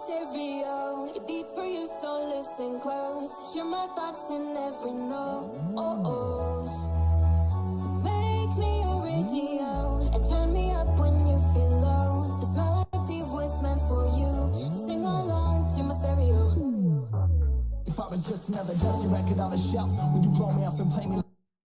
stereo, it beats for you, so listen close. Hear my thoughts in every note. Make me your radio and turn me up when you feel low. This melody was meant for you, so sing along to my stereo. If I was just another dusty record on the shelf, would you blow me off and play me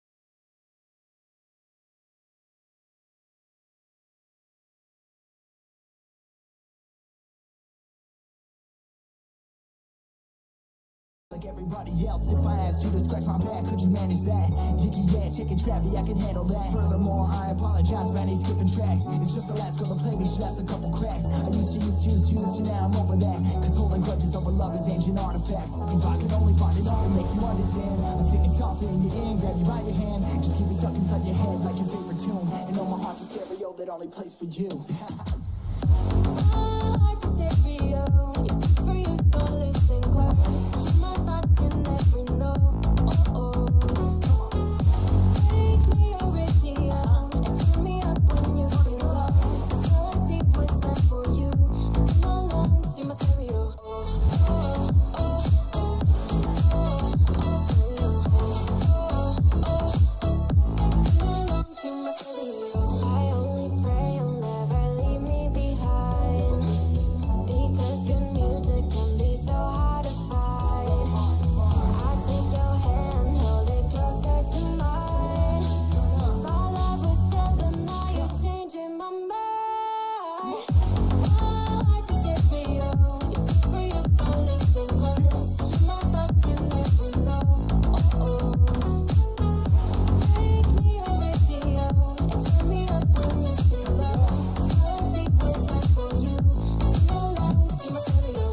like everybody else? If I asked you to scratch my back, could you manage that? Jiggy, yeah, chicken Travie, I can handle that. Furthermore, I apologize for any skipping tracks. It's just the last girl that played me, she left a couple cracks. I used to, now I'm over that. Cause holding grudges over love is ancient artifacts. If I could only find it all to make you understand, I'm singing softly in your ear, grab you by your hand. Just keep it stuck inside your head like your favorite tune. And know my heart's a stereo that only plays for you. My heart's a stereo, it beats for you, so listen close. Hear my thoughts in every note. Make me your radio and turn me up when you feel low. This melody was meant for you, so sing along to my stereo. I only pray you'll never leave me behind, because good music can be so hard to find. I take your hand, hold it closer to mine. Thought love was dead, but now you're changing my mind. My heart's a stereo, it beats for you, so listen close. Hear my thoughts in every note. Make me your radio and turn me up when you feel low. This melody was meant for you, so sing along to my stereo.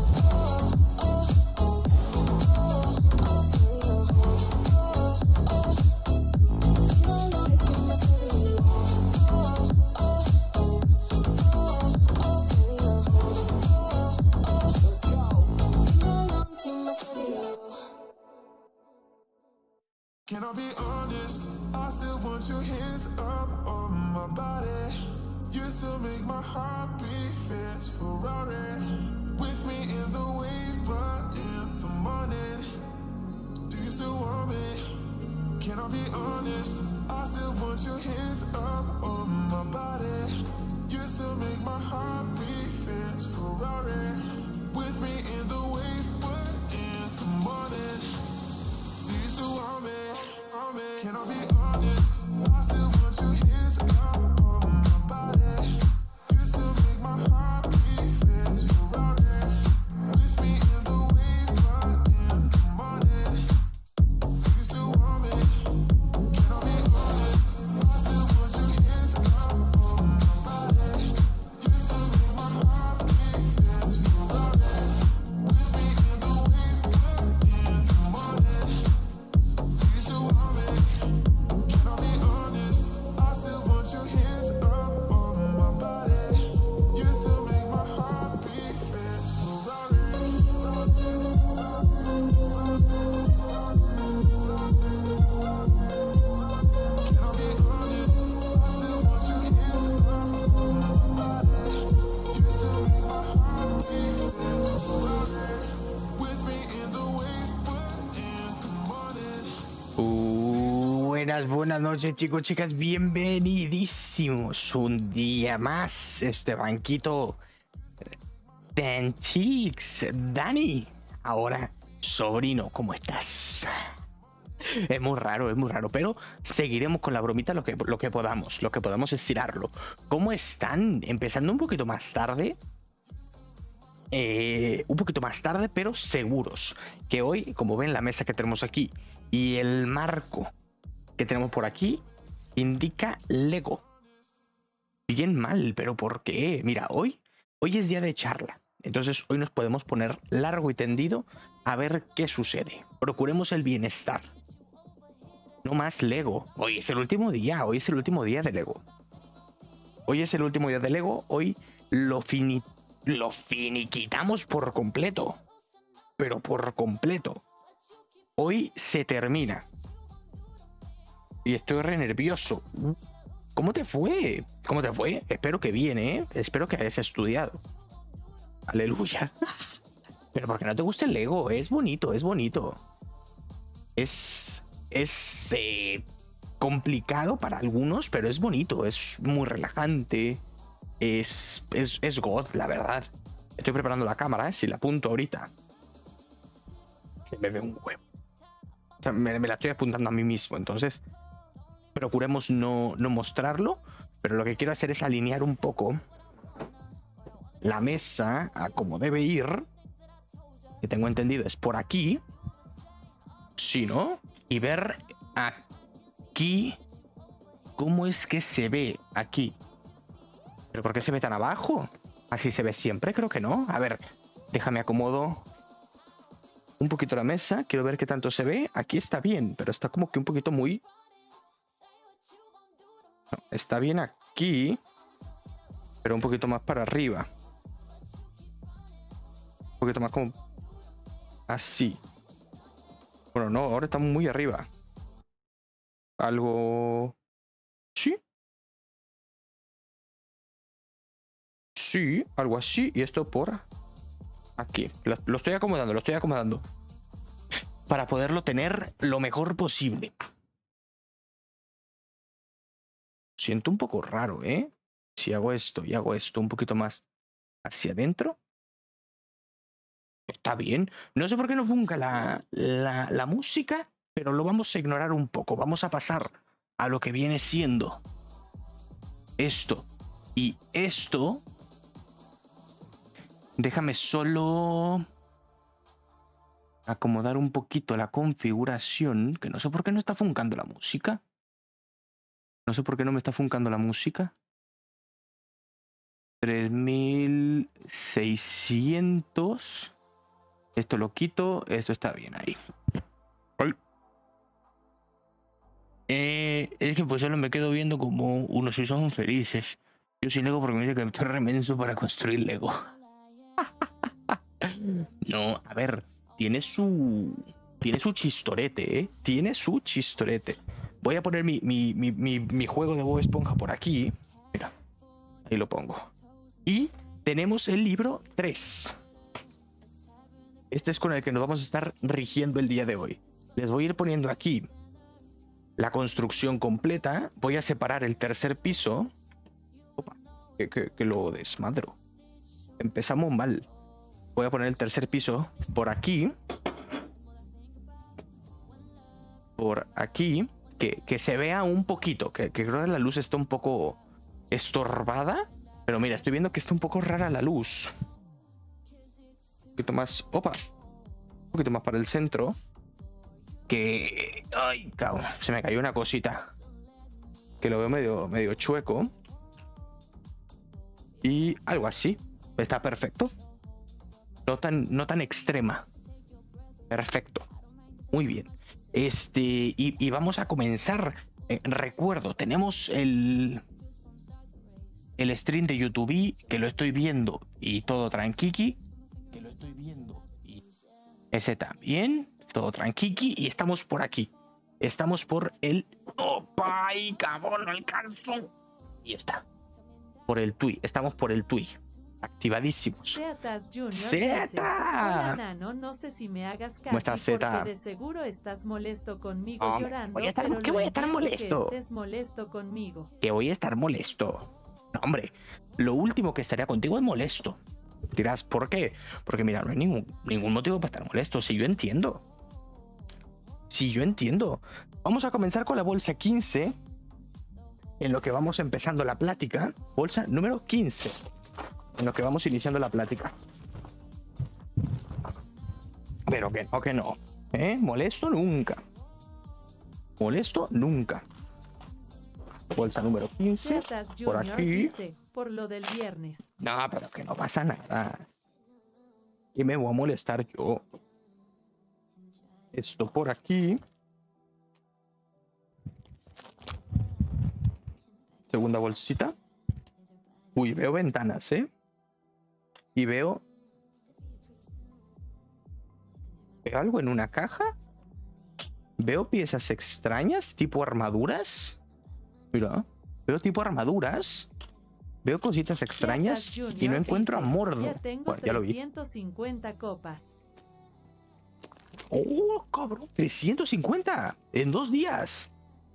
Can I be honest? I still want your hands up on my body. You still make my heart beat fast Ferrari. With me in the wave, but in the morning, do you still want me? Can I be honest? I still want your hands up on my body. You still make my heart beat fast Ferrari. With me in the wave, but in the morning, do you still want me? Can I be honest? I still want your hands up on my body. You still make my heart beat fast Ferrari. With me in the wave, but in the morning, do you still want me? Can I be honest? I still want your hands up on my body. You still make my heart beat fast Ferrari. With me in the wave, but in the morning, do you still want me? Can I be honest? I still want your hands up on my body. You still make my heart beat fast Ferrari. Can I be honest? I still want your hands up on my body. You still make my heart beat fast Ferrari. With me in the wave, but in the morning. Buenas noches, chicos, chicas, bienvenidísimos un día más. Este banquito Tentix. Dani, ahora sobrino, ¿cómo estás? Es muy raro, pero seguiremos con la bromita lo que podamos estirarlo. ¿Cómo están? Empezando un poquito más tarde, pero seguros que hoy, como ven, la mesa que tenemos aquí y el marco que tenemos por aquí indica Lego. Bien mal, pero ¿por qué? Mira, hoy es día de charla. Entonces hoy nos podemos poner largo y tendido a ver qué sucede. Procuremos el bienestar. No más Lego. Hoy es el último día de Lego. Hoy lo finiquitamos por completo. Pero por completo. Hoy se termina. Y estoy re nervioso. ¿Cómo te fue? Espero que bien, ¿eh? Espero que hayas estudiado. Aleluya. Pero porque no te gusta el Lego, es bonito, es bonito. Es complicado para algunos, pero es bonito, es muy relajante. Es God, la verdad. Estoy preparando la cámara, si la apunto ahorita. Se me ve un huevo. O sea, me la estoy apuntando a mí mismo, entonces procuremos no mostrarlo, pero lo que quiero hacer es alinear un poco la mesa a como debe ir, que tengo entendido es por aquí, sí, ¿no? Y ver aquí cómo es que se ve aquí. ¿Pero por qué se ve tan abajo? ¿Así se ve siempre? Creo que no. A ver, déjame acomodo un poquito la mesa. Quiero ver qué tanto se ve. Aquí está bien, pero está como que un poquito muy... No, está bien aquí, pero un poquito más para arriba. Un poquito más como... así. Bueno, no, ahora estamos muy arriba. Algo... ¿Sí? Sí, algo así. Y esto por aquí. Lo estoy acomodando, lo estoy acomodando. Para poderlo tener lo mejor posible. Siento un poco raro, ¿eh? Si hago esto y hago esto un poquito más hacia adentro. Está bien. No sé por qué no funca la música, pero lo vamos a ignorar un poco. Vamos a pasar a lo que viene siendo esto y esto. Déjame solo acomodar un poquito la configuración, que no sé por qué no está funcando la música. No sé por qué no me está funcando la música. 3600. Esto lo quito, esto está bien ahí. Ay. Es que pues solo me quedo viendo como unos si son felices. Yo sin Lego porque me dice que estoy remenso para construir Lego. No, a ver, tiene su chistorete, ¿eh? Tiene su chistorete. Voy a poner mi juego de Bob Esponja por aquí. Mira, ahí lo pongo. Y tenemos el libro 3. Este es con el que nos vamos a estar rigiendo el día de hoy. Les voy a ir poniendo aquí la construcción completa. Voy a separar el tercer piso. Opa, que lo desmadro. Empezamos mal. Voy a poner el tercer piso por aquí. Por aquí. Que se vea un poquito. Que creo que la luz está un poco estorbada. Pero mira, estoy viendo que está un poco rara la luz. Un poquito más. Opa. Un poquito más para el centro. Que... Ay, cabrón. Se me cayó una cosita. Que lo veo medio chueco. Y algo así. Está perfecto. No tan extrema. Perfecto. Muy bien. Y vamos a comenzar. Recuerdo, tenemos el stream de YouTube, que lo estoy viendo y todo tranquiqui. Que lo estoy viendo y ese también. Todo tranquiqui. Y estamos por aquí. Estamos por el... ¡Opa! ¡Ay, cabrón! ¡No alcanzo! Y está. Por el Tui. Estamos por el Tui. Activadísimos. Zetas Junior ¡Zeta! dice, hola Nano, no sé si me hagas ¿Cómo estás, caso Zeta? porque de seguro estás molesto conmigo Hombre, llorando, voy a estar- pero ¿qué lo voy a estar entiendo molesto? que estés molesto conmigo. Que voy a estar molesto. No, hombre, lo último que estaría contigo es molesto. Dirás, ¿por qué? Porque mira, no hay ningún motivo para estar molesto. Si yo entiendo. Si yo entiendo. Vamos a comenzar con la bolsa 15. En lo que vamos empezando la plática. Bolsa número 15. En lo que vamos iniciando la plática. Pero que no. Molesto nunca. Molesto nunca. Bolsa número 15. Zetas Por Junior aquí. dice, por lo del viernes. No, pero que no pasa nada. Y me voy a molestar yo. Esto por aquí. Segunda bolsita. Uy, veo ventanas, ¿eh? Y veo... ¿Veo algo en una caja? Veo piezas extrañas, tipo armaduras. Mira, veo tipo armaduras. Veo cositas extrañas Chiapas y no Junior encuentro a dice, Mordo. Ya tengo Bueno, ya lo vi. 350 copas. ¡Oh, cabrón! ¡350! En 2 días.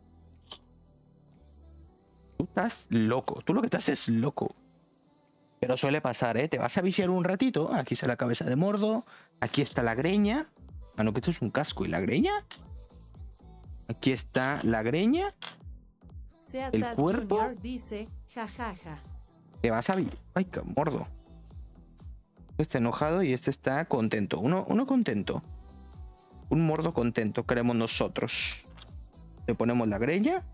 Tú estás loco. Tú lo que estás es loco. Pero suele pasar, ¿eh? Te vas a viciar un ratito. Aquí está la cabeza de Mordo. Aquí está la greña. Ah, no, que esto es un casco. ¿Y la greña? Aquí está la greña. Seatas cuerpo. Junior dice, jajaja. Te vas a... ¡Ay, qué Mordo! Este está enojado y este está contento. Uno contento. Un Mordo contento, queremos nosotros. Le ponemos la greña.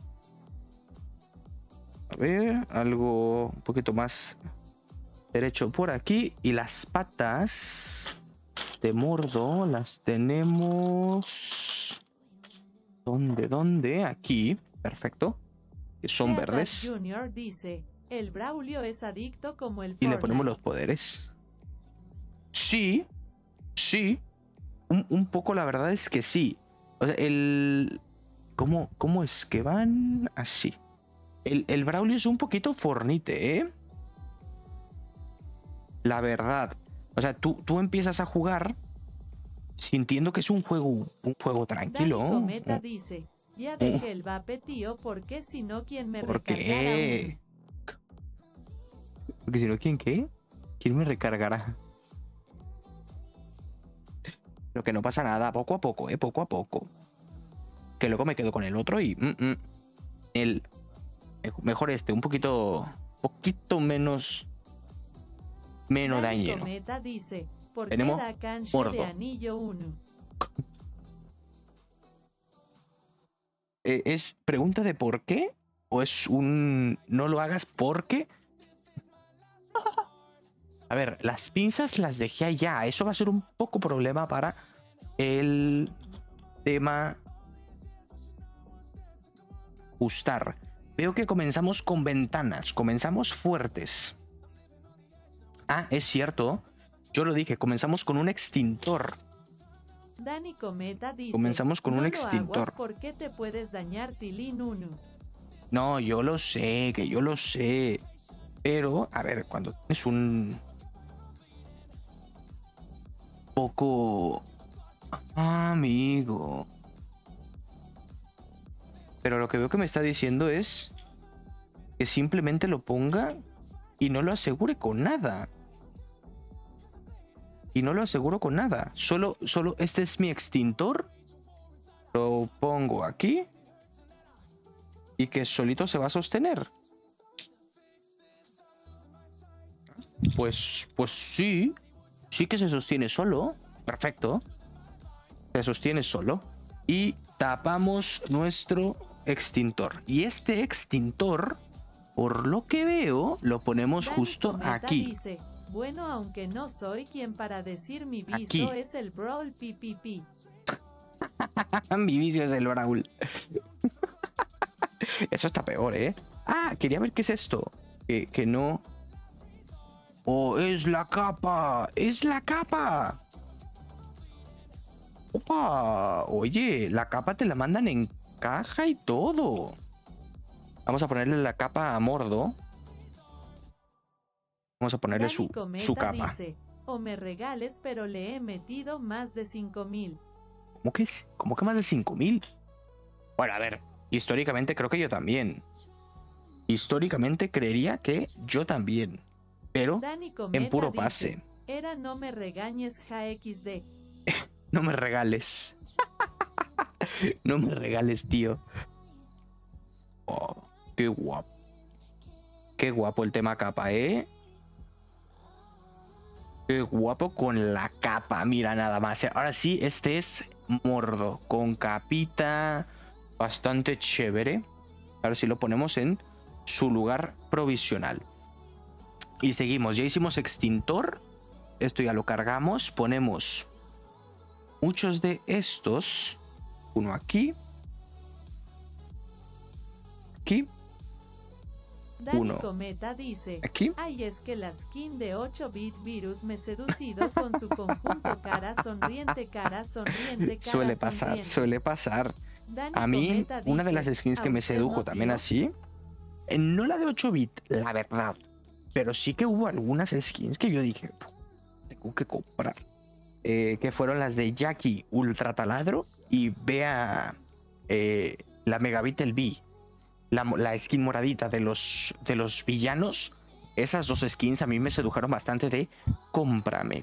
A ver, algo un poquito más derecho por aquí. Y las patas de Mordo las tenemos... ¿Dónde? Aquí. Perfecto. Que son Seatas verdes. Junior dice, el Braulio es adicto como el Y le ponemos Fortnite. los poderes. Sí. Un poco la verdad es que sí. O sea, ¿Cómo es que van? Así. El Braulio es un poquito fornite, ¿eh? La verdad. O sea, tú empiezas a jugar sintiendo que es un juego tranquilo. Dani Cometa dice, ya dejé el vape, tío, porque si no, ¿quién me ¿Por recargará qué? Porque si no, ¿quién qué? ¿Quién me recargará? Pero que no pasa nada, poco a poco, poco a poco. Que luego me quedo con el otro y... Mejor un poquito menos Dani dañino. Cometa dice, ¿por qué Tenemos da cancha Mordo. de anillo 1? ¿Es pregunta de por qué? ¿O es un no lo hagas porque? A ver, las pinzas las dejé allá. Eso va a ser un poco problema para el tema ajustar. Veo que comenzamos con ventanas. Comenzamos fuertes. Ah, es cierto. Yo lo dije, comenzamos con un extintor. Dani Cometa dice, Comenzamos con no un lo extintor. aguas porque te puedes dañar Tilín 1. No, yo lo sé, que yo lo sé. Pero, a ver, cuando tienes un poco... Amigo. Pero lo que veo que me está diciendo es que simplemente lo ponga y no lo asegure con nada. Y no lo aseguro con nada. Solo este es mi extintor. Lo pongo aquí. Y que solito se va a sostener. Pues sí. Sí que se sostiene solo. Perfecto. Se sostiene solo. Y tapamos nuestro extintor. Y este extintor, por lo que veo, lo ponemos Dani justo Cometa aquí. dice, bueno, aunque no soy quien para decir mi viso Aquí. es el Brawl PPP. Mi vicio es el Brawl. Eso está peor, ¿eh? Ah, quería ver qué es esto. Que no... ¡Oh, es la capa! ¡Es la capa! ¡Opa! Oye, la capa te la mandan en caja y todo. Vamos a ponerle la capa a Mordo. Vamos a ponerle Dani Cometa su capa. dice, o me regales, pero le he metido más de 5,000. ¿Cómo que más de 5,000? Bueno, a ver, históricamente creo que yo también. Históricamente creería que yo también. Pero Dani Cometa en puro dice, pase. era no me regañes JXD. No me regales. No me regales, tío. Oh, qué guapo. Qué guapo el tema capa, ¿eh? Qué guapo con la capa. Mira, nada más. Ahora sí, este es Mordo. Con capita. Bastante chévere. Ahora sí lo ponemos en su lugar provisional. Y seguimos. Ya hicimos extintor. Esto ya lo cargamos. Ponemos muchos de estos. Uno aquí. Aquí. Dani Uno. Cometa dice, Aquí. ay, es que la skin de 8-bit virus me seducido con su conjunto cara sonriente, cara sonriente, cara Suele pasar, sonriente. suele pasar. Dani A mí, Cometa una de dice, las skins que ¿a me usted sedujo no, también tío? así No la de 8 bits, la verdad. Pero sí que hubo algunas skins que yo dije, tengo que comprar. Que fueron las de Jackie Ultra Taladro y Bea la Megabit el B. La skin moradita de los villanos. Esas dos skins a mí me sedujeron bastante de cómprame.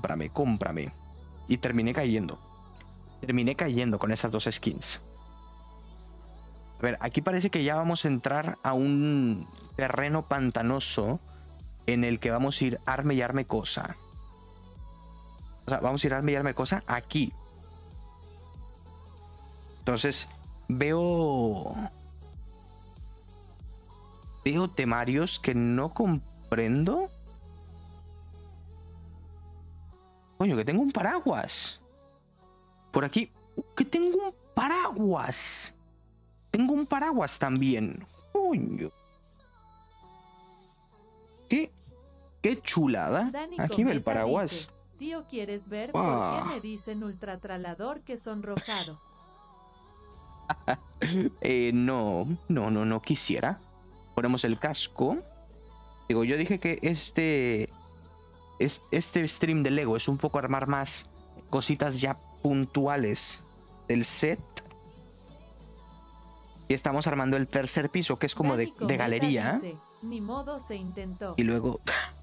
Y terminé cayendo. Con esas dos skins. A ver, aquí parece que ya vamos a entrar a un terreno pantanoso en el que vamos a ir arme y arme cosa. O sea, vamos a ir arme y arme cosa aquí. Entonces, veo temarios que no comprendo. Coño, que tengo un paraguas. Por aquí, que tengo un paraguas. Tengo un paraguas también. Coño. Qué chulada. Dani Aquí ve el Cometa paraguas. dice, tío, ¿quieres ver Ah. por qué me dicen ultratralador que sonrojado? No quisiera. Ponemos el casco. Digo, yo dije que este stream de Lego es un poco armar más cositas ya puntuales del set. Y estamos armando el tercer piso, que es como Dani de Cometa galería. dice, ni modo se intentó. Y luego...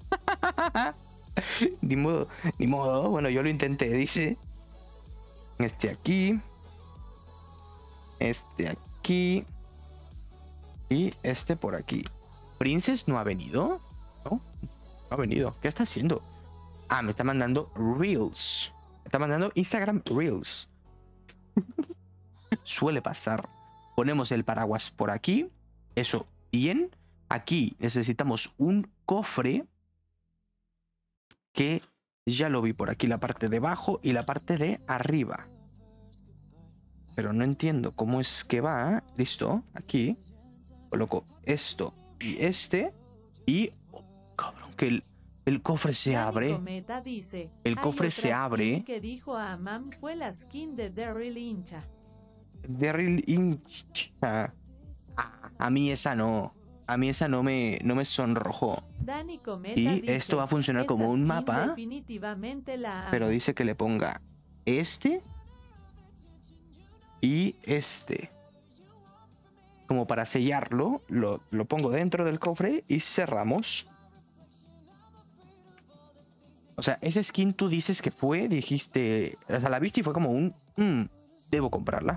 ni modo. Bueno, yo lo intenté, dice. Este aquí. Y este por aquí. ¿Princess no ha venido? No ha venido. ¿Qué está haciendo? Ah, me está mandando Reels. Me está mandando Instagram Reels. Suele pasar. Ponemos el paraguas por aquí. Eso, bien. Aquí necesitamos un cofre. Que ya lo vi por aquí, la parte de abajo y la parte de arriba. Pero no entiendo cómo es que va. Listo, aquí. Coloco esto y este. Y... oh, cabrón, que el cofre se Dani abre. Cometa dice, El "Hay cofre otra se abre". skin que dijo a Amam fue la skin de Daryl Hincha. Daryl hincha. A mí esa no. A mí esa no me sonrojó. Dani Cometa Y dice, esto va a funcionar "Esa como un skin mapa. definitivamente la amo". Pero dice que le ponga este y este. Como para sellarlo, lo pongo dentro del cofre y cerramos. O sea, esa skin tú dices que fue, dijiste, o sea, la viste y fue como un, debo comprarla.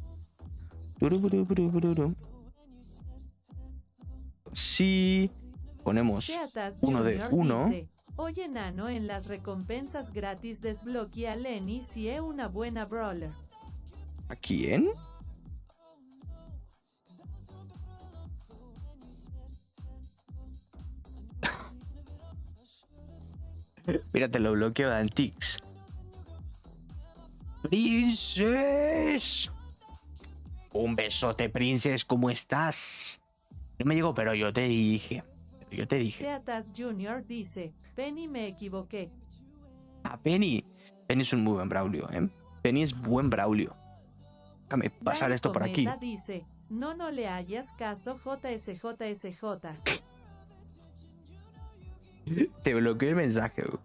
Sí, ponemos Seatas uno de Junior uno. dice, oye Nano, en las recompensas gratis desbloquea a Lenny si es una buena brawler. ¿A quién? Mira, te lo bloqueo de Antiques. ¡Princess! Un besote, Princess, ¿cómo estás? No me llegó, pero yo te dije. Seatas Junior dice, Penny, me equivoqué. A Penny. Penny es un muy buen Braulio, ¿eh? Penny es buen Braulio. Déjame pasar Dani esto por aquí. Cometa dice, no le hayas caso JSJSJs. Te bloqueé el mensaje, bro.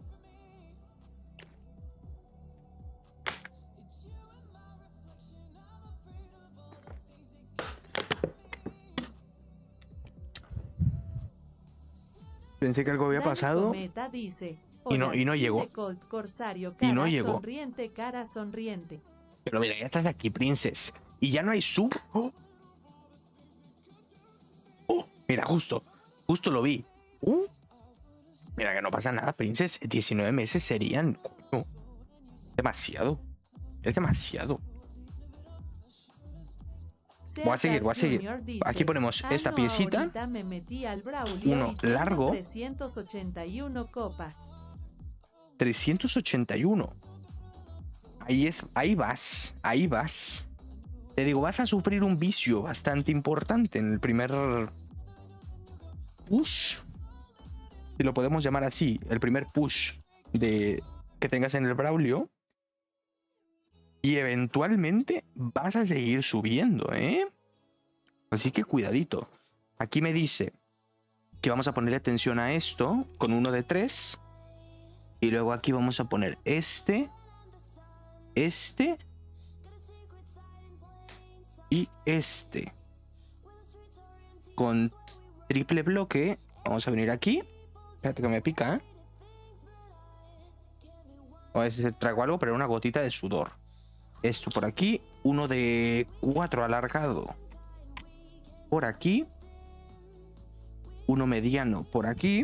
Pensé que algo había Dani pasado. Cometa dice, Y no "Hola, skin llegó. de Colt Corsario, Y no cara llegó. sonriente, cara sonriente". Pero mira, ya estás aquí, Princess. Y ya no hay sub. ¡Oh! ¡Oh! Mira, justo lo vi. Mira que no pasa nada, Princess. 19 meses serían... coño, demasiado. Es demasiado. Voy a seguir. Junior dice, Aquí ponemos esta no, piecita. ahorita me metí al Braulio Uno y tengo largo. 381 copas. 381. Ahí vas. Te digo, vas a sufrir un vicio bastante importante en el primer push. Si lo podemos llamar así, el primer push que tengas en el Braulio. Y eventualmente vas a seguir subiendo, ¿eh? Así que cuidadito. Aquí me dice que vamos a ponerle atención a esto con uno de 3. Y luego aquí vamos a poner este y este. Con triple bloque. Vamos a venir aquí. Espérate que me pica, ¿eh? A ver si traigo algo, pero una gotita de sudor. Esto por aquí. Uno de 4 alargado por aquí. Uno mediano por aquí.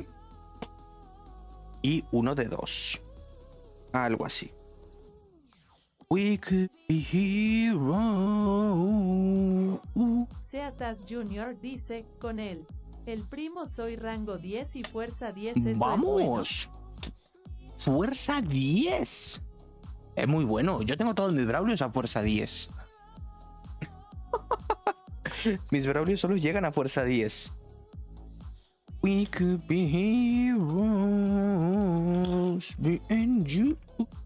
Y uno de 2. Algo así. We could be heroes. Seatas Jr. dice, con él. El primo soy rango 10 y fuerza 10, eso ¡Vamos! Fuerza 10. Es muy bueno. Yo tengo todos mis Brawlios a fuerza 10. Mis Brawlios solo llegan a fuerza 10. We could be heroes. Me and you.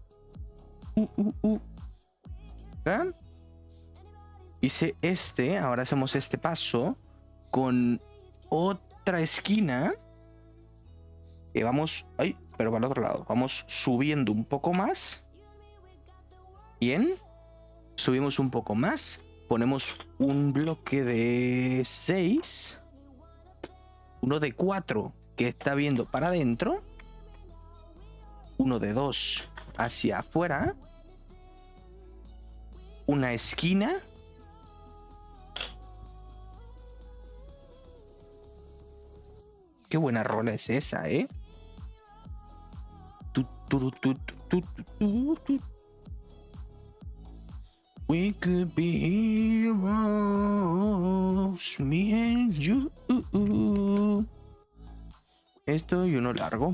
¿Ah? Hice este. Ahora hacemos este paso. Con otra esquina. Y vamos. Ay, pero para el otro lado. Vamos subiendo un poco más. Bien. Subimos un poco más. Ponemos un bloque de 6. Uno de 4 que está viendo para adentro. Uno de 2 hacia afuera. Una esquina. Qué buena rola es esa, ¿eh? We could be heroes, me and you. Esto y uno largo.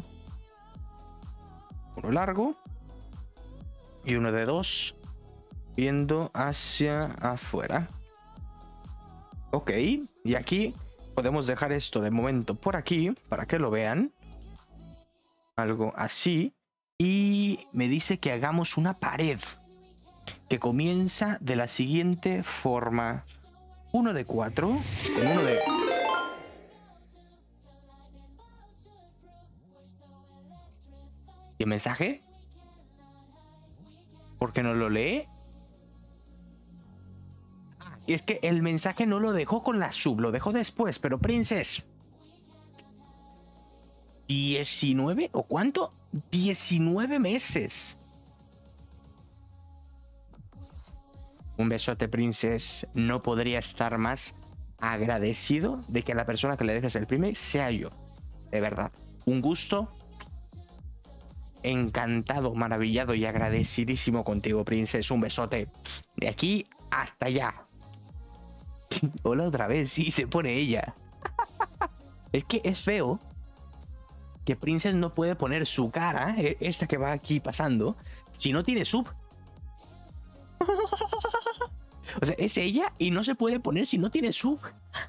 Uno largo. Y uno de 2. Viendo hacia afuera. Ok. Y aquí podemos dejar esto de momento por aquí. Para que lo vean. Algo así. Y me dice que hagamos una pared. Que comienza de la siguiente forma. Uno de 4. Con uno de... ¿Y el mensaje? ¿Por qué no lo lee? Y es que el mensaje no lo dejó con la sub, lo dejó después, pero Princess. 19 o cuánto? 19 meses. Un besote, Princess. No podría estar más agradecido de que la persona que le dejes el primer sea yo. De verdad. Un gusto. Encantado, maravillado y agradecidísimo contigo, Princess. Un besote. De aquí hasta allá. Hola otra vez, sí, se pone ella. Es que es feo que Princess no puede poner su cara, esta que va aquí pasando, si no tiene sub. O sea, es ella y no se puede poner si no tiene sub.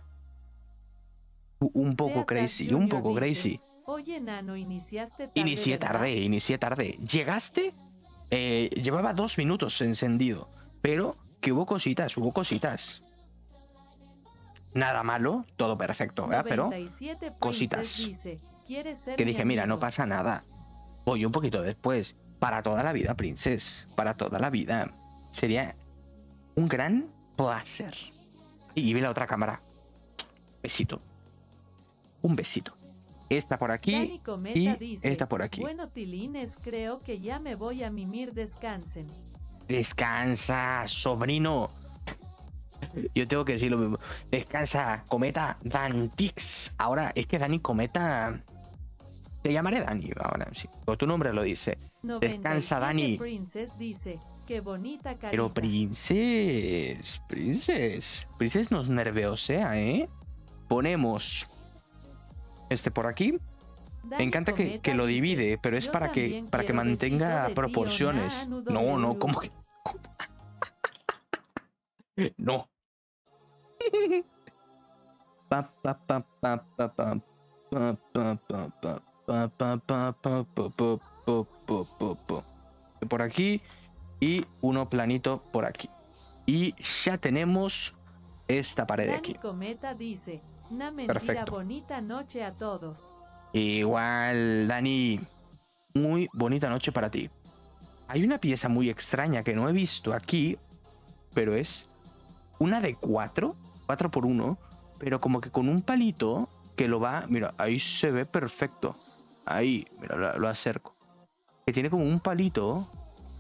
Un poco crazy, un poco crazy. Oye, Nano, iniciaste tarde. Inicié tarde. ¿Llegaste? Llevaba 2 minutos encendido, pero que hubo cositas. Nada malo, todo perfecto, ¿verdad? Pero cositas. Dice, que dije, mira, no pasa nada. Voy un poquito después. Para toda la vida, Princess. Para toda la vida. Sería un gran placer. Y vi la otra cámara. Besito. Un besito. Esta por aquí y dice, esta por aquí. Bueno, Tilines, creo que ya me voy a mimir, descansen. Descansa, sobrino. Yo tengo que decir lo mismo. Descansa, Cometa Dantix. Ahora, es que Dani Cometa... Te llamaré Dani ahora, sí. O tu nombre lo dice. Descansa, Dani. Princess dice, qué bonita carita. Pero Princess nos nerviosea, ¿eh? Ponemos... este por aquí. Me encanta que lo divide, pero es para que mantenga proporciones. No, ¿cómo que? No. Por aquí y uno planito por aquí. Y ya tenemos esta pared de aquí. Cometa dice, Una mentira Perfecto. bonita noche a todos. Igual, Dani. Muy bonita noche para ti. Hay una pieza muy extraña que no he visto aquí, pero es una de 4 por 1, pero como que con un palito que lo va... Mira, ahí se ve perfecto. Ahí, mira, lo acerco. Que tiene como un palito.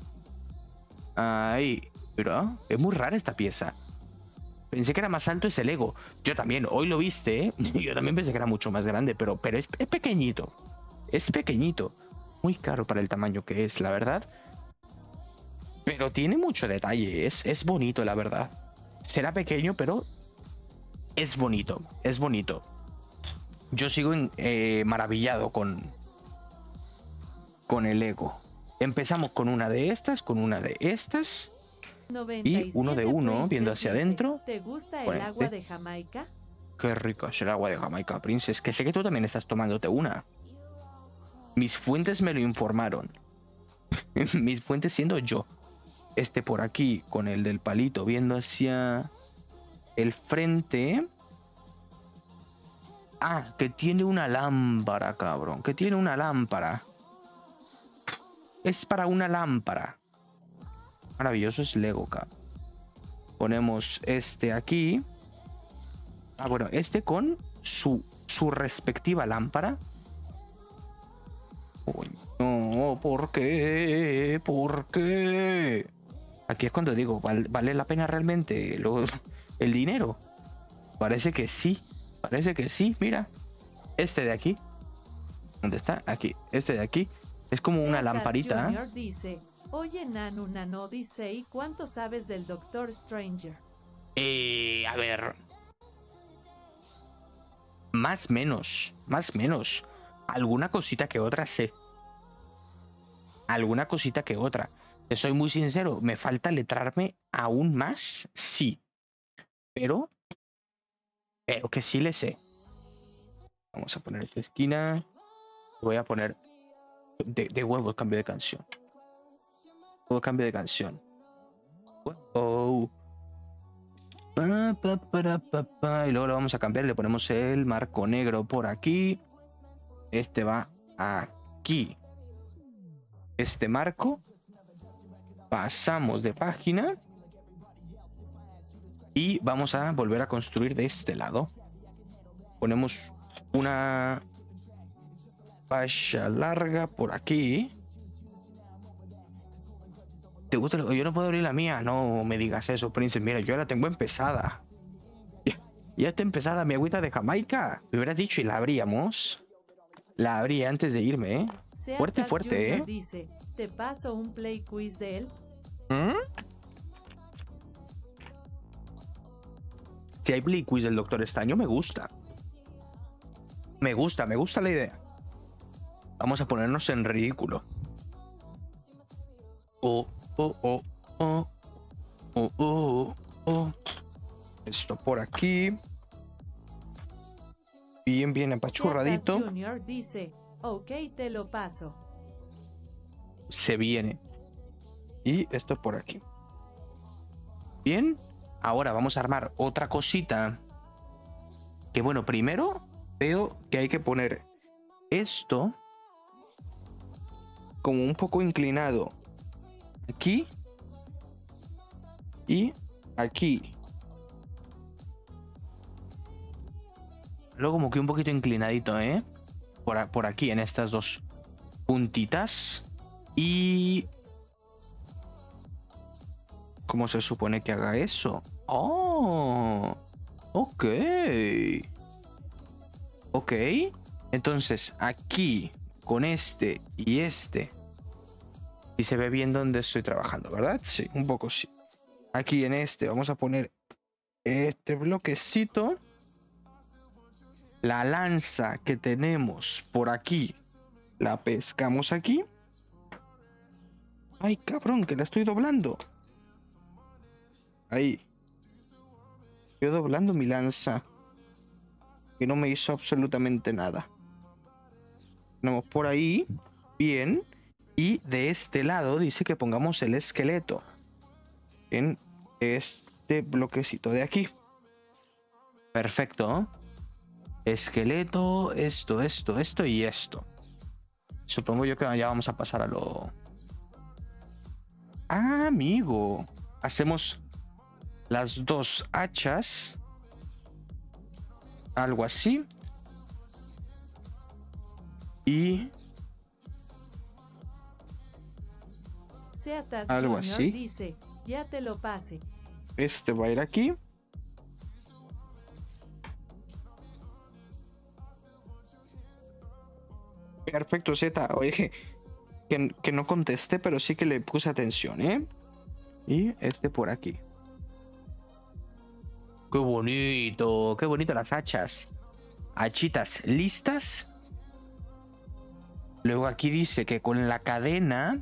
Ahí, mira, es muy rara esta pieza. Pensé que era más alto ese Lego. Yo también, hoy lo viste, ¿eh? Yo también pensé que era mucho más grande, pero es pequeñito. Es pequeñito. Muy caro para el tamaño que es, la verdad. Pero tiene mucho detalle. Es bonito, la verdad. Será pequeño, pero es bonito. Es bonito. Yo sigo maravillado con el Lego. Empezamos con una de estas, con una de estas. Y uno de 97 uno, Princess viendo hacia dice, adentro. ¿te gusta con el agua este. de Jamaica? Qué rico es el agua de Jamaica, Princess. Que sé que tú también estás tomándote una. Mis fuentes me lo informaron. Mis fuentes siendo yo. Este por aquí, con el del palito, viendo hacia el frente. Ah, que tiene una lámpara, cabrón. Que tiene una lámpara. Es para una lámpara. Maravilloso es Lego, cabrón. Ponemos este aquí. Ah, bueno, este con su respectiva lámpara. Uy, no, ¿por qué? ¿Por qué? Aquí es cuando digo, ¿vale la pena realmente el dinero? Parece que sí. Parece que sí, mira. Este de aquí. ¿Dónde está? Aquí. Este de aquí. Es como una Seacas lamparita. Junior dice, oye Nano dice, ¿y cuánto sabes del Doctor Stranger? A ver. Más menos. Más menos. Alguna cosita que otra sé. Alguna cosita que otra. Te soy muy sincero. ¿Me falta letrarme aún más? Sí. Pero que sí le sé. Vamos a poner esta esquina. Voy a poner de huevo el cambio de canción. Todo cambio de canción. Oh. Y luego lo vamos a cambiar. Le ponemos el marco negro por aquí. Este va aquí. Este marco. Pasamos de página. Y vamos a volver a construir de este lado. Ponemos una falla larga por aquí. ¿Te gusta? Yo no puedo abrir la mía. No me digas eso, Princess. Mira, yo la tengo empezada. Ya está empezada mi agüita de Jamaica. Me hubieras dicho y la abríamos. La abrí antes de irme, ¿eh? Fuerte, Seacas fuerte, Junior ¿eh? dice, ¿te paso un play quiz de él? ¿Mm? Si hay play quiz del Doctor Estaño, me gusta. Me gusta la idea. Vamos a ponernos en ridículo. Oh. Esto por aquí. Bien apachurradito. Seacas Junior dice, ok, te lo paso. Se viene. Y esto por aquí. Bien. Ahora vamos a armar otra cosita. Que bueno, primero veo que hay que poner esto como un poco inclinado. Aquí. Y aquí. Luego como que un poquito inclinadito, ¿eh? Por aquí, en estas dos puntitas. Y... ¿cómo se supone que haga eso? ¡Oh! Ok. Ok. Entonces, aquí, con este y este. Y se ve bien donde estoy trabajando, ¿verdad? Sí, un poco sí. Aquí en este vamos a poner este bloquecito. La lanza que tenemos por aquí la pescamos aquí. Ay, cabrón, que la estoy doblando. Ahí. Estoy doblando mi lanza. Que no me hizo absolutamente nada. Tenemos por ahí. Bien. Y de este lado dice que pongamos el esqueleto. En este bloquecito de aquí. Perfecto. Esqueleto, esto y esto. Supongo yo que ya vamos a pasar a lo... Ah, amigo. Hacemos las dos hachas. Algo así. Y... Seatas Algo Junior así. dice, ya te lo pase. este va a ir aquí. Perfecto, Z. Oye, que no contesté, pero sí que le puse atención, ¿eh? Y este por aquí. Qué bonito las hachas. Hachitas listas. Luego aquí dice que con la cadena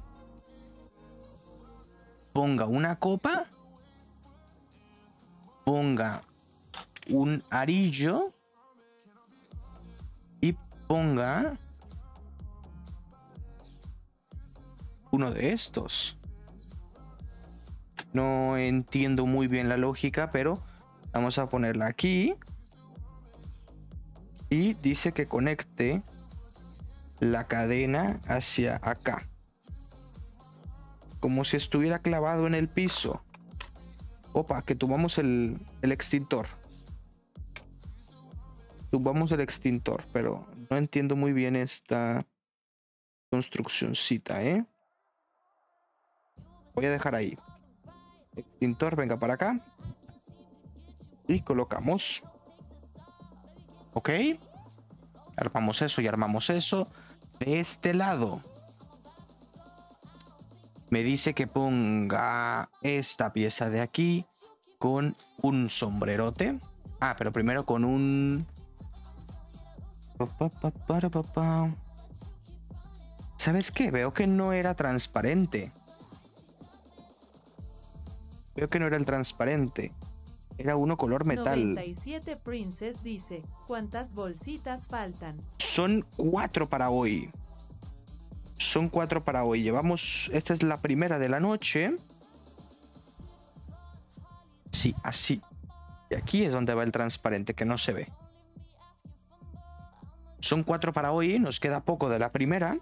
ponga una copa, ponga un arillo y ponga uno de estos. No entiendo muy bien la lógica, pero vamos a ponerla aquí. Y dice que conecte la cadena hacia acá. Como si estuviera clavado en el piso. Opa, que tumbamos el extintor. Tumbamos el extintor, pero no entiendo muy bien esta construccioncita, ¿eh? Voy a dejar ahí. Extintor, venga para acá. Y colocamos. Ok. Armamos eso y armamos eso. De este lado. Me dice que ponga esta pieza de aquí con un sombrerote. Ah, pero primero con un... ¿Sabes qué? Veo que no era transparente. Veo que no era el transparente. Era uno color metal. 97 Princess dice, ¿cuántas bolsitas faltan? Son 4 para hoy. Son 4 para hoy. Llevamos... Esta es la primera de la noche. Sí, así. Y aquí es donde va el transparente, que no se ve. Son 4 para hoy. Nos queda poco de la primera.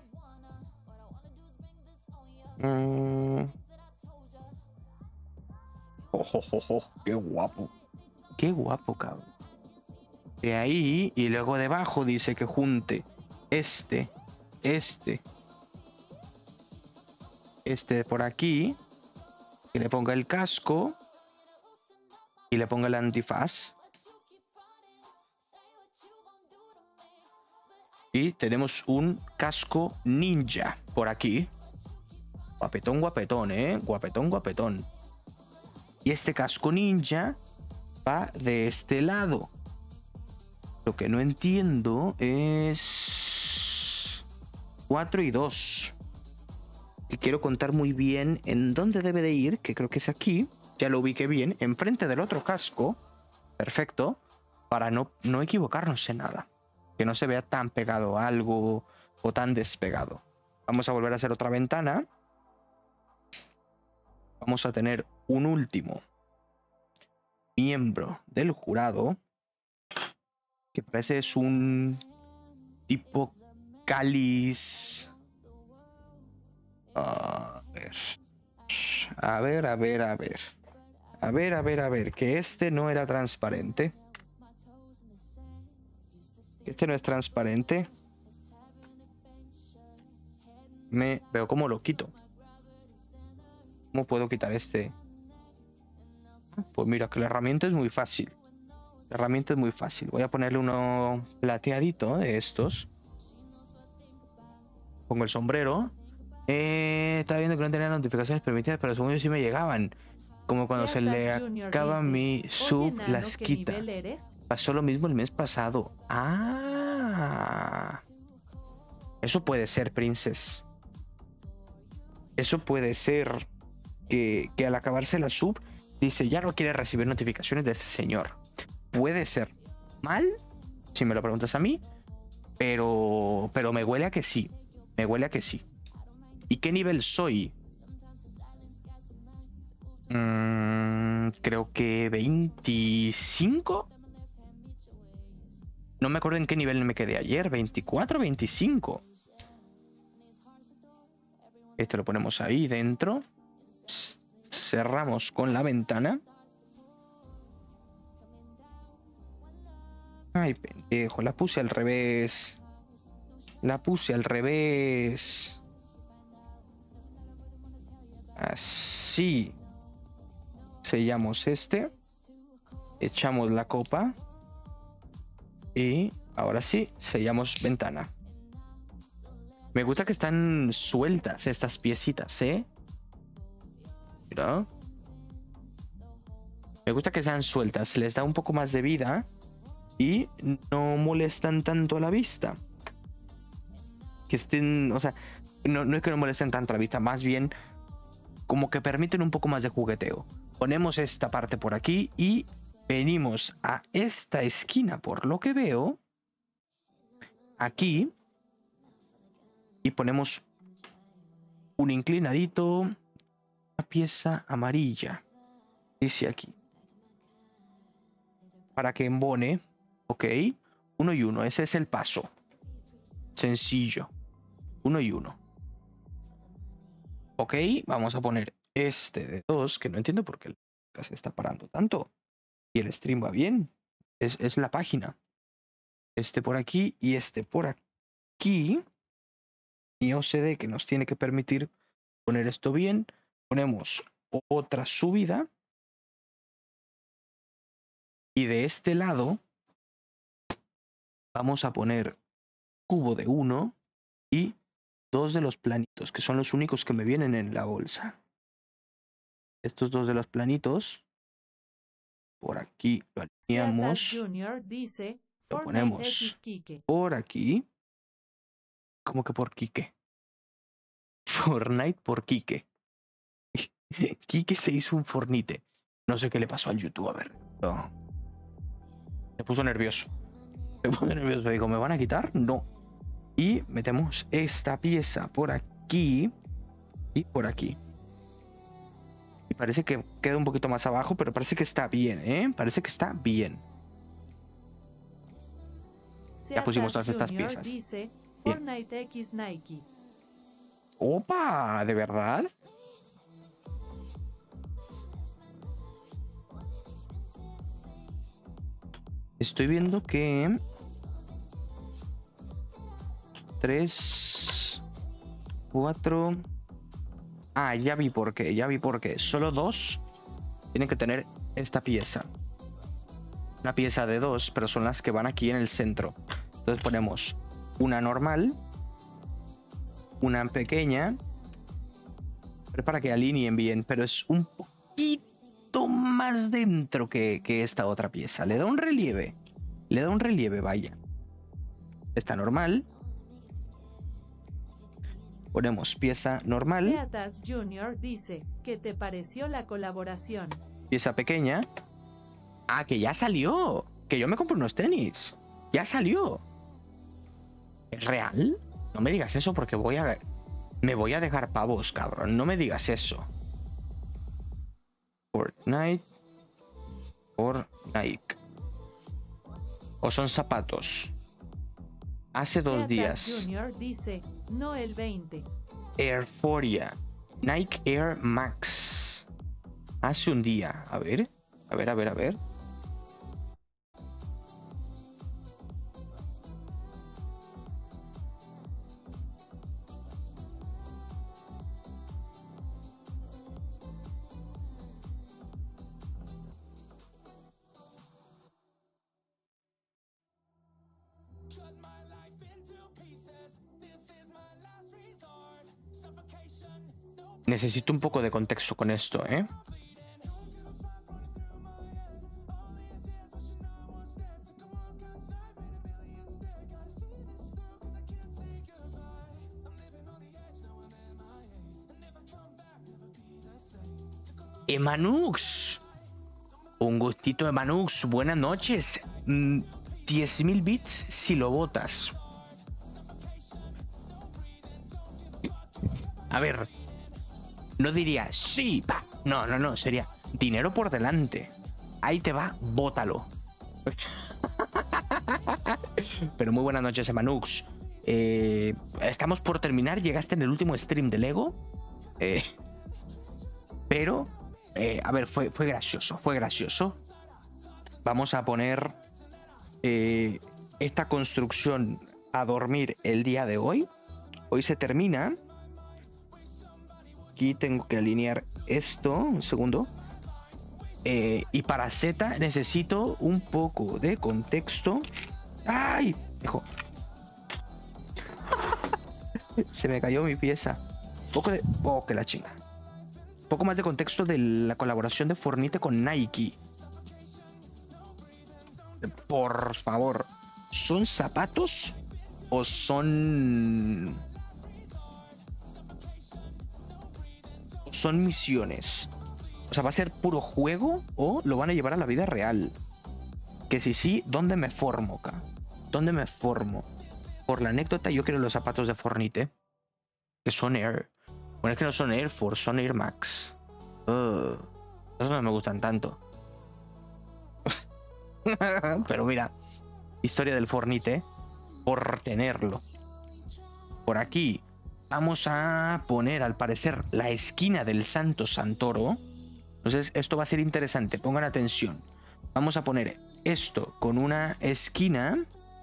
Qué guapo. Qué guapo, cabrón. De ahí y luego debajo dice que junte este de por aquí, que le ponga el casco y le ponga el antifaz. Y tenemos un casco ninja por aquí. Guapetón, guapetón, guapetón, guapetón. Y este casco ninja va de este lado. Lo que no entiendo es 4 y 2. Que quiero contar muy bien en dónde debe de ir, que creo que es aquí. Ya lo ubiqué bien, enfrente del otro casco. Perfecto. Para no equivocarnos en nada. Que no se vea tan pegado a algo o tan despegado. Vamos a volver a hacer otra ventana. Vamos a tener un último miembro del jurado, que parece es un tipo cáliz. A ver, que este no era transparente. Este no es transparente. Me veo cómo lo quito. ¿Cómo puedo quitar este? Pues mira, que la herramienta es muy fácil. La herramienta es muy fácil. Voy a ponerle uno plateadito de estos. Pongo el sombrero. Estaba viendo que no tenía notificaciones permitidas, pero según yo sí me llegaban. Como cuando se le Seatas Junior acaba dice, mi "Oye, sub, nano, las ¿qué quita. nivel eres?". Pasó lo mismo el mes pasado. Ah. Eso puede ser, Princess. Eso puede ser que al acabarse la sub dice, ya no quiere recibir notificaciones de este señor. Puede ser mal, si me lo preguntas a mí, pero me huele a que sí. Me huele a que sí. ¿Y qué nivel soy? Creo que 25. No me acuerdo en qué nivel me quedé ayer. 24, 25. Este lo ponemos ahí dentro. Cerramos con la ventana. Ay, pendejo, la puse al revés. La puse al revés. Así. Sellamos este. Echamos la copa. Y ahora sí, sellamos ventana. Me gusta que están sueltas estas piecitas, ¿eh? Mira. Me gusta que sean sueltas. Les da un poco más de vida. Y no molestan tanto a la vista. Que estén, o sea, no es que no molesten tanto a la vista, más bien como que permiten un poco más de jugueteo. Ponemos esta parte por aquí y venimos a esta esquina, por lo que veo, aquí, y ponemos un inclinadito, una pieza amarilla, dice aquí, para que embone. Ok, 1 y 1, ese es el paso. Sencillo. 1 y 1. Ok, vamos a poner este de 2, que no entiendo por qué se está parando tanto. Y el stream va bien. Es la página. Este por aquí y este por aquí. Mi OCD que nos tiene que permitir poner esto bien. Ponemos otra subida. Y de este lado vamos a poner cubo de 1 y 2 de los planitos, que son los únicos que me vienen en la bolsa. Estos 2 de los planitos, por aquí lo alineamos, Junior dice, lo Fortnite ponemos X Kike. por aquí, como que por Kike. Fortnite por Kike. Kike se hizo un Fornite. No sé qué le pasó al YouTube, a ver. No. Me puso nervioso. Digo, ¿me van a quitar? No. Y metemos esta pieza por aquí y por aquí. Y parece que queda un poquito más abajo, pero parece que está bien, ¿eh? Parece que está bien. Ya pusimos todas estas piezas. Dice, Fortnite X Nike. ¡Opa! ¿De verdad? Estoy viendo que 3, 4. Ah, ya vi por qué. Solo 2 tienen que tener esta pieza. Una pieza de 2, pero son las que van aquí en el centro. Entonces ponemos una normal, una pequeña, pero para que alineen bien, pero es un poquito más dentro que esta otra pieza. Le da un relieve, vaya. Esta normal. Ponemos pieza normal. Seatas Junior dice, ¿qué te pareció la colaboración? Pieza pequeña. Ah, que ya salió. Que yo me compré unos tenis. Ya salió. ¿Es real? No me digas eso porque me voy a dejar pavos, cabrón. No me digas eso. Fortnite por Nike. O son zapatos. Hace 2 días. Junior dice, no el 20. Airforia. Nike Air Max. Hace un día. A ver. Necesito un poco de contexto con esto, ¿eh? Emanux. Un gustito, Emanux. Buenas noches. 10.000 bits si lo botas. A ver. No diría sí, pa. No. Sería dinero por delante. Ahí te va, bótalo. Pero muy buenas noches, Emanux. Estamos por terminar. Llegaste en el último stream de Lego. Pero, a ver, fue gracioso. Fue gracioso. Vamos a poner esta construcción a dormir el día de hoy. Hoy se termina. Aquí tengo que alinear esto. Un segundo. Y para Z necesito un poco de contexto. ¡Ay! Dejo. Se me cayó mi pieza. Un poco de... Oh, que la chinga. Un poco más de contexto de la colaboración de Fornite con Nike. Por favor. ¿Son zapatos? ¿O son... son misiones? O sea, ¿va a ser puro juego o lo van a llevar a la vida real? Que si sí, ¿dónde me formo, ca? ¿Dónde me formo? Por la anécdota, yo quiero los zapatos de Fornite. Que son Air. Bueno, es que no son Air Force, son Air Max. Esos no me gustan tanto. Pero mira, historia del Fornite por tenerlo. Por aquí vamos a poner, al parecer, la esquina del Santo Santoro. Entonces esto va a ser interesante, pongan atención. Vamos a poner esto con una esquina.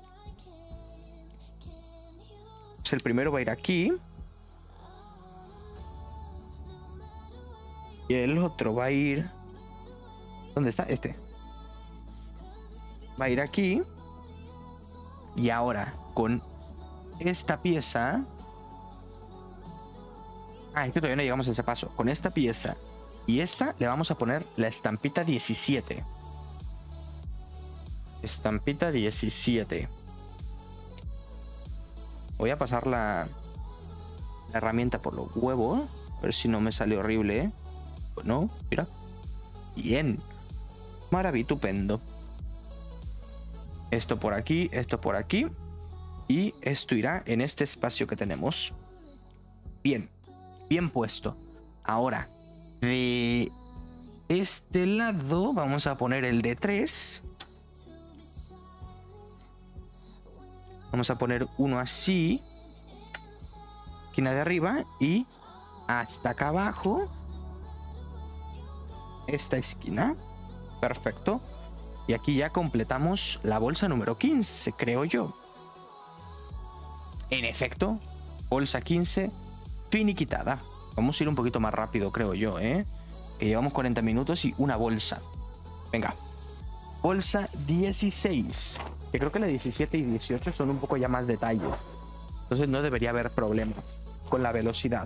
Pues el primero va a ir aquí. Y el otro va a ir... ¿Dónde está? Este. Va a ir aquí. Y ahora, con esta pieza... Ah, es que todavía no llegamos a ese paso. Con esta pieza y esta le vamos a poner la estampita 17. Estampita 17. Voy a pasar la herramienta por los huevos. A ver si no me sale horrible, ¿eh? Pues no, mira. Bien. Maravitupendo. Esto por aquí, esto por aquí. Y esto irá en este espacio que tenemos. Bien. Bien puesto. Ahora, de este lado vamos a poner el de 3. Vamos a poner uno así. Esquina de arriba y hasta acá abajo. Esta esquina. Perfecto. Y aquí ya completamos la bolsa número 15, creo yo. En efecto, bolsa 15 finiquitada. Vamos a ir un poquito más rápido, creo yo, ¿eh? Que llevamos 40 minutos y una bolsa. Venga. Bolsa 16. Que creo que la 17 y 18 son un poco ya más detalles. Entonces no debería haber problema con la velocidad.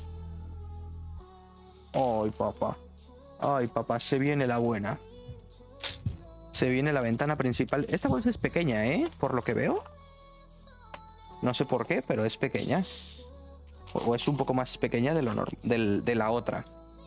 Ay, papá. Ay, papá, se viene la buena. Se viene la ventana principal. Esta bolsa es pequeña, ¿eh? Por lo que veo. No sé por qué, pero es pequeña. O es un poco más pequeña de de la otra.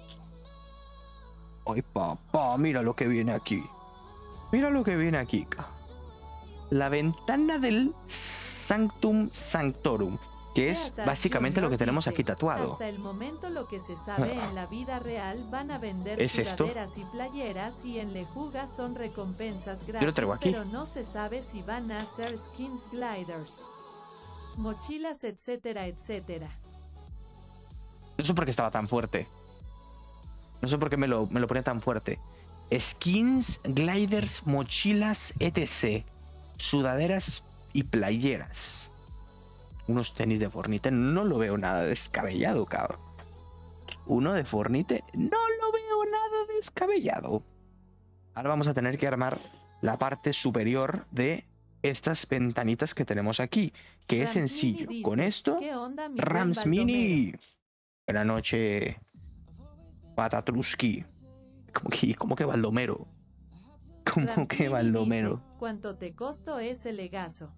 Ay, papá, mira lo que viene aquí. Mira lo que viene aquí. La ventana del Sanctum Sanctorum. Que es básicamente lo que tenemos aquí tatuado. Hasta el momento lo que se sabe en la vida real van a vender ¿Es esto? sudaderas y playeras y en Lejuga son recompensas Yo gratis, lo traigo aquí. pero no se sabe si van a ser skins gliders, mochilas, etcétera, etcétera. No sé por qué estaba tan fuerte. No sé por qué me lo ponía tan fuerte. Skins, gliders, mochilas, etc. Sudaderas y playeras. Unos tenis de Fornite, no lo veo nada descabellado, cabrón. Uno de Fornite, no lo veo nada descabellado. Ahora vamos a tener que armar la parte superior de estas ventanitas que tenemos aquí, que es Ramsmini sencillo. dice, Con esto, ¿qué onda, mi buen Ramsmini. Buenas noches, Patatruski. ¿Cómo que Baldomero? ¿Cómo Ramsmini que Baldomero? dice, ¿cuánto te costó ese legazo?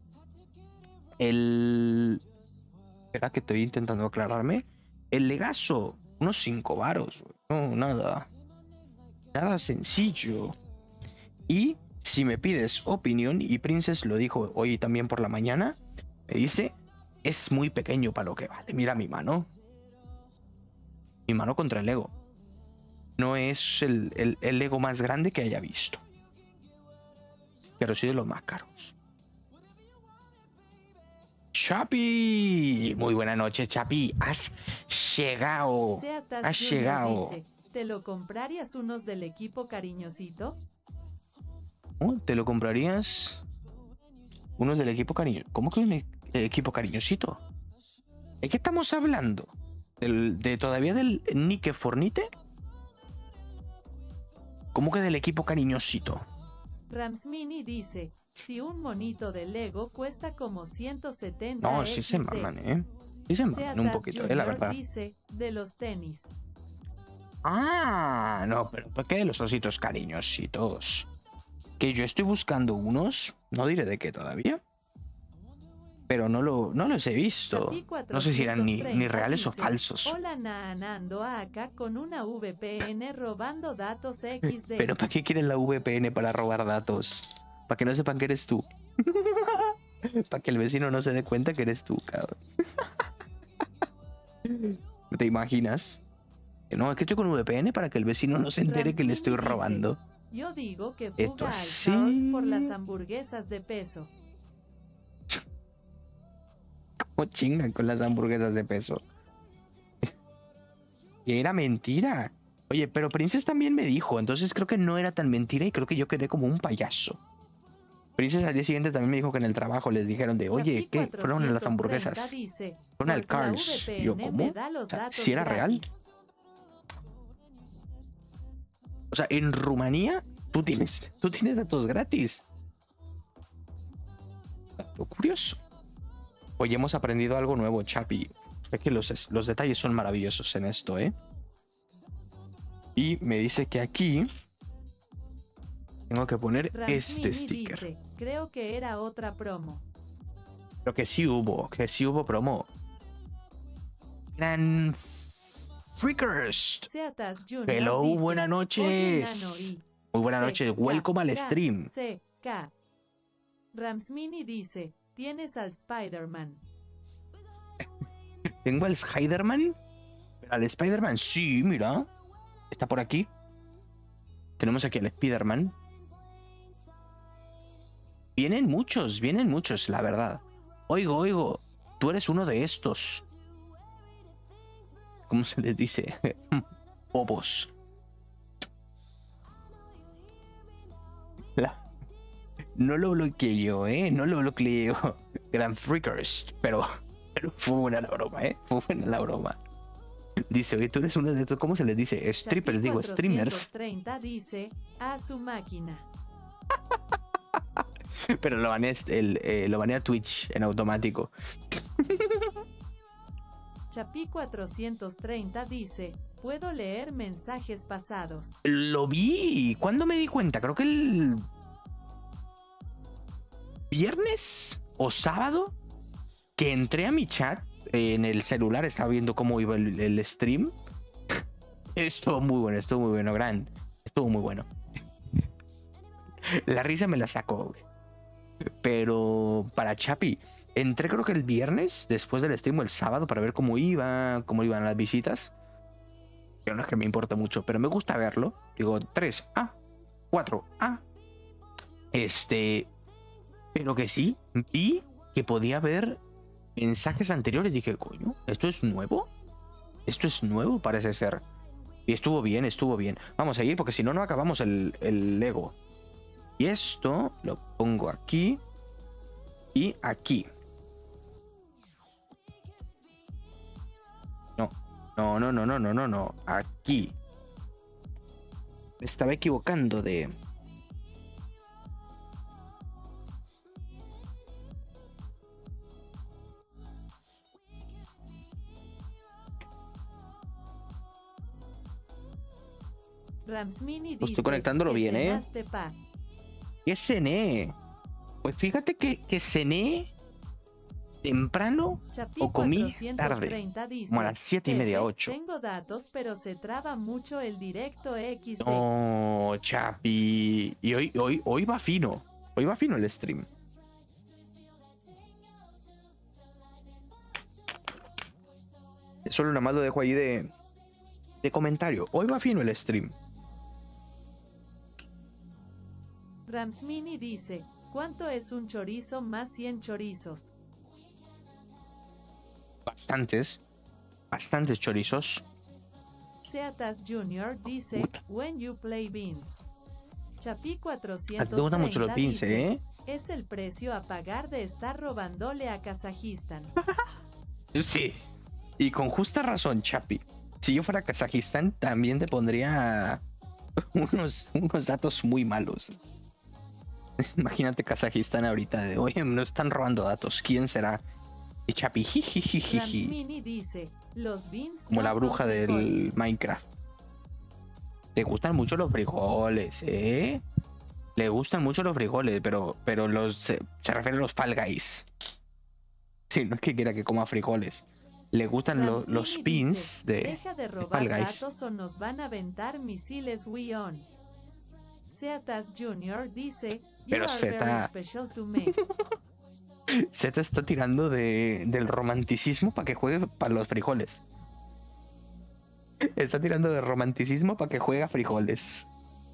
Espera que estoy intentando aclararme. El legazo, unos 5 varos. No, nada. Nada sencillo. Y si me pides opinión, y Princess lo dijo hoy también por la mañana, me dice, es muy pequeño para lo que vale. Mira mi mano. Mi mano contra el Lego. No es el Lego más grande que haya visto. Pero sí de los más caros. Chapi. Muy buena noche, Chapi. Has llegado. Seatas Has Junior llegado. dice, ¿te lo comprarías unos del equipo cariñosito? ¿Oh? ¿Te lo comprarías? Unos del equipo cariño. ¿Cómo que un equipo cariñosito? ¿De qué estamos hablando? ¿De todavía del Nike Fornite? ¿Cómo que del equipo cariñosito? Ramsmini dice, si un monito de Lego cuesta como 170 No, sí se XD. maman, ¿eh? Sí se maman un Seatas poquito, la Junior verdad. dice, de los tenis. Ah, no, pero ¿por qué de los ositos cariñositos? Que yo estoy buscando unos, no diré de qué todavía, pero no los he visto. Chapi No sé si eran ni 430 reales o dice, falsos. Hola Naanando acá con una VPN robando datos XD. Pero ¿para qué quieres la VPN para robar datos? Para que no sepan que eres tú. Para que el vecino no se dé cuenta que eres tú, cabrón. ¿Te imaginas? No, es que estoy con VPN para que el vecino no se entere que le estoy Ramsmini dice, robando. Yo digo que Esto fuga al así. Charles por las hamburguesas de peso. ¿Cómo chingan con las hamburguesas de peso? Y era mentira. Oye, pero Princess también me dijo, entonces creo que no era tan mentira y creo que yo quedé como un payaso. Princess al día siguiente también me dijo que en el trabajo les dijeron de, oye, Chapi ¿qué? Fueron a las 430 hamburguesas. dice, Fueron al porque la Carl's. Y yo, VPN ¿cómo? me da O los sea, datos ¿si era real? gratis. O sea, en Rumanía tú tienes datos gratis. Dato curioso. Hoy hemos aprendido algo nuevo, Chapi. Es que los detalles son maravillosos en esto, ¿eh? Y me dice que aquí tengo que poner Ramsmini este sticker. dice, creo que era otra promo. Pero que sí hubo promo. Gran Freakers. Seatas Junior Hello, dice, buenas Oye, noches. Nanori, Muy buenas C, noches. K, Welcome al K, stream. C, K. Ramsmini dice, tienes al Spider-Man. Tengo al Spider-Man. Al Spider-Man, sí, mira. Está por aquí. Tenemos aquí al Spider-Man. Vienen muchos, la verdad. Oigo. Tú eres uno de estos. ¿Cómo se les dice? Bobos. No lo bloqueé yo, ¿eh? No lo bloqueé yo. Gran Freakers. Pero fue buena la broma, ¿eh? Fue buena la broma. Dice, oye, tú eres uno de estos, ¿cómo se les dice? Strippers, Chapi digo, streamers. 430 dice, a su máquina. Pero lo banea Twitch en automático. Chapi 430 dice, puedo leer mensajes pasados. Lo vi. ¿Cuándo me di cuenta? Creo que el viernes o sábado que entré a mi chat en el celular, estaba viendo cómo iba el stream. Estuvo muy bueno, gran. Estuvo muy bueno. La risa me la sacó, güey. Pero para Chapi, entré creo que el viernes después del stream o el sábado para ver cómo iban las visitas. Yo no es que me importa mucho, pero me gusta verlo. Digo, 3A, 4A. Pero que sí, vi que podía ver mensajes anteriores. Dije, coño, ¿esto es nuevo? Esto es nuevo, parece ser. Y estuvo bien. Vamos a seguir porque si no, no acabamos el Lego. Y esto lo pongo aquí y aquí. No. Aquí. Me estaba equivocando de... Ramsmini dice, Estoy conectándolo que bien, ¿eh? cenaste, pa. ¿Qué cené? Pues fíjate que cené temprano Chapi o comí 430 tarde, dice, como a las 7:30, 8. Tengo datos, pero se traba mucho el directo XD. No, Chapi. Y hoy va fino. Hoy va fino el stream. Solo nada más lo dejo ahí de comentario. Hoy va fino el stream. Ramsmini dice, ¿cuánto es un chorizo más 100 chorizos? bastantes chorizos. Seatas Jr. dice, when you play beans. Chapi A ti te gustan mucho los 430 beans, dice, ¿eh? es el precio a pagar de estar robándole a Kazajistán. Sí. Y con justa razón, Chapi. Si yo fuera a Kazajistán, también te pondría unos datos muy malos. Imagínate Kazajistán ahorita de, oye, nos están robando datos, ¿quién será? Y Chapi, jijijijiji. Ramsmini dice, los beans Como no la son bruja del frijoles. Minecraft. Te gustan mucho los frijoles, ¿eh? Le gustan mucho los frijoles, pero se refiere a los Fall Guys. Sí, no es que quiera que coma frijoles. Le gustan los Ramsmini pins dice, de deja de Fall robar Guys. datos o nos van a aventar misiles Wion. Seatas Jr. dice, you Pero are very Zeta- special to me. Z está tirando del romanticismo para que juegue para los frijoles. Está tirando de romanticismo para que juegue a frijoles.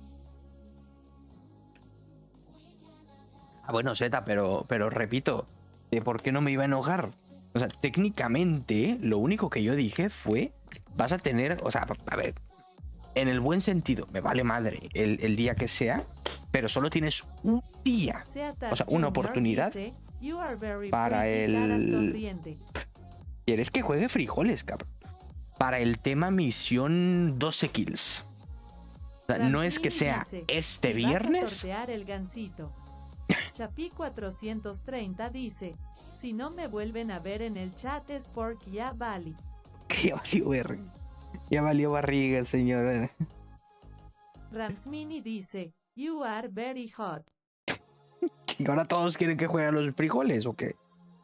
Ah, bueno, Z, pero repito, ¿de por qué no me iba a enojar? O sea, técnicamente, lo único que yo dije fue, vas a tener, o sea, a ver, en el buen sentido, me vale madre el día que sea, pero solo tienes un día, Seatas o sea, una Jr. oportunidad dice, you are very para pretty, cara el- sonriente. ¿Quieres que juegue frijoles, cabrón? Para el tema misión 12 kills. O sea, no es que Ramsmini sea dice, este si vas a viernes. sortear el gansito. Chapi 430 dice, si no me vuelven a ver en el chat es porque ya vale. Que ya valió verga. Ya valió barriga, señora. Ramsmini dice, you are very hot. ¿Y ahora todos quieren que juegue a los frijoles o qué?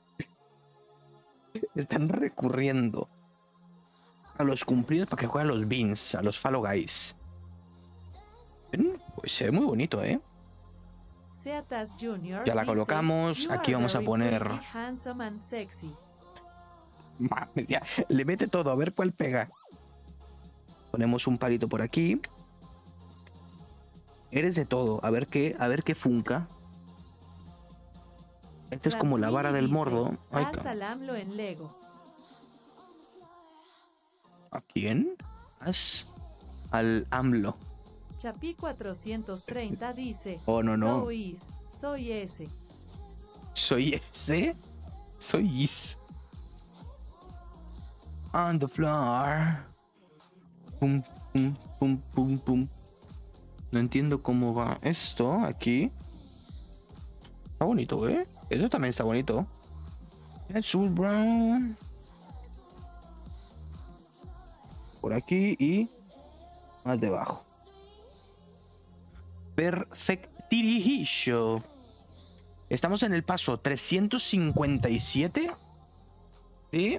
Están recurriendo a los cumplidos para que juegue a los beans, a los Fall Guys. Pues se ve muy bonito, ¿eh? Seatas Jr. Ya la dice, colocamos, "You aquí are vamos a very poner- pretty, handsome and sexy". Mames, ya, le mete todo, a ver cuál pega. Ponemos un palito por aquí. Eres de todo, a ver qué funca. Esta es como la vara del Ramsmini mordo. dice, Ay, haz al AMLO en Lego. ¿a quién? Haz al AMLO. Chapi 430 dice, Oh, no. soy ese. ¿Soy ese? Soy is. On the floor. Pum, pum, pum, pum, pum. No entiendo cómo va esto aquí. Está bonito, ¿eh? Eso también está bonito. Azul brown. Por aquí y más debajo. Perfectirillo. Estamos en el paso 357 de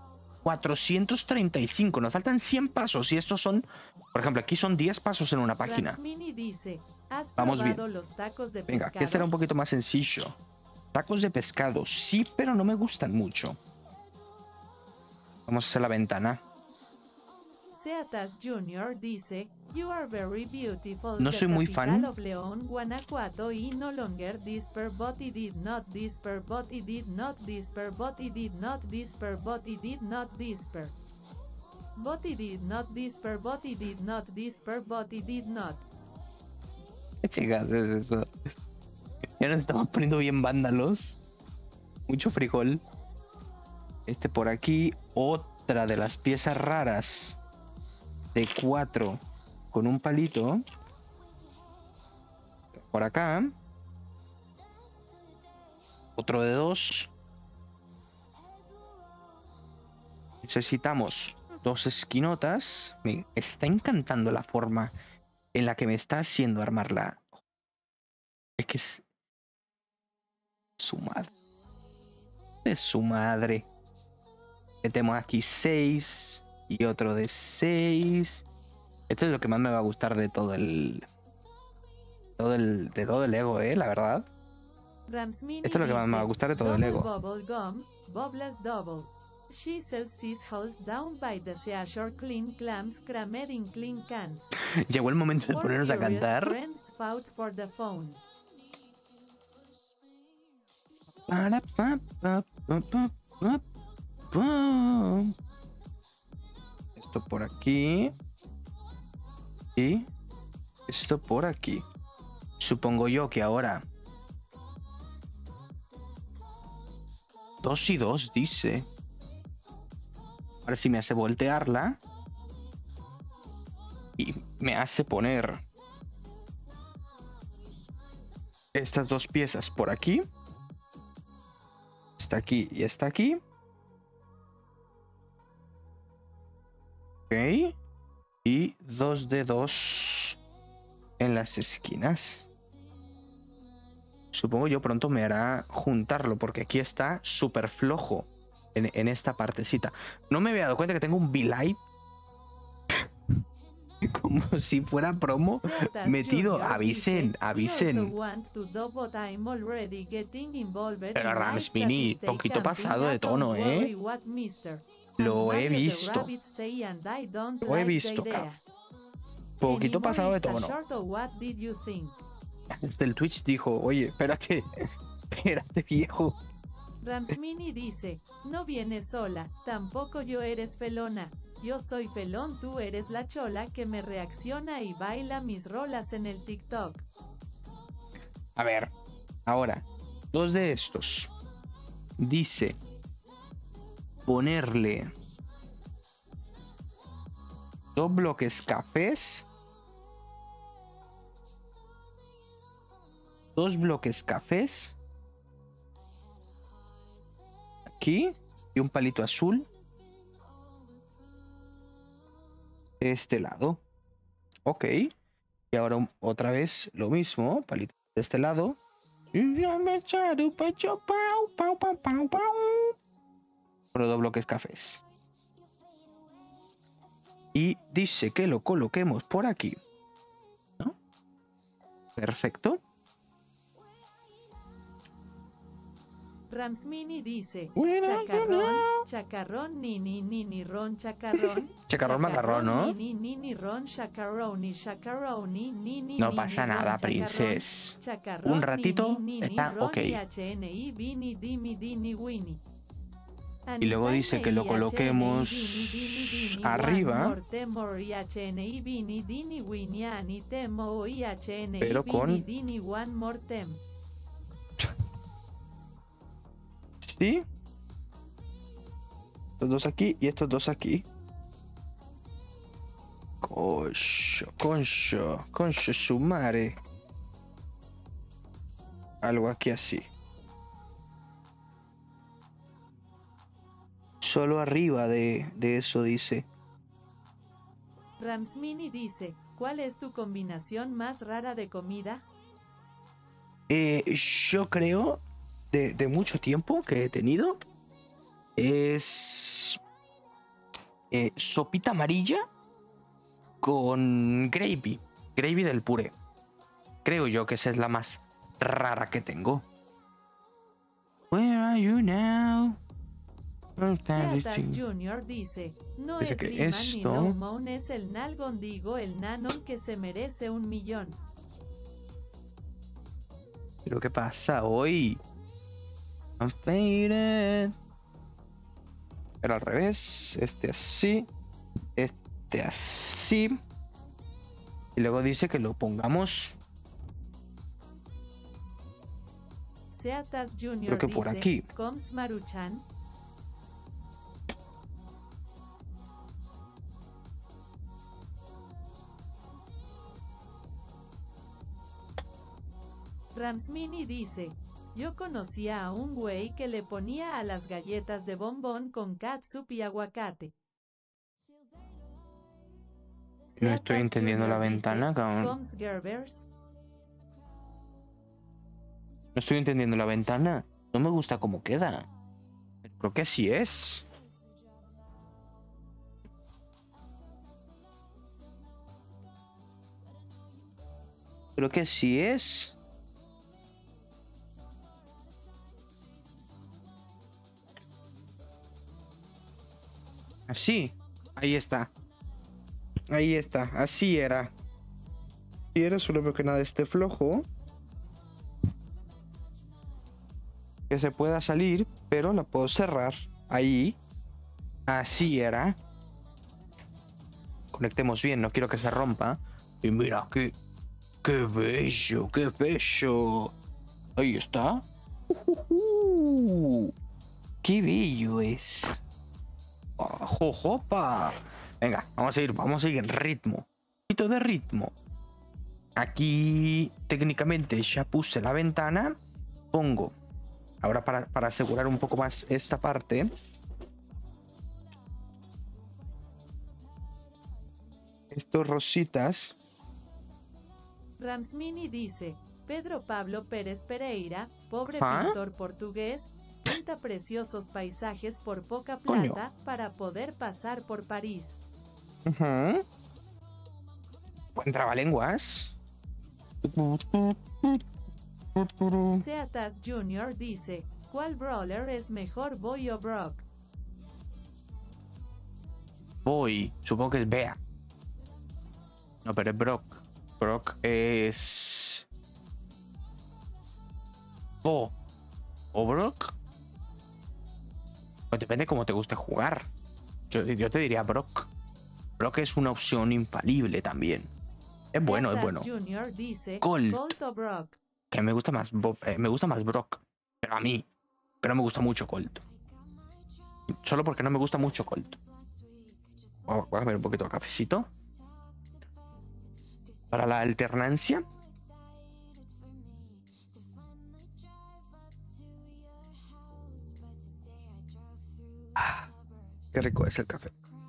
435. Nos faltan 100 pasos y estos son, por ejemplo, aquí son 10 pasos en una página. Ramsmini dice, ¿has Vamos probado bien. los tacos de Venga, que pescado? este era un poquito más sencillo. Tacos de pescado, sí, pero no me gustan mucho. Vamos a hacer la ventana. Seatas Jr. dice, you are very beautiful. No The soy muy capital fan. of León, Guanajuato y no longer disper but it did not disper but it did not disper but it did not disper but it did not disper. But it did not disper but it did not disper but it did not. ¿Qué chicas es eso? Ya nos estamos poniendo bien vándalos. Mucho frijol. Este por aquí. Otra de las piezas raras. De 4. Con un palito. Por acá. Otro de 2. Necesitamos 2 esquinotas. Me está encantando la forma en la que me está haciendo armarla. Es que es su madre. Es su madre. Metemos aquí 6 y otro de 6. Esto es lo que más me va a gustar de todo el Lego, la verdad. Ramsmini Esto es lo que más me va a dice, gustar de todo el double Lego. Bubble gum, Boblas double. She sells his holes down by the seashore clean clams crammed in clean cans. Llegó el momento de Four ponernos a curious cantar. friends fought for the phone. Para, pa, pa, pa, pa, pa, pum. Esto por aquí. Y esto por aquí. Supongo yo que ahora 2 y 2 dice. Ahora sí me hace voltearla. Y me hace poner estas dos piezas por aquí. Está aquí y está aquí. Ok. Y 2 de 2 en las esquinas. Supongo yo pronto me hará juntarlo porque aquí está súper flojo en esta partecita. No me había dado cuenta que tengo un V-Light como si fuera promo Zetas metido. Junior Avisen, dice, avisen. "We also want to do, but I'm already getting involved Pero in Rams life Mini, that poquito can be pasado de not tono, don't ¿eh? worry what, mister." Lo And he Mario the visto. Rabbit say, "And I don't Lo he like the visto, idea." Poquito Anymore pasado de it's a tono. short, or what did you think? Desde el Twitch dijo, oye, espérate, espérate viejo. Ramsmini dice, no vienes sola, tampoco yo eres felona. Yo soy felón, tú eres la chola que me reacciona y baila mis rolas en el TikTok. A ver, ahora, 2 de estos. Dice, ponerle 2 bloques cafés. 2 bloques cafés. Aquí. Y un palito azul. De este lado. Ok. Y ahora otra vez lo mismo. Palito de este lado. Por 2 bloques cafés. Y dice que lo coloquemos por aquí. ¿No? Perfecto. Ramsmini dice, Bueno, chacarrón, chacarrón, nini, ron, chacarrón. Chacarrón, macarrón, ¿no? Nini, ron, chacarroni, chacaroni, nini. No pasa nada, princess. Un ratito está ok. Y luego dice que lo coloquemos arriba, pero con... ¿Sí? Estos dos aquí y estos dos aquí. Concho, su madre. Algo aquí así. Solo arriba de eso dice. Ramsmini dice, ¿cuál es tu combinación más rara de comida? Yo creo, de mucho tiempo que he tenido, es sopita amarilla con gravy del puré. Creo yo que esa es la más rara que tengo. Where are you now? Seatas Junior dice, no Dice es que Liman ni esto- No Moon, es el nalgondigo, el nanon que se merece 1 millón. Pero ¿qué pasa hoy? I'm faded. Pero al revés. Este así. Este así. Y luego dice que lo pongamos. Seatas Junior Creo que dice, por aquí. Coms Maruchan. Ramsmini dice, yo conocía a un güey que le ponía a las galletas de bombón con catsup y aguacate. No estoy Seatas entendiendo la Junior ventana, dice, cabrón. Coms Gerbers. No estoy entendiendo la ventana. No me gusta cómo queda. Creo que así es. Creo que sí es. Así. Ahí está. Ahí está. Así era. Y era, solo veo que nada esté flojo. Que se pueda salir, pero la puedo cerrar. Ahí. Así era. Conectemos bien, no quiero que se rompa. Y mira, qué bello, qué bello. Ahí está. Qué bello es. Jojopa. Venga, vamos a ir en ritmo. Un poquito de ritmo. Aquí técnicamente ya puse la ventana. Pongo. Ahora para asegurar un poco más esta parte. Estos rositas. Ramsmini dice, Pedro Pablo Pérez Pereira, pobre ¿Ah? pintor portugués, pinta preciosos paisajes por poca Coño. plata para poder pasar por París. Ujú. Buen trabalenguas. Seatas Jr. dice, ¿cuál brawler es mejor, Boy o Brock? Voy. Supongo que es Bea. No, pero es Brock. Brock es... Bo. ¿O Brock? Pues depende cómo te guste jugar. Yo te diría Brock. Brock es una opción infalible también. Es bueno, es Seatas bueno. Jr. dice, Colt. Colt o Brock. Que me gusta más Brock. Pero a mí. Pero me gusta mucho Colt. Solo porque no me gusta mucho Colt. Voy a comer un poquito de cafecito. Para la alternancia. Ah, qué rico es el café.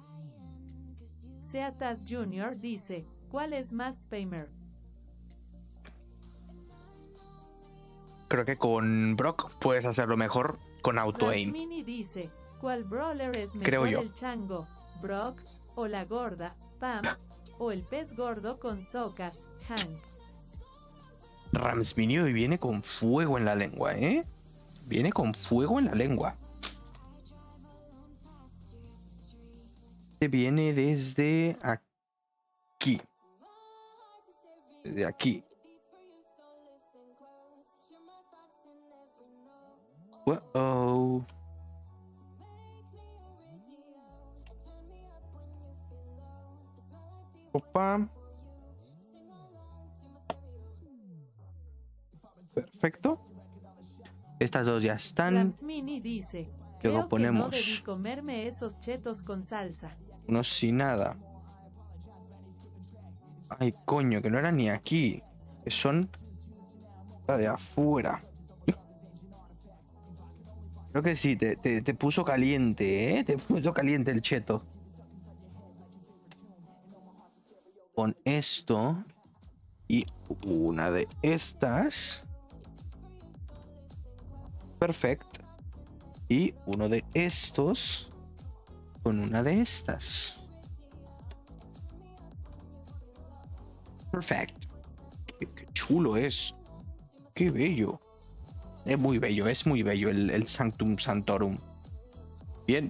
Seatas Jr. dice, ¿cuál es más spamer? Creo que con Brock puedes hacerlo mejor con auto-aim. Ramsmini dice, ¿cuál brawler es mejor, Creo yo. el chango, Brock, o la gorda, Pam, o el pez gordo con socas, Hank? Ramsmini hoy viene con fuego en la lengua, ¿eh? Viene con fuego en la lengua. Este viene desde aquí. Desde aquí. Uh-oh. Opa. Perfecto. Estas dos ya están. Ramsmini dice, Luego creo que no ponemos debí comerme esos chetos con salsa. unos sin nada. Ay, coño, que no eran ni aquí. Que son de afuera. Creo que sí, te puso caliente, ¿eh? Te puso caliente el cheto. Con esto y una de estas. Perfecto. Y uno de estos con una de estas. Perfecto. Qué chulo es. Qué bello. Es muy bello el Sanctum Santorum. Bien.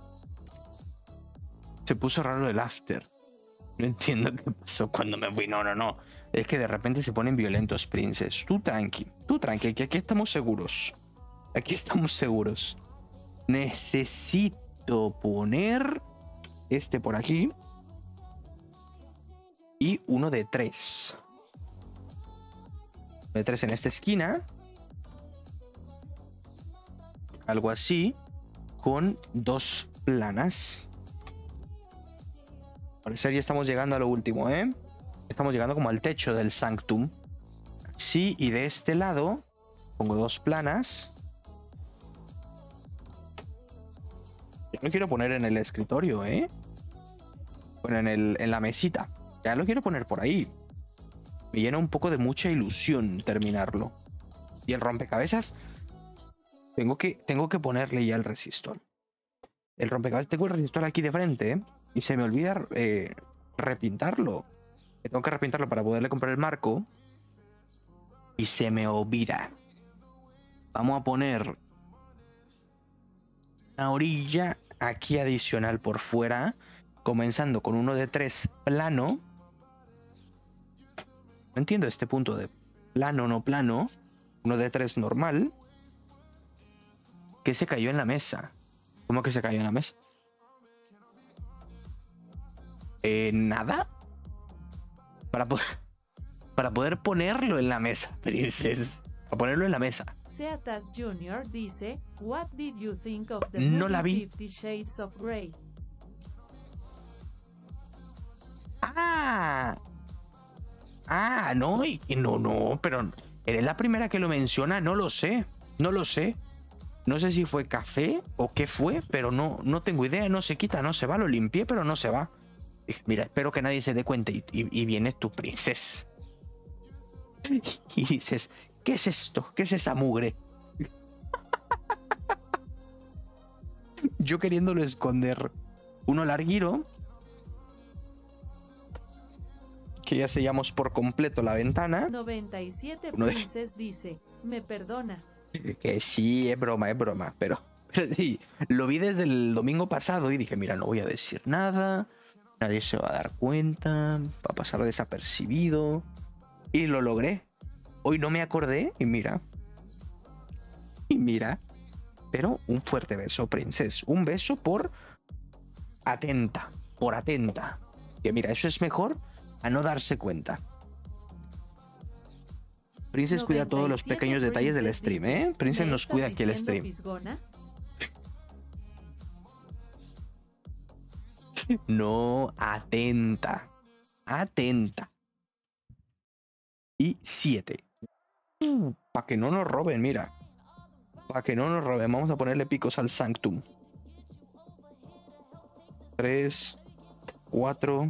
Se puso raro el after. No entiendo qué pasó cuando me fui. No. Es que de repente se ponen violentos, Princess. Tú tranqui, que aquí estamos seguros. Aquí estamos seguros. Necesito poner este por aquí. Y uno de 3. De 3 en esta esquina. Algo así. Con 2 planas. Al parecer ya estamos llegando a lo último, ¿eh? Estamos llegando como al techo del Sanctum. Sí, y de este lado pongo 2 planas. Yo lo quiero poner en el escritorio, ¿eh? Bueno, en la mesita. Ya lo quiero poner por ahí. Me llena un poco de mucha ilusión terminarlo. Y el rompecabezas... Tengo que ponerle ya el resistor. El rompecabezas, tengo el resistor aquí de frente, ¿eh? Y se me olvida repintarlo. Tengo que repintarlo para poderle comprar el marco. Y se me olvida. Vamos a poner una orilla aquí adicional por fuera. Comenzando con uno de 3 plano. No entiendo este punto de plano, no plano. Uno de 3 normal. Que se cayó en la mesa. ¿Cómo que se cayó en la mesa? Nada. Para poder, para poder ponerlo en la mesa, Princess. Para ponerlo en la mesa. Seatas Jr. dice, What did you think of the No la movie vi. 50 Shades of Grey? No, no, pero eres la primera que lo menciona, no lo sé. No sé si fue café o qué fue, pero no tengo idea, no se quita, no se va, lo limpié, pero no se va. Dije, mira, espero que nadie se dé cuenta y viene tu princesa. Y dices, ¿qué es esto? ¿Qué es esa mugre? Yo queriéndolo esconder. Uno larguiro. Que ya sellamos por completo la ventana. 97 Uno de- Princess dice, ¿me perdonas? Que sí, es broma. Pero sí, lo vi desde el domingo pasado y dije, mira, no voy a decir nada. Nadie se va a dar cuenta. Va a pasar desapercibido. Y lo logré. Hoy no me acordé y mira. Pero un fuerte beso, Princess. Un beso por atenta. Que mira, eso es mejor a no darse cuenta. Princess cuida todos los 97 pequeños detalles del Princess stream, dice, ¿eh? Princess ¿me nos cuida estás aquí el diciendo stream. fisgona? No, atenta. Y 7. Para que no nos roben, mira. Vamos a ponerle picos al Sanctum. 3, 4,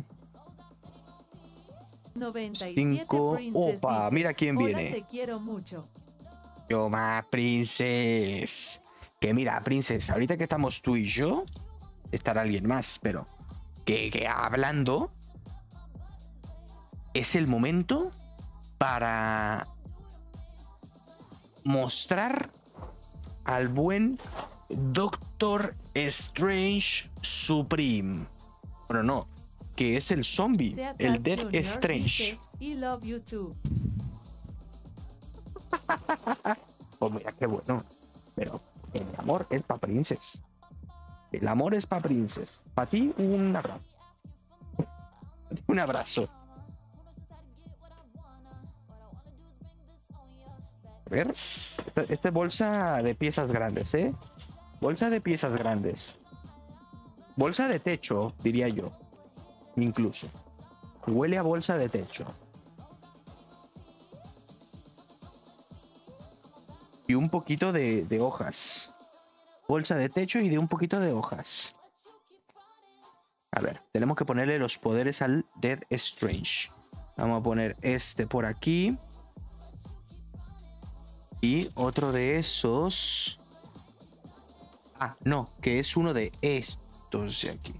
97 5. Princess Opa, dice, mira quién Hola, viene. te quiero mucho. Yo más, Princess. Que mira, Princess, ahorita que estamos tú y yo, estará alguien más, pero que hablando, es el momento para mostrar al buen Doctor Strange Supreme. Bueno, no, que es el zombie, Seatas el Death Jr. Strange. dice, I love you too. Pues mira qué bueno. Pero el amor es para Princess. El amor es para Princess. Para ti, un abrazo. Un abrazo. A ver. Esta es bolsa de piezas grandes, ¿eh? Bolsa de piezas grandes. Bolsa de techo, diría yo. Incluso. Huele a bolsa de techo. Y un poquito de hojas. Bolsa de techo y de un poquito de hojas. A ver, tenemos que ponerle los poderes al Death Strange. Vamos a poner este por aquí. Y otro de esos. Ah, no, que es uno de estos de aquí.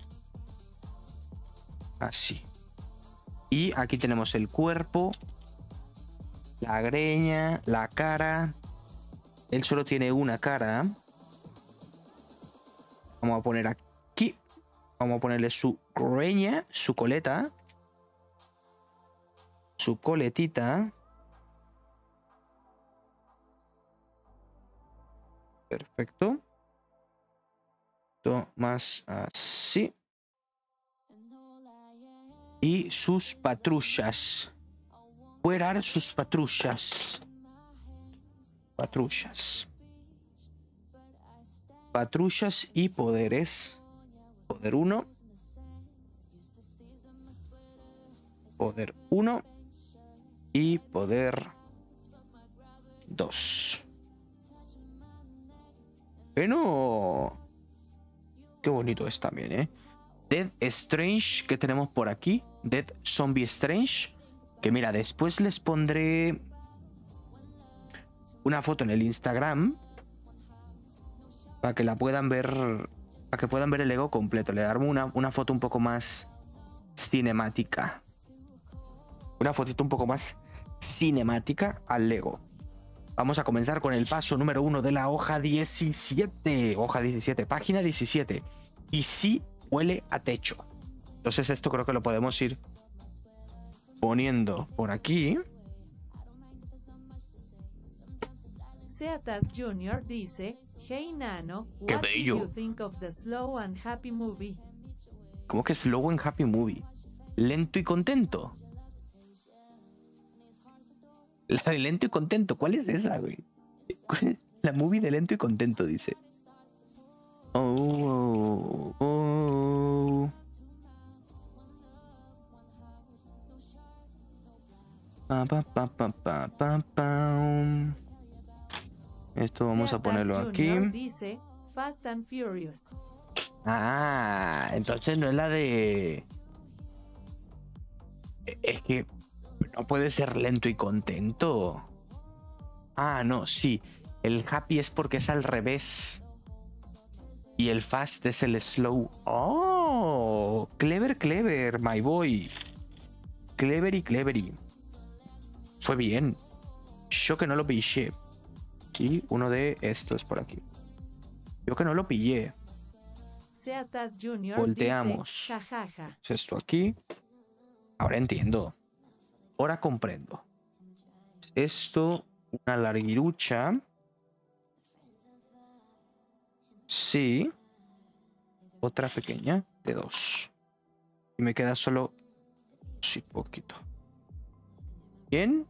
Así. Y aquí tenemos el cuerpo, la greña, la cara. Él solo tiene una cara. Vamos a poner aquí. Vamos a ponerle su greña, su coleta. Su coletita. Perfecto. Más así. Y sus patrullas. Where are sus patrullas? Patrullas y poderes. Poder 1. Poder 1. Y poder 2. Bueno. Qué bonito es también, ¿eh? Dead Strange que tenemos por aquí. Dead Zombie Strange. Que mira, después les pondré una foto en el Instagram. Para que la puedan ver. Para que puedan ver el Lego completo. Le daré una foto un poco más cinemática. Una fotito un poco más cinemática al Lego. Vamos a comenzar con el paso número 1 de la hoja 17. Hoja 17, página 17. Y sí huele a techo. Entonces esto creo que lo podemos ir poniendo por aquí. Seatas Jr. dice, Hey Nano, ¡Qué what did bello! you think of the slow and happy movie? ¿Cómo que Slow and Happy Movie? Lento y contento. La de lento y contento. ¿Cuál es esa, güey? ¿Cuál es? La movie de lento y contento, dice. Oh, oh, oh. Pa, pa, pa, pa, pa, pa, pam. Esto vamos a Zetas ponerlo aquí. Junior dice Fast and Furious. Ah, entonces no es la de... Es que no puede ser lento y contento. Ah, no, sí. El happy es porque es al revés. Y el fast es el slow. Oh, clever, clever, my boy. Clevery, clevery. Fue bien. Yo que no lo pillé. Y uno de estos por aquí. Yo que no lo pillé. Zetas Junior Volteamos. dice jajaja. Es esto aquí. Ahora entiendo. Ahora comprendo. Esto, una larguirucha. Sí. Otra pequeña de 2. Y me queda solo... Sí, poquito. Bien.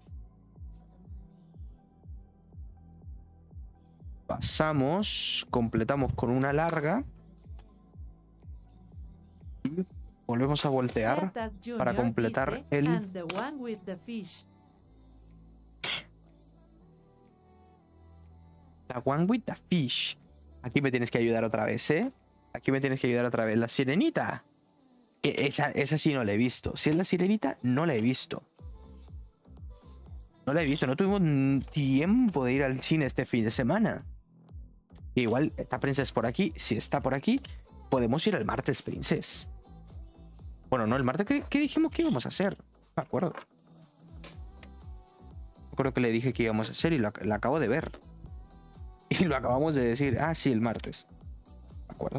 Pasamos. Completamos con una larga. Y volvemos a voltear Zetas Junior para completar dice, el... And the one with the fish. La one with the fish. Aquí me tienes que ayudar otra vez, ¿eh? Aquí me tienes que ayudar otra vez. La sirenita. Esa sí no la he visto. Si es la sirenita, no la he visto. No la he visto. No tuvimos tiempo de ir al cine este fin de semana. Igual, esta Princess por aquí. Si está por aquí, podemos ir al martes, Princess. Bueno, no, el martes, ¿qué dijimos que íbamos a hacer? No me acuerdo. Creo que le dije que íbamos a hacer y la acabo de ver. Y lo acabamos de decir. Ah, sí, el martes. ¿De acuerdo?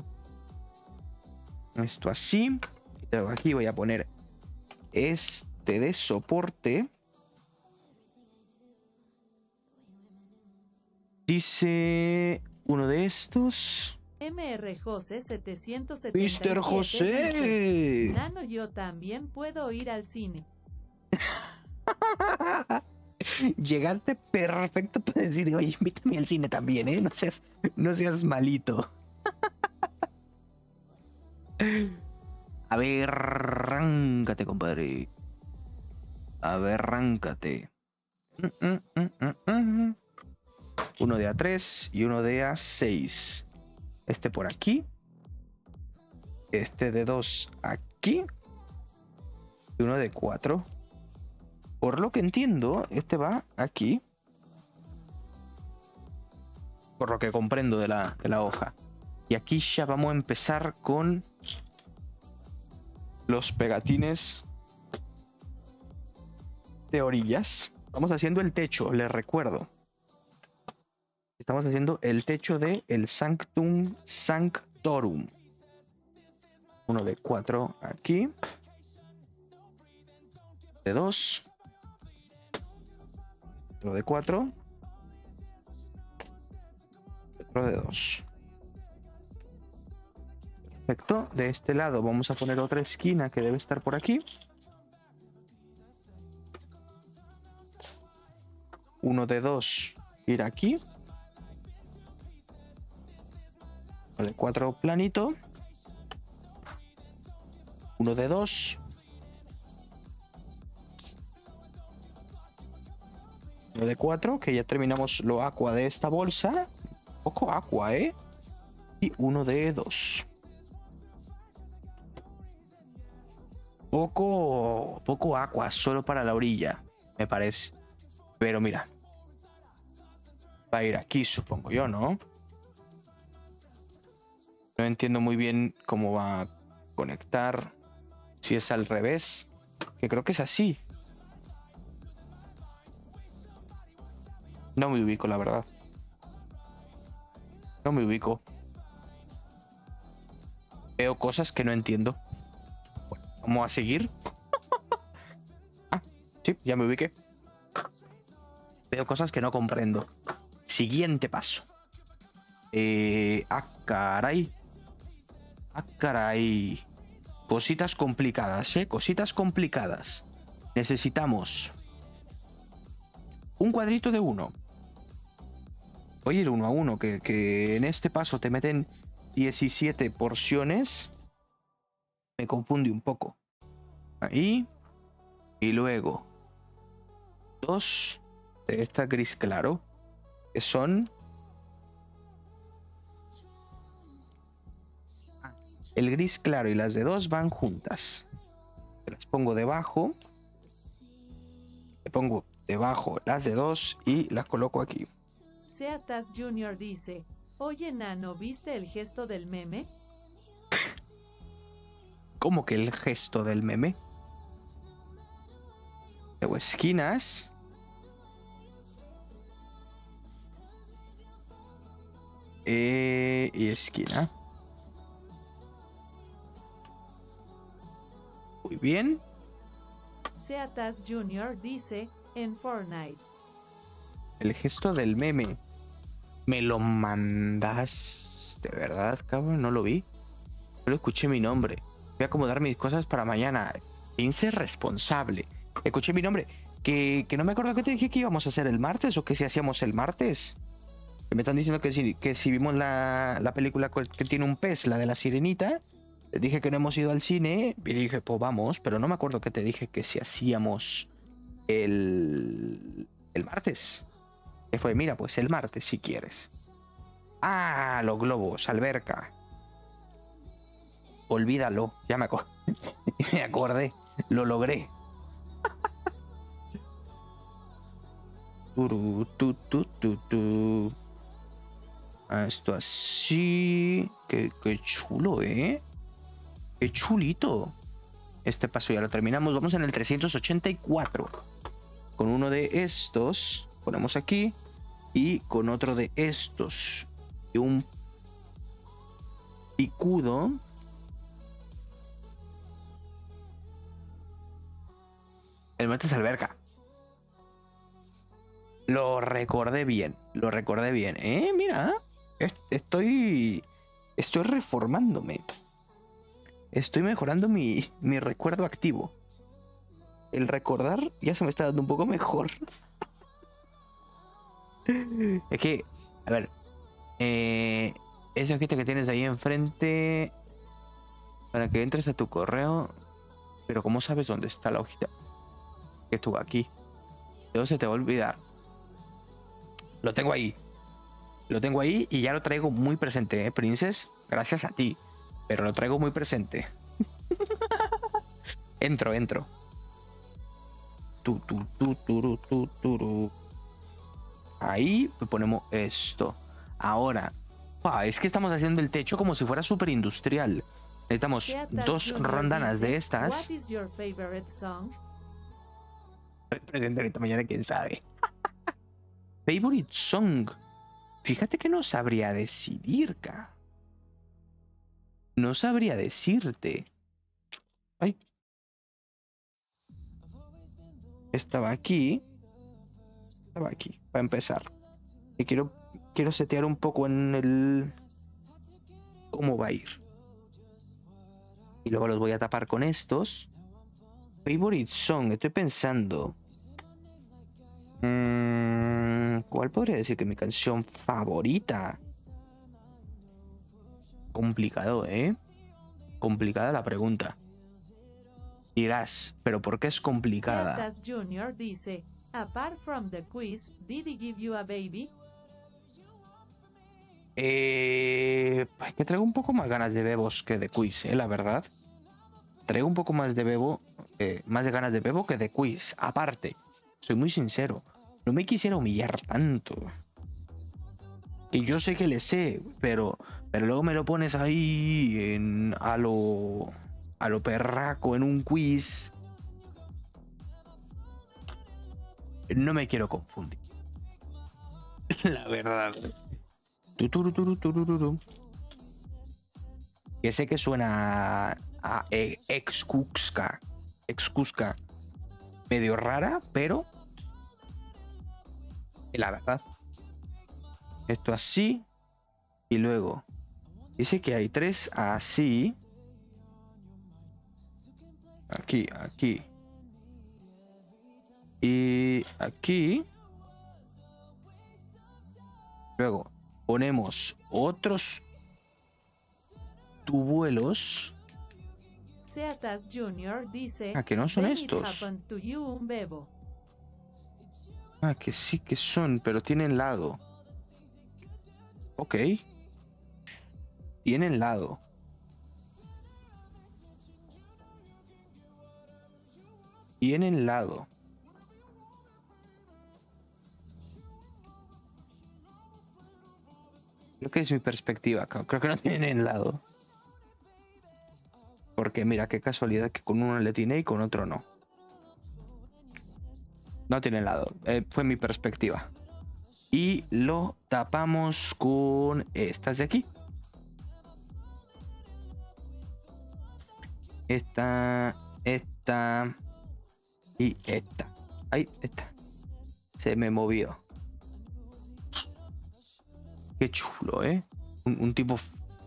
Esto así. Y luego aquí voy a poner este de soporte. Dice uno de estos. MR José 777 Mr. José. dice, Nano, yo también puedo ir al cine. Llegaste perfecto para decir, oye, invítame al cine también, ¿eh? No seas malito. A ver, arráncate, compadre. A ver, arráncate. Uno de A3 y uno de A6. Este por aquí. Este de 2 aquí. Y uno de 4. Por lo que entiendo, este va aquí. Por lo que comprendo de la hoja. Y aquí ya vamos a empezar con los pegatines de orillas. Estamos haciendo el techo, les recuerdo. Estamos haciendo el techo de el Sanctum Sanctorum. Uno de 4 aquí. De 2. Otro de 4. Otro de 2. Perfecto. De este lado vamos a poner otra esquina que debe estar por aquí. Uno de 2 ir aquí. Vale, 4 planito. Uno de 2. Uno de 4, que ya terminamos lo aqua de esta bolsa. Poco aqua, ¿eh? Y uno de 2. Poco aqua, solo para la orilla, me parece. Pero mira. Va a ir aquí, supongo yo, ¿no? No entiendo muy bien cómo va a conectar. Si es al revés. Que creo que es así. No me ubico, la verdad. No me ubico. Veo cosas que no entiendo. Bueno, vamos a seguir. Ah, sí, ya me ubiqué. Veo cosas que no comprendo. Siguiente paso. Ah, caray. Ah, caray. Cositas complicadas, ¿eh? Cositas complicadas. Necesitamos un cuadrito de 1. Voy a ir 1 a 1, que en este paso te meten 17 porciones. Me confunde un poco. Ahí. Y luego 2 de esta gris claro, que son el gris claro y las de 2 van juntas. Las pongo debajo. Le pongo debajo las de 2 y las coloco aquí. Seatas Jr. dice, oye Nano, ¿viste el gesto del meme? ¿Cómo que el gesto del meme? Luego esquinas. Y esquina. Muy bien. Seatas Jr. dice, en Fortnite. El gesto del meme. ¿Me lo mandas? ¿De verdad, cabrón? No lo vi. Solo escuché mi nombre. Voy a acomodar mis cosas para mañana. 15 responsable. Escuché mi nombre. Que no me acuerdo que te dije que íbamos a hacer el martes o que si hacíamos el martes. Que me están diciendo que si vimos la película que tiene un pez, la de la sirenita. Les dije que no hemos ido al cine y dije, pues vamos, pero no me acuerdo que te dije que si hacíamos el martes. Que fue, mira, pues el martes si quieres. Ah, los globos, alberca. Olvídalo, ya me acordé, lo logré. Esto así. Qué chulo, ¿eh? Qué chulito. Este paso ya lo terminamos. Vamos en el 384. Con uno de estos. Ponemos aquí. Y con otro de estos. Y un picudo. El martes alberca. Lo recordé bien. Lo recordé bien. Mira. Estoy reformándome. Estoy mejorando mi recuerdo activo. El recordar ya se me está dando un poco mejor. Es que, a ver, esa hojita que tienes ahí enfrente, para que entres a tu correo, pero ¿cómo sabes dónde está la hojita? Que estuvo aquí. Luego se te va a olvidar. Lo tengo ahí. Lo tengo ahí y ya lo traigo muy presente, Princess. Gracias a ti. Pero lo traigo muy presente. Entro. Ahí ponemos esto. Ahora, es que estamos haciendo el techo como si fuera súper industrial. Necesitamos Seatas 2 Jr. rondanas dice, de estas. What is your favorite song? Presente ahorita mañana, quién sabe. Favorite song. Fíjate que no sabría decidir, no sabría decirte. Ay. Estaba aquí. Para empezar. Y quiero setear un poco en el cómo va a ir. Y luego los voy a tapar con estos. Favorite song, estoy pensando. ¿Cuál podría decir que mi canción favorita? Complicado, ¿eh? Complicada la pregunta. Dirás, ¿pero por qué es complicada? Seatas Jr. dice, apart from the quiz, did he give you a baby? Es que traigo un poco más ganas de bebos que de quiz, la verdad. Traigo un poco más de bebo, más de ganas de bebo que de quiz. Aparte, soy muy sincero, no me quisiera humillar tanto. Que yo sé que le sé, pero luego me lo pones ahí a lo perraco en un quiz. No me quiero confundir. La verdad. Que sé que suena a excusca medio rara, pero la verdad. Esto así. Y luego dice que hay 3 así. Aquí, aquí. Y aquí. Luego ponemos otros tubuelos. Seatas Jr. dice, Ah, que no son "Then it estos. happened to you, un bebo". Ah, que sí que son, pero tienen lado. Ok. Tienen lado. Tienen lado. Creo que es mi perspectiva. Creo que no tienen lado. Porque mira, qué casualidad que con uno le tiene y con otro no. No tiene lado. Fue mi perspectiva. Y lo tapamos con estas de aquí. Esta y esta. Ahí, esta. Se me movió. Qué chulo, ¿eh? Un tipo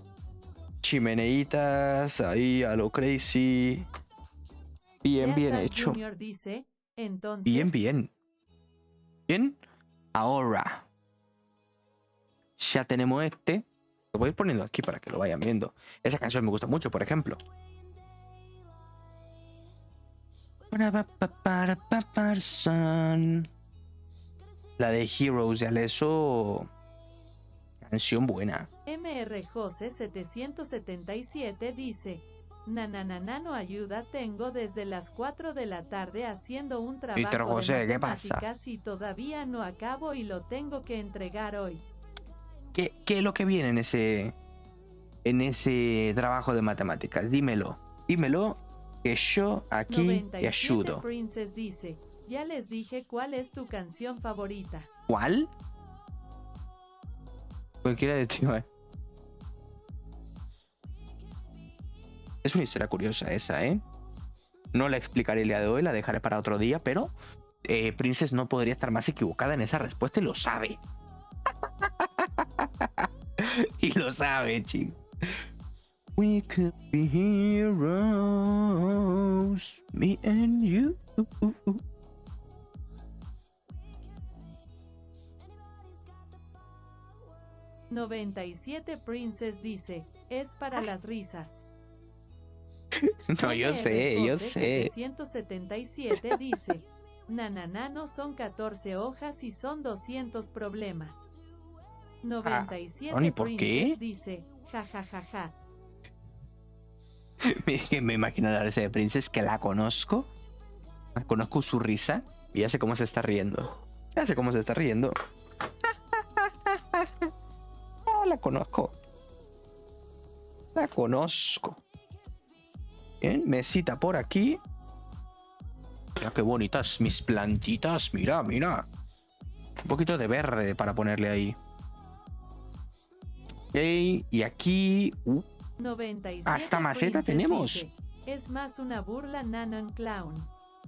chimeneitas ahí a lo crazy. Bien, bien Seatas hecho. Jr. dice, entonces, Bien, bien. Bien. Ahora. Ya tenemos este. Lo voy a ir poniendo aquí para que lo vayan viendo. Esa canción me gusta mucho, por ejemplo. La de Heroes de Alesso. Canción buena. MR Jose 777 dice, Nananano ayuda, tengo desde las 4 de la tarde haciendo un Víctor trabajo José, de ¿qué pasa? matemáticas y todavía no acabo y lo tengo que entregar hoy. ¿Qué es lo que viene en ese trabajo de matemáticas? Dímelo. Dímelo, que yo aquí te 97 ayudo. Princess dice, ya les dije cuál es tu canción favorita. ¿Cuál? Cualquiera de ti, ¿eh? Es una historia curiosa esa, ¿eh? No la explicaré el día de hoy, la dejaré para otro día, pero Princess no podría estar más equivocada en esa respuesta y lo sabe. Y lo sabe, chicos. We could be heroes, me and you. 97 Princess dice, es para las risas. No, yo sé, yo sé. 777 dice, Nananano son 14 hojas y son 200 problemas. 97 Tony, ¿por Princess qué? dice, jajajaja. Me imagino la risa de Princess que la conozco. Conozco su risa y ya sé cómo se está riendo. Ya sé cómo se está riendo. Ah, la conozco. La conozco. Bien, mesita por aquí. Mira qué bonitas mis plantitas. Mira, mira. Un poquito de verde para ponerle ahí. Ok, y aquí. 97 Hasta maceta Princess tenemos. dice, es más una burla Nanan Clown.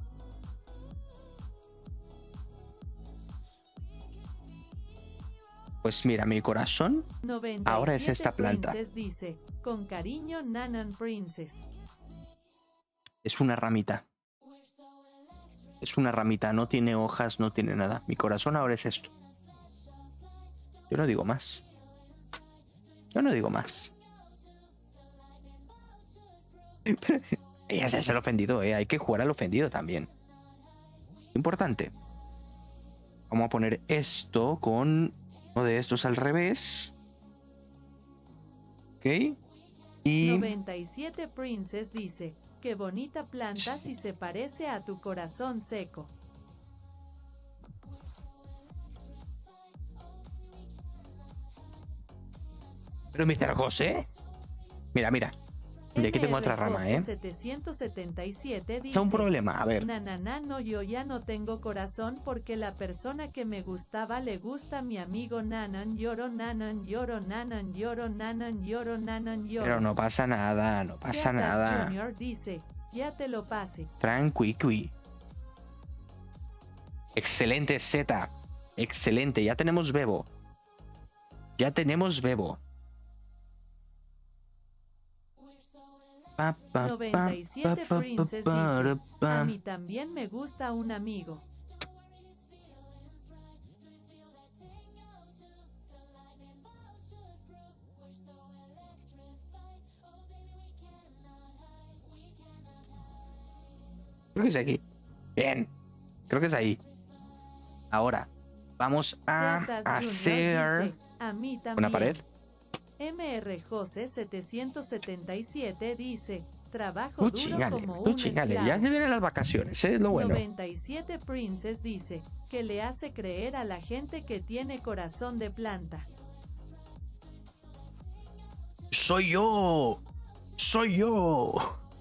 Pues mira, mi corazón 97 ahora es esta planta. Princess dice, con cariño Nanan Princess. Es una ramita. Es una ramita, no tiene hojas, no tiene nada. Mi corazón ahora es esto. Yo no digo más. Yo no digo más. Pero ella se hace el ofendido, hay que jugar al ofendido también. Importante. Vamos a poner esto con uno de estos al revés. Ok. Y 97 Princess dice, qué bonita planta si se parece a tu corazón seco. pero Mr. José. Mira, mira. De aquí tengo otra rama, 777 dice, Es un problema, a ver. Nananano, yo ya no tengo corazón porque la persona que me gustaba le gusta a mi amigo Nanan, lloro, Nanan, lloro, Nanan, lloro, Nanan, lloro, Nanan, lloro. Pero no pasa nada, no pasa Seatas nada. Jr. dice, ya te lo pase. Tranqui. Excelente, Z. Excelente, ya tenemos Bebo. Ya tenemos Bebo. Pa, pa, pa, 97 pa, pa, Princess pa, dice, pa. a mí también me gusta un amigo. Creo que es aquí. Bien. Creo que es ahí. Ahora, vamos a Seatas Junior hacer dice, a mí también. una pared. MR Jose 777 dice, trabajo Tú duro chingale, como tú un chingale. Ya esclavo. se vienen las vacaciones, es lo bueno. 97 Princess dice, que le hace creer a la gente que tiene corazón de planta. Soy yo. Soy yo.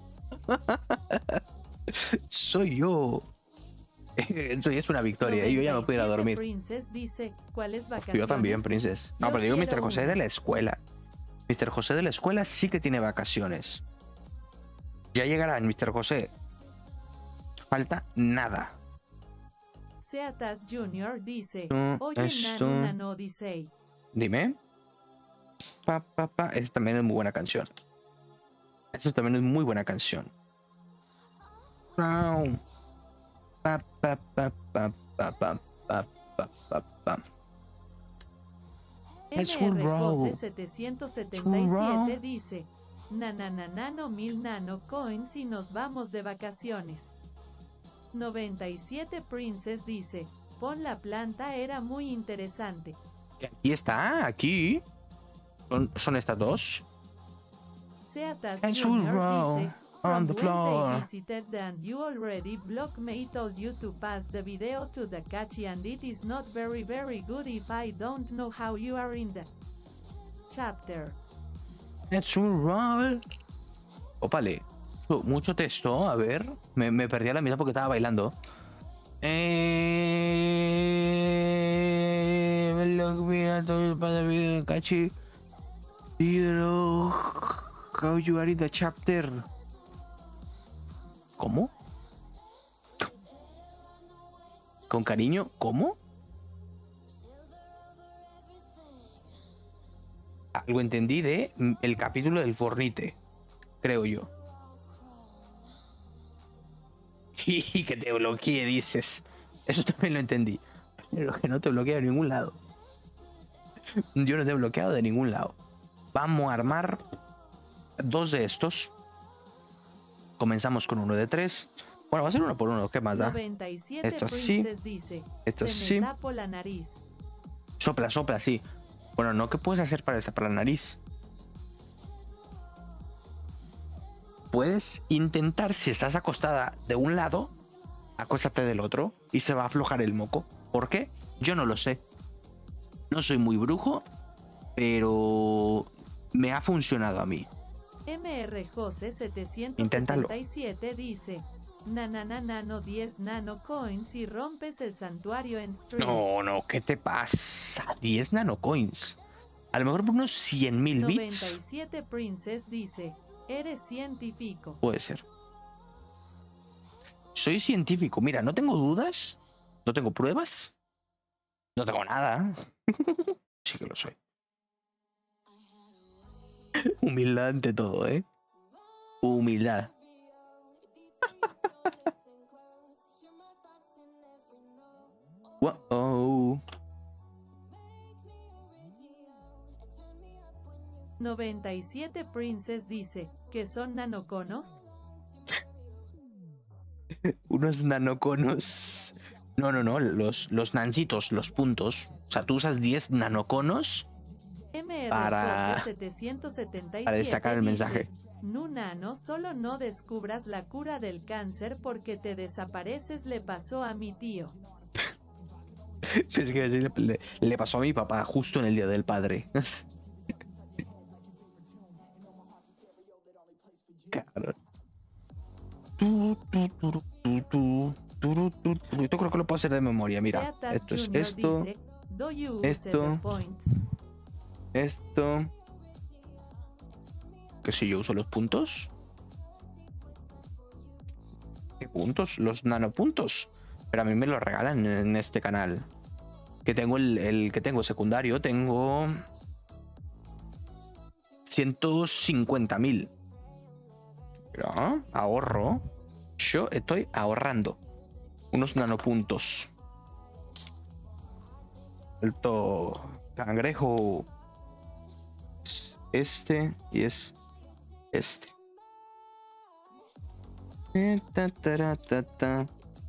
Soy yo. Eso ya es una victoria. Yo ya me puedo ir a 97 dormir. Princess dice, ¿cuáles vacaciones? Yo también, Princess. No, Yo pero digo quiero Mr. José de la unas. escuela. Mr. José de la escuela sí que tiene vacaciones. Ya llegarán, Mr. José. Falta nada. Seatas Junior dice, Esto, oye esto. Nano Nano dice, Dime. Pa, pa, pa. Esta también es muy buena canción. Esta también es muy buena canción. Pau. Pa, pa, pa, pa, pa, pa, pa, pa, pa, pa. Es un MR row. Jose Es un 777 row. dice, nananano 1000 nano coins y nos vamos de vacaciones. 97 Princess dice, pon la planta era muy interesante. Aquí está, aquí. Son estas dos. Seatas Es un Junior row dice, on from the when floor. they visited and you already blocked me told you to pass the video to the Kachi and it is not very good if I don't know how you are in the chapter. Es un roll. Opale. Mucho texto, a ver. Me perdí a la mitad porque estaba bailando. Mira todo para el video de Cachi. How you are in the chapter. ¿Cómo? Con cariño, ¿cómo? Algo entendí de el capítulo del Fornite, creo yo. Y que te bloquee, dices. Eso también lo entendí. Pero que no te bloquea de ningún lado. Yo no te he bloqueado de ningún lado. Vamos a armar dos de estos. Comenzamos con uno de tres. Bueno, va a ser uno por uno. ¿Qué más da? 97 Esto sí. Princess dice, Esto se sí. me tapo la nariz. Sopla, sopla, sí. Bueno, no, ¿qué puedes hacer para destapar la nariz? Puedes intentar, si estás acostada de un lado, acuéstate del otro y se va a aflojar el moco. ¿Por qué? Yo no lo sé. No soy muy brujo, pero me ha funcionado a mí. MR Jose Inténtalo. 777 dice, nananano 10 nano coins y rompes el santuario en stream. No, ¿qué te pasa? 10 nanocoins. A lo mejor por unos 100.000 bits. 97 Princess dice, eres científico. Puede ser. Soy científico. Mira, no tengo dudas. No tengo pruebas. No tengo nada. Sí que lo soy. Humildad ante todo, ¿eh? Humildad. Wow. 97 Princess dice, ¿qué son nanoconos? Unos nanoconos. No, los nancitos, los puntos. O sea, tú usas 10 nanoconos MR Para- Jose 777 para destacar el dice, mensaje. No, nano, solo no descubras la cura del cáncer porque te desapareces, le pasó a mi tío. Es que le pasó a mi papá justo en el Día del Padre. Claro. Esto creo que lo puedo hacer de memoria. Mira, Seatas esto es Junior esto, dice, Do you use esto. the points? esto. Que si yo uso los puntos. ¿Qué puntos? Los nanopuntos. Pero a mí me lo regalan en este canal. Que tengo el que tengo secundario, tengo 150.000. Pero ahorro. Yo estoy ahorrando unos nanopuntos. Alto cangrejo. Es este y es este. Ta, ta, ta, ta.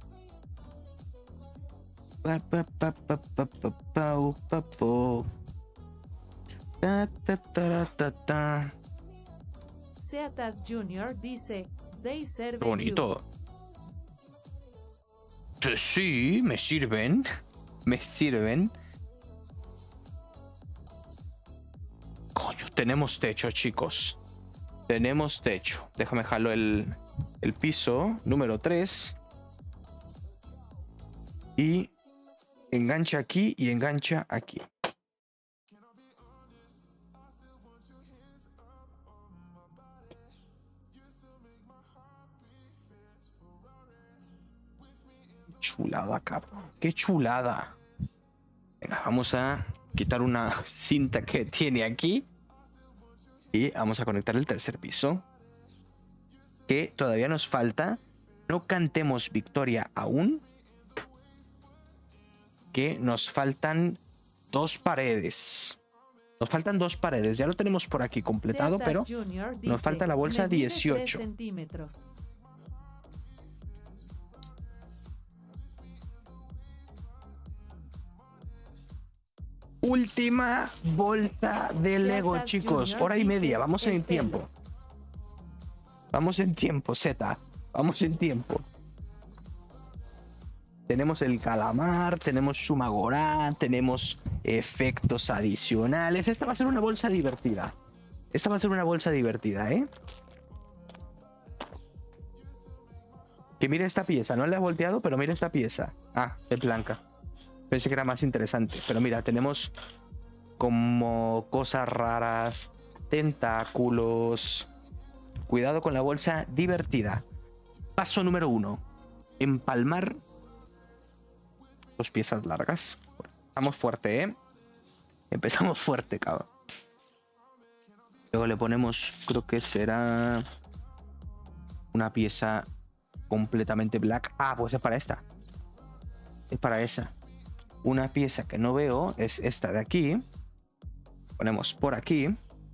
Pa, pa, pa, pa, pa, pa, pau, pa, po. Ta, ta, ta, ta, ta. Seatas Jr. dice, they serve Qué bonito. Sí, me sirven. Me sirven. Coño, tenemos techo, chicos. Tenemos techo. Déjame jalo el piso número 3. Y engancha aquí y engancha aquí. Chulada, cabrón. Qué chulada. Venga, vamos a quitar una cinta que tiene aquí. Y vamos a conectar el tercer piso. Que todavía nos falta. No cantemos victoria aún. Que nos faltan 2 paredes. Nos faltan 2 paredes. Ya lo tenemos por aquí completado, Seatas pero Jr. dice, nos falta la bolsa "Me mide 18. 3 centímetros. Última bolsa de Lego, Seatas chicos. Jr. Hora y media. dice, Vamos "El en tiempo. pelo". Vamos en tiempo, Z. Vamos en tiempo. Tenemos el calamar, tenemos Shumagorá, tenemos efectos adicionales. Esta va a ser una bolsa divertida. Esta va a ser una bolsa divertida, ¿eh? Que mire esta pieza. No la he volteado, pero mire esta pieza. Ah, es blanca. Pensé que era más interesante. Pero mira, tenemos como cosas raras, tentáculos. Cuidado con la bolsa divertida. Paso número 1. Empalmar 2 piezas largas. Empezamos fuerte, ¿eh? Empezamos fuerte, cabrón. Luego le ponemos, creo que será una pieza completamente black. Ah, pues es para esta. Es para esa. Una pieza que no veo es esta de aquí. Ponemos por aquí.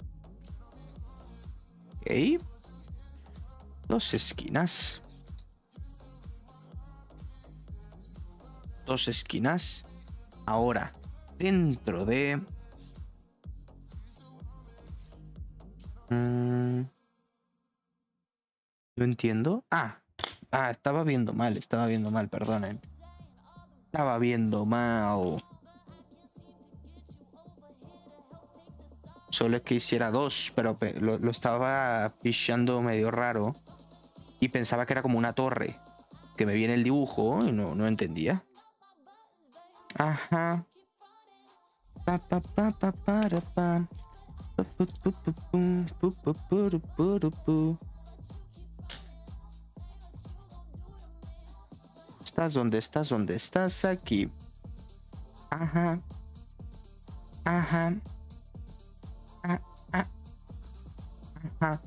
Ok. 2 esquinas. 2 esquinas. Ahora, dentro de... No entiendo. Estaba viendo mal, perdonen. Estaba viendo mal. Solo es que hiciera 2, pero lo estaba pichando medio raro. Y pensaba que era como una torre. Que me viene el dibujo y no entendía. Ajá. Pa, pa, pa, pa, para, pa. Pu, pu, pu, pu, pum, pu, pu, pu, pu, pu, pu. ¿Estás dónde estás? ¿Dónde estás? Aquí. Ajá. Ajá. Ajá.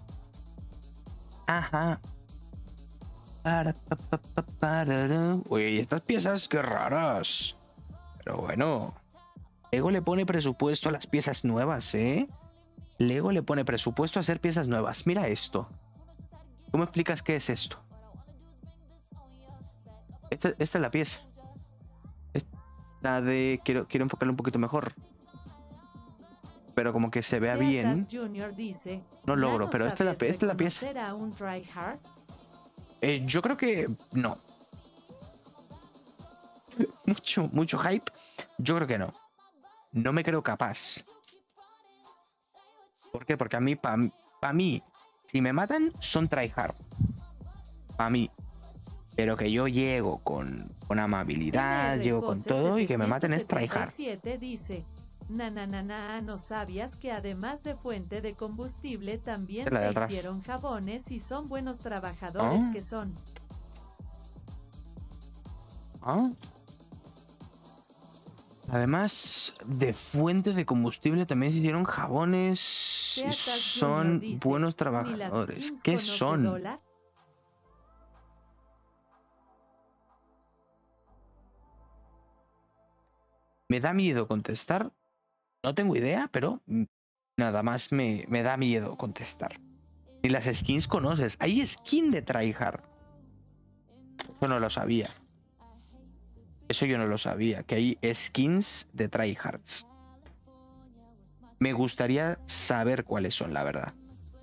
Ajá. Para, pa, pa, pa, parará. Oye, estas piezas qué raras. Pero bueno. Lego le pone presupuesto a las piezas nuevas, ¿eh? Lego le pone presupuesto a hacer piezas nuevas. Mira esto. ¿Cómo explicas qué es esto? Esta es la pieza. Esta de... Quiero enfocarlo un poquito mejor. Pero como que se vea bien. Seatas Jr. dice, No "¿Ya logro, no pero esta es la pieza. reconocer a un tryhard?". Yo creo que no. Mucho hype. Yo creo que no. No me creo capaz. ¿Por qué? Porque a mí, para mí, si me matan, son tryhard. Para mí. Pero que yo llego con amabilidad, llego con todo y que me maten es tryhard. 777 dice, no sabías que además de fuente de combustible también La de se atrás. hicieron jabones y son buenos trabajadores que son. Además de fuente de combustible también se hicieron jabones. Seatas Junior son dice, buenos "Ni las trabajadores. skins ¿Qué conoce son? dólar". Me da miedo contestar. No tengo idea, pero nada más me da miedo contestar. Ni las skins conoces. Hay skin de tryhard. Eso no lo sabía. Eso yo no lo sabía. Que hay skins de tryhards. Me gustaría saber cuáles son, la verdad.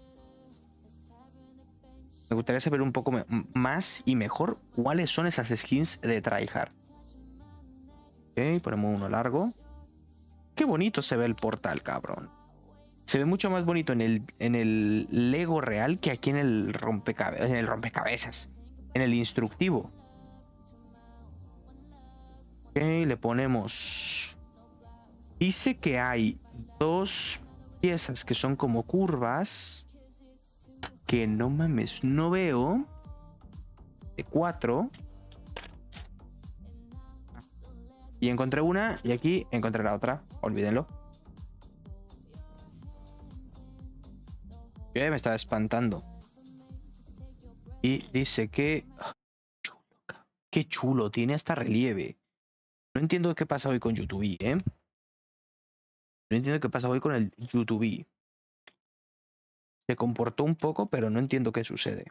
Me gustaría saber un poco más y mejor cuáles son esas skins de tryhard. Ok, ponemos uno largo. Qué bonito se ve el portal, cabrón. Se ve mucho más bonito en el Lego real que aquí en el rompecabezas. En el instructivo. Ok, le ponemos... Dice que hay dos piezas que son como curvas. Que no mames, no veo. De 4. Y encontré una y aquí encontré la otra. Olvídenlo. Yo ya me estaba espantando. Y dice que... Qué chulo, tiene hasta relieve. No entiendo qué pasa hoy con YouTube, ¿eh? No entiendo qué pasa hoy con el YouTube. Se comportó un poco, pero no entiendo qué sucede.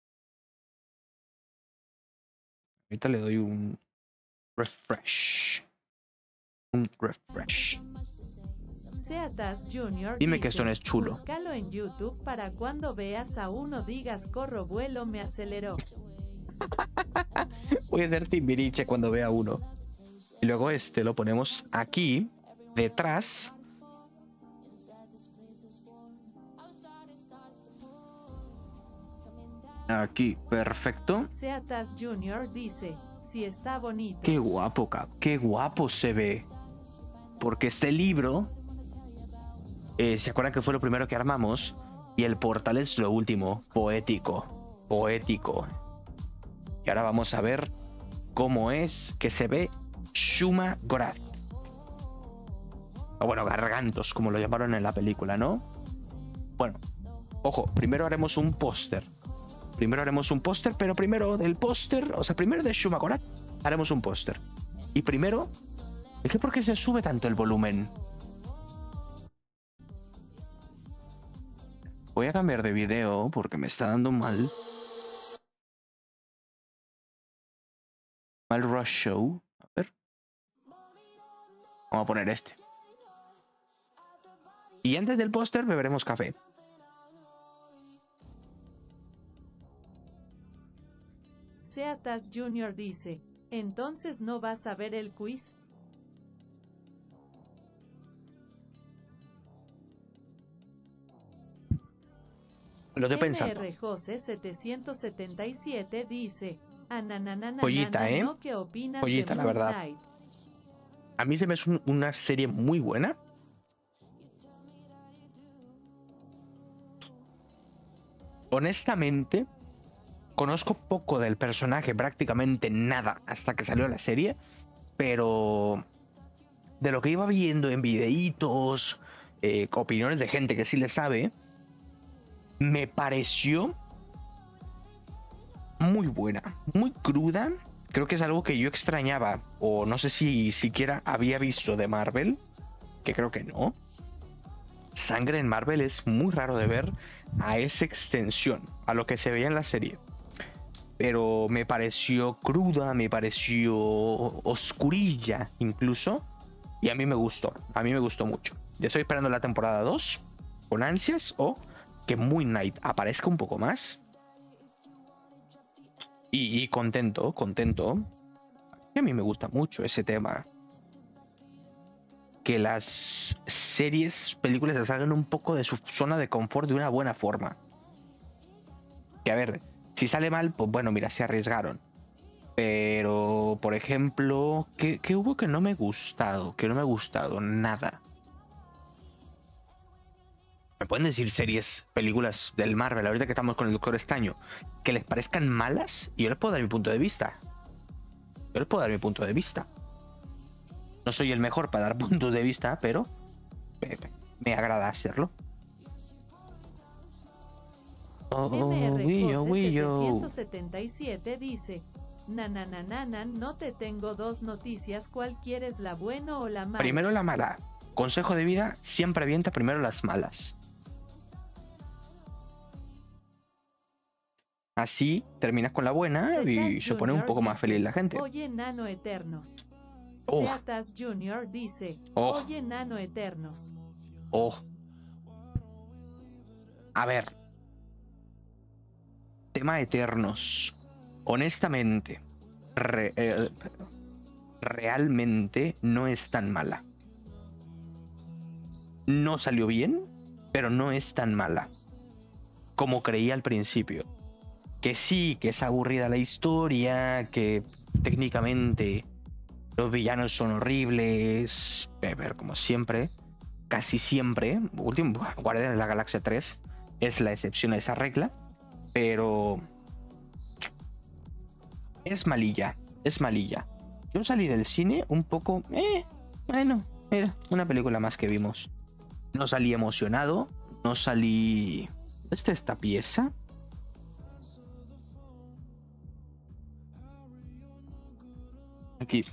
Ahorita le doy un refresh. Un refresh. Seatas Junior Dime que dice, esto no es chulo. búscalo en YouTube para cuando veas a uno digas corro vuelo me aceleró. Voy a hacer Timbiriche cuando vea uno. Y luego este lo ponemos aquí, detrás. Aquí, perfecto. Seatas Junior dice, si está bonito. Qué guapo, qué guapo se ve. Porque este libro, ¿se acuerdan que fue lo primero que armamos? Y el portal es lo último, poético, poético. Y ahora vamos a ver cómo es que se ve Shuma Gorath. O bueno, Gargantos, como lo llamaron en la película, ¿no? Bueno, ojo, primero haremos un póster. Pero primero del póster, o sea, primero de Shuma Gorath, haremos un póster. Y primero, ¿es que por qué se sube tanto el volumen? Voy a cambiar de video porque me está dando mal Rush Show. A ver. Vamos a poner este. Y antes del póster beberemos café. Seatas Junior dice, entonces no vas a ver el quiz. Lo estoy pensando. NR Jose 777 dice, Joyita, ¿eh? ¿no? ¿Qué opinas Joyita, de la Moon verdad. Knight? A mí se me es una serie muy buena. Honestamente, conozco poco del personaje, prácticamente nada, hasta que salió la serie. Pero de lo que iba viendo en videitos, opiniones de gente que sí le sabe, me pareció muy buena, muy cruda. Creo que es algo que yo extrañaba, o no sé si siquiera había visto de Marvel, que creo que no. Sangre en Marvel es muy raro de ver a esa extensión, a lo que se veía en la serie. Pero me pareció cruda, me pareció oscurilla incluso, y a mí me gustó mucho. Ya estoy esperando la temporada 2 con ansias, o que Moon Knight aparezca un poco más. Y contento. Y a mí me gusta mucho ese tema. Que las series, películas se salgan un poco de su zona de confort de una buena forma. Que a ver, si sale mal, pues bueno, mira, se arriesgaron. Pero, por ejemplo, ¿qué hubo que no me ha gustado? Que no me ha gustado nada. ¿Me pueden decir series, películas del Marvel, ahorita que estamos con el Doctor Extraño, que les parezcan malas? Y yo les puedo dar mi punto de vista. No soy el mejor para dar puntos de vista, pero me agrada hacerlo. MR Wii U. 777 dice: Nananananan, no te tengo dos noticias, ¿cuál quieres, la buena o la mala? Primero la mala. Consejo de vida, siempre avienta primero las malas. Así terminas con la buena y Zetas se pone un Junior poco más dice, feliz la gente. Oye, Nano Eternos. Oh. Zetas Junior dice: Oh. Oye, Nano Eternos. Oh. A ver. Tema Eternos. Honestamente, realmente no es tan mala. No salió bien, pero no es tan mala como creía al principio. Que sí, que es aburrida la historia, que técnicamente los villanos son horribles, pero como siempre, casi siempre, último Guardianes de la Galaxia 3 es la excepción a esa regla, pero es malilla, es malilla. Yo salí del cine un poco, bueno, mira, una película más que vimos. No salí emocionado, no salí... ¿Dónde está esta pieza? Aquí.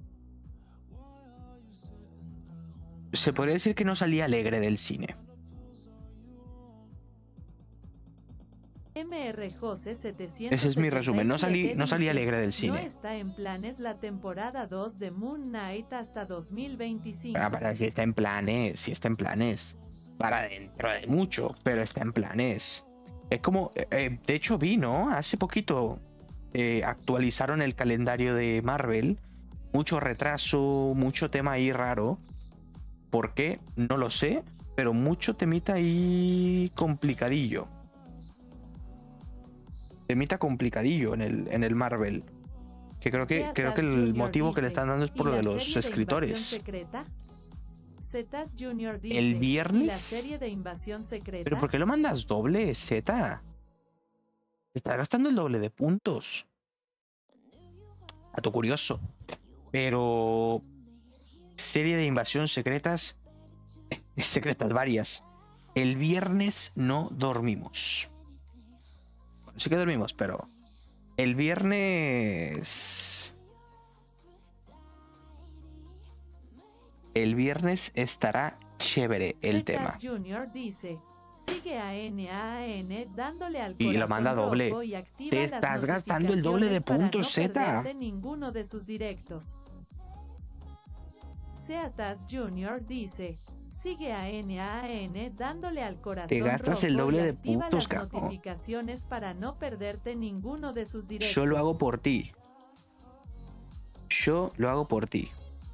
Se podría decir que no salí alegre del cine. MR Jose 777 Ese es mi resumen. No salí dice, alegre del No cine. está en planes la temporada 2 de Moon Knight hasta 2025. Para si está en planes, si está en planes. Para dentro de mucho, pero está en planes. Es como, de hecho vi, ¿no? Hace poquito actualizaron el calendario de Marvel. Mucho retraso, mucho tema ahí raro. ¿Por qué? No lo sé, pero mucho temita ahí complicadillo. Temita complicadillo en el Marvel. Que creo que el motivo que le están dando es por lo de los escritores. Zetas Junior dice, El viernes. ¿y la serie de Invasión Secreta? ¿Pero por qué lo mandas doble, Z? Te estás gastando el doble de puntos. Dato curioso. Pero... Serie de Invasión Secretas... secretas varias. El viernes no dormimos. Bueno, sí que dormimos, pero... El viernes... El viernes estará chévere el tema. Junior dice, sigue a NAN dándole al Y lo manda doble. rojo y activa Te las estás gastando el doble de notificaciones puntos, para no Z. perderte ninguno de sus directos. Zetas Junior dice, sigue a NAN dándole al corazón Te gastas el rojo doble y de activa puntos, las capo. notificaciones para no perderte ninguno de sus directos. Yo lo hago por ti. Yo lo hago por ti.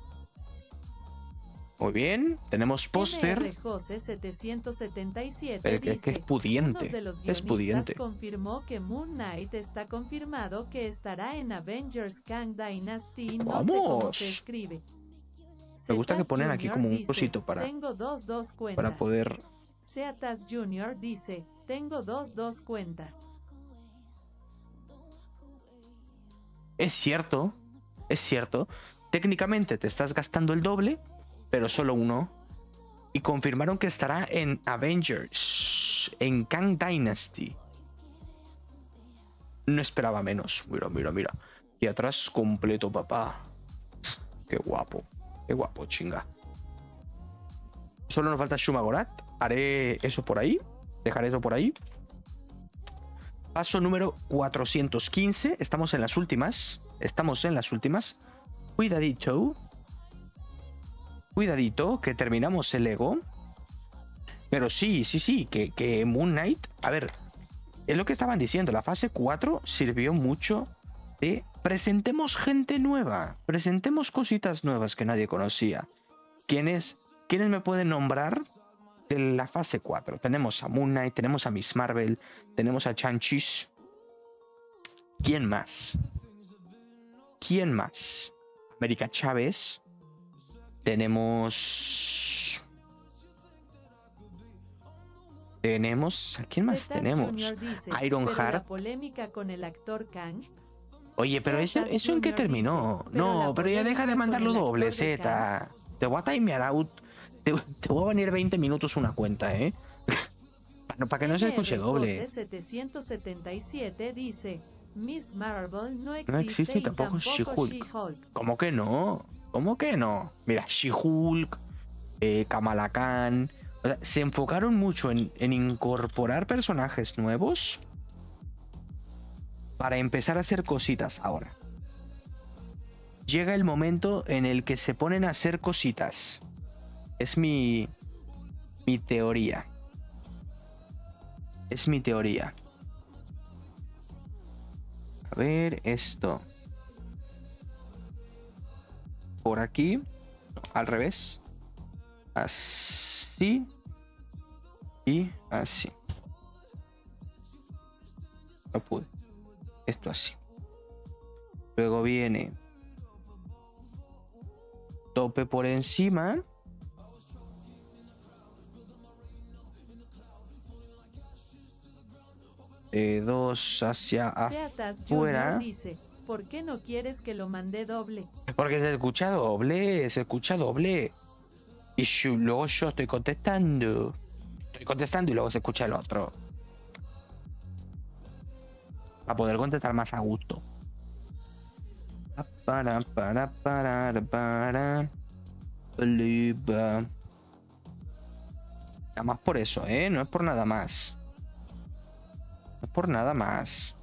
Muy bien, tenemos póster. MR Jose 777 Es que dice, es pudiente. uno de los Es guionistas pudiente. confirmó que Moon Knight está confirmado que estará en Avengers Kang Dynasty, no sé cómo ¡Vamos! se escribe. Me gusta que Zetas ponen aquí Junior como un dice, cosito tengo dos cuentas. para poder... Zetas Junior dice, tengo dos cuentas. Es cierto. Técnicamente te estás gastando el doble, pero solo uno. Y confirmaron que estará en Avengers, en Kang Dynasty. No esperaba menos. Mira. Y atrás completo, papá. Qué guapo, chinga. Solo nos falta Shuma Gorath. Haré eso por ahí. Dejaré eso por ahí. Paso número 415. Estamos en las últimas. Cuidadito, que terminamos el Lego. Pero sí, que Moon Knight... A ver, es lo que estaban diciendo. La fase 4 sirvió mucho de... Presentemos gente nueva. Presentemos cositas nuevas que nadie conocía. ¿Quiénes me pueden nombrar de la fase 4? Tenemos a Moon Knight, tenemos a Miss Marvel, tenemos a Shang-Chi. ¿Quién más? América Chávez. Tenemos... ¿A quién más Zetas tenemos? Junior dice, Iron pero la Heart. polémica con el actor Kang. Oye, pero eso Zetas en qué Junior terminó. dice, pero No, la pero ya deja de polémica mandarlo con el doble, actor de Z. Te voy a timear out. Te voy a venir 20 minutos una cuenta, para que no se escuche doble. 777 dice, Miss Marvel no No existe existe y tampoco She-Hulk. She-Hulk. ¿Cómo que no? ¿Cómo que no? Mira, She-Hulk, Kamala Khan. O sea, se enfocaron mucho en incorporar personajes nuevos para empezar a hacer cositas ahora. Llega el momento en el que se ponen a hacer cositas. Es mi teoría. Es mi teoría. A ver, esto. Por aquí. No, al revés. Así. Y así. No pude. Esto así. Luego viene tope por encima. Dos hacia Seatas afuera. Junior dice, ¿por qué no quieres que lo mande doble? Porque se escucha doble, se escucha doble. Y luego yo estoy contestando. Estoy contestando y luego se escucha el otro. Para poder contestar más a gusto. Nada más por eso, no es por nada más. No es por nada más.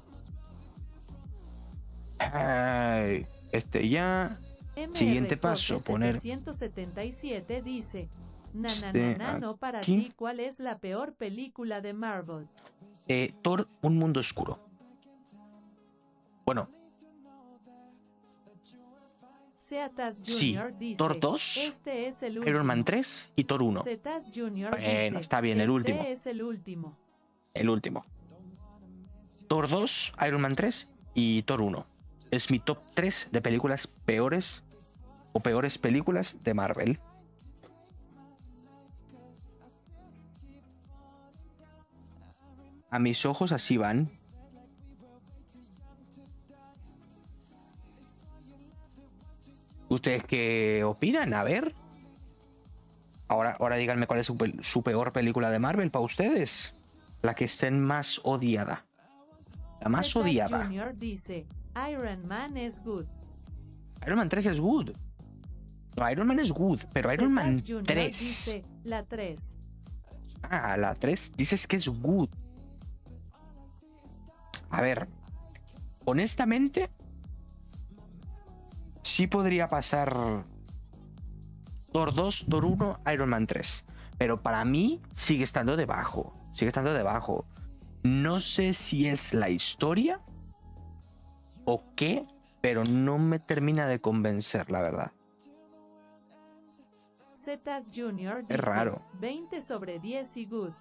Ay, ya. Siguiente paso, poner 777 dice, Este, no para aquí. ti, ¿cuál es la peor película de Marvel? Thor, un mundo oscuro. Bueno, Seatas Sí, Junior dice, Thor 2, este es el último. Iron Man 3 y Thor 1. Setas Junior Bueno, dice, está bien, el este último. es el último. El último. Thor 2, Iron Man 3 y Thor 1. Es mi top 3 de películas peores o peores películas de Marvel. A mis ojos así van. ¿Ustedes qué opinan? A ver. Ahora díganme cuál es su peor película de Marvel para ustedes. La que estén más odiada. La más Setas odiada. Junior dice, Iron Man es good. Iron Man 3 es good. No, Iron Man es good, pero Iron Man Setas Junior 3. dice, la 3. Ah, la 3 dices que es good. A ver, honestamente, sí podría pasar Thor 2, Thor 1, Iron Man 3. Pero para mí sigue estando debajo. Sigue estando debajo. No sé si es la historia o qué, pero no me termina de convencer, la verdad. Setas Junior dice, Es raro. 20 sobre 10 y good.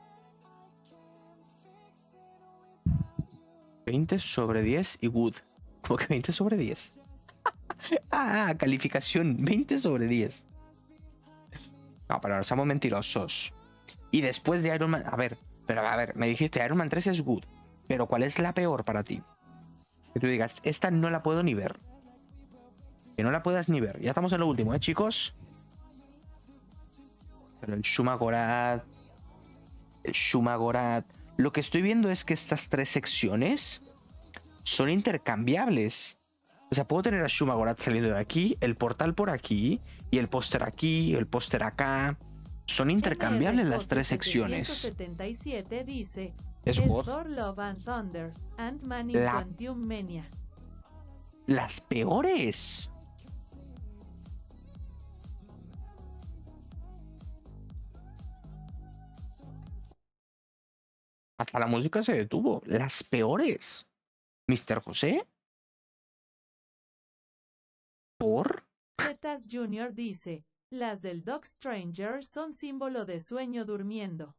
20 sobre 10 y good. ¿Cómo que 20 sobre 10? Calificación 20 sobre 10. No, pero no somos mentirosos. Y después de Iron Man... A ver, me dijiste Iron Man 3 es good. Pero ¿cuál es la peor para ti? Que tú digas, esta no la puedo ni ver. Que no la puedas ni ver. Ya estamos en lo último, chicos. Pero el Shumagorat... Lo que estoy viendo es que estas tres secciones son intercambiables. O sea, puedo tener a Shumagorat saliendo de aquí, el portal por aquí, y el póster aquí, el póster acá. Son intercambiables las tres secciones. 777 dice, Es es God. Thor Love and Thunder, Ant-Man y La- Quantum Mania. Las peores. Hasta la música se detuvo. Las peores. Mr. José. ¿Por? Zetas Junior dice, las del Doc Stranger son símbolo de sueño durmiendo.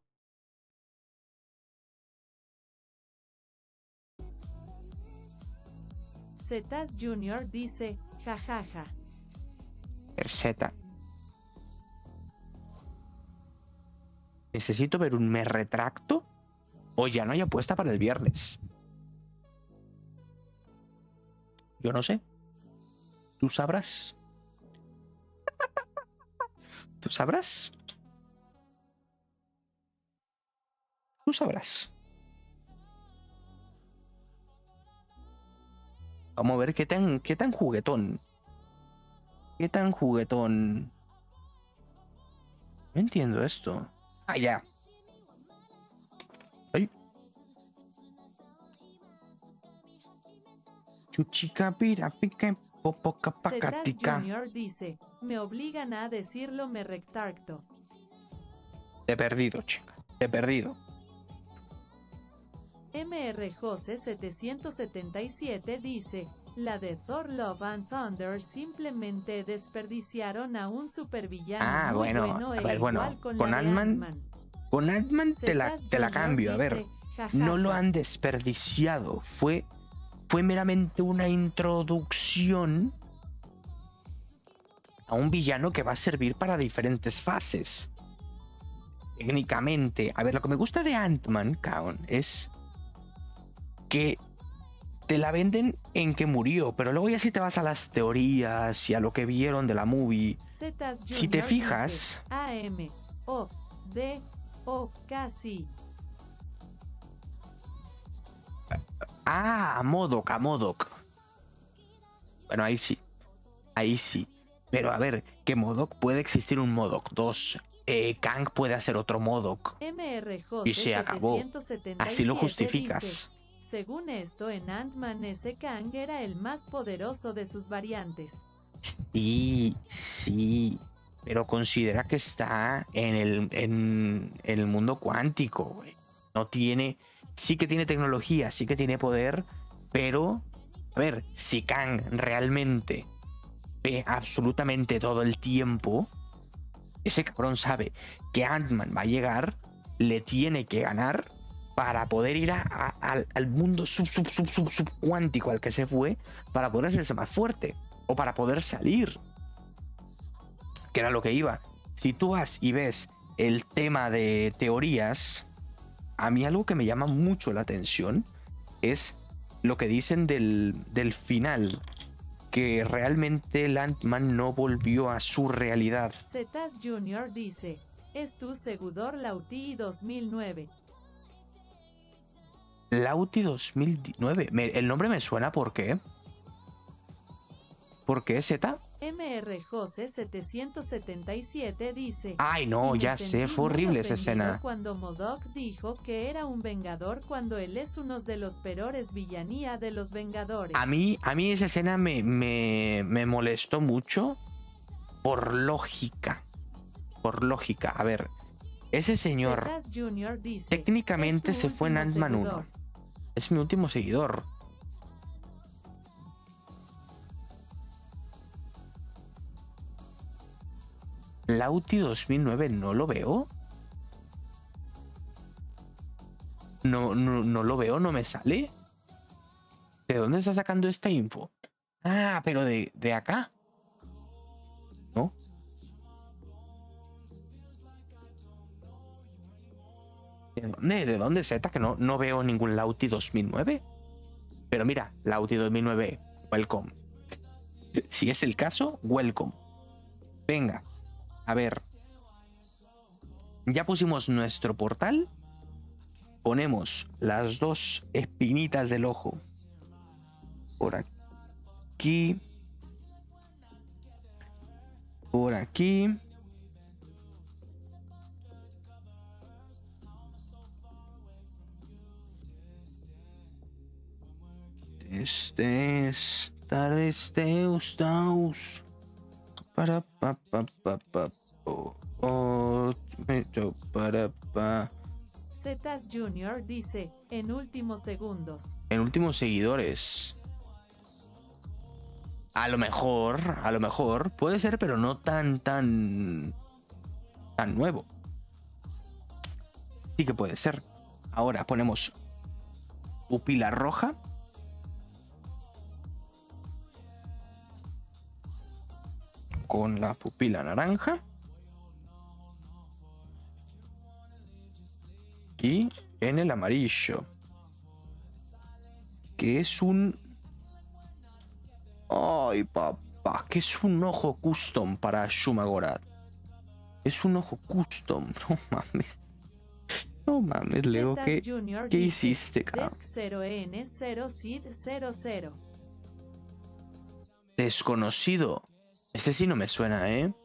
Zetas Junior dice, jajaja. Z. Necesito ver un me retracto o ya no hay apuesta para el viernes. Yo no sé. ¿Tú sabrás? ¿Tú sabrás? Tú sabrás. Vamos a ver qué tan juguetón. ¿Qué tan juguetón? No entiendo esto. Ah, ya. Ay. Chuchica pira pica popoca Zetas pacatica. Junior dice, me obligan a decirlo me retracto. Te he perdido, chica. Te he perdido. MR Jose 777 dice, la de Thor Love and Thunder simplemente desperdiciaron a un supervillano Ah, muy bueno, bueno a e ver, bueno, igual con con la de Ant-Man, Ant-Man. Con Ant-Man te la Zetas cambio. A Junior ver, dice, no lo jajaja. han desperdiciado. Fue meramente una introducción a un villano que va a servir para diferentes fases. Técnicamente, a ver, lo que me gusta de Ant-Man, Kaon, es que te la venden en que murió, pero luego ya si te vas a las teorías y a lo que vieron de la movie, Zetas si te Junior fijas, dice, AM, O, D, O, casi. a MODOK. Bueno, ahí sí. Pero a ver, que MODOK puede existir un MODOK 2. Kang puede hacer otro MODOK. MR Jose Y se acabó. 777 Así lo dice, justificas. según esto en Ant-Man ese Kang era el más poderoso de sus variantes. Sí. Pero considera que está en el mundo cuántico, güey. No tiene. Sí que tiene tecnología, sí que tiene poder, pero. A ver, si Kang realmente ve absolutamente todo el tiempo, ese cabrón sabe que Ant-Man va a llegar, le tiene que ganar para poder ir al mundo subcuántico al que se fue, para poder hacerse más fuerte o para poder salir, que era lo que iba. Si tú vas y ves el tema de teorías, a mí algo que me llama mucho la atención es lo que dicen del final, que realmente el Ant-Man no volvió a su realidad. Zetas Junior dice, es tu seguidor Lauti 2009. Lauti 2009. El nombre me suena, ¿por qué? ¿Por qué, Z? MR Jose 777 dice, Ay, no, y me ya sentí sé, fue muy horrible esa ofendido escena. cuando MODOK dijo que era un vengador cuando él es uno de los peores villanía de los vengadores. A mí esa escena me molestó mucho por lógica. A ver, ese señor Zetas Junior dice, técnicamente "Es tu se fue en último Ant-Man 1. seguidor". Es mi último seguidor. Lauti 2009 no lo veo. No lo veo, no me sale. ¿De dónde está sacando esta info? Ah, pero de acá. ¿No? ¿De dónde Z? Que no veo ningún Lauti 2009. Pero mira, Lauti 2009, welcome. Si es el caso, welcome. Venga, a ver. Ya pusimos nuestro portal. Ponemos las dos espinitas del ojo por aquí, por aquí. Para pa pa pa pa para pa. Zetas Junior dice, en últimos segundos. En últimos seguidores. A lo mejor puede ser, pero no tan nuevo. Sí que puede ser. Ahora ponemos pupila roja. Con la pupila naranja. Y en el amarillo. Que es un... Ay, papá, que es un ojo custom para Shumagorat. Es un ojo custom, no mames. No mames, Lego, Zetas ¿qué Junior qué dice, hiciste, cabrón? Desk 0N0 Sid 00. Desconocido. Ese sí no me suena, ¿eh?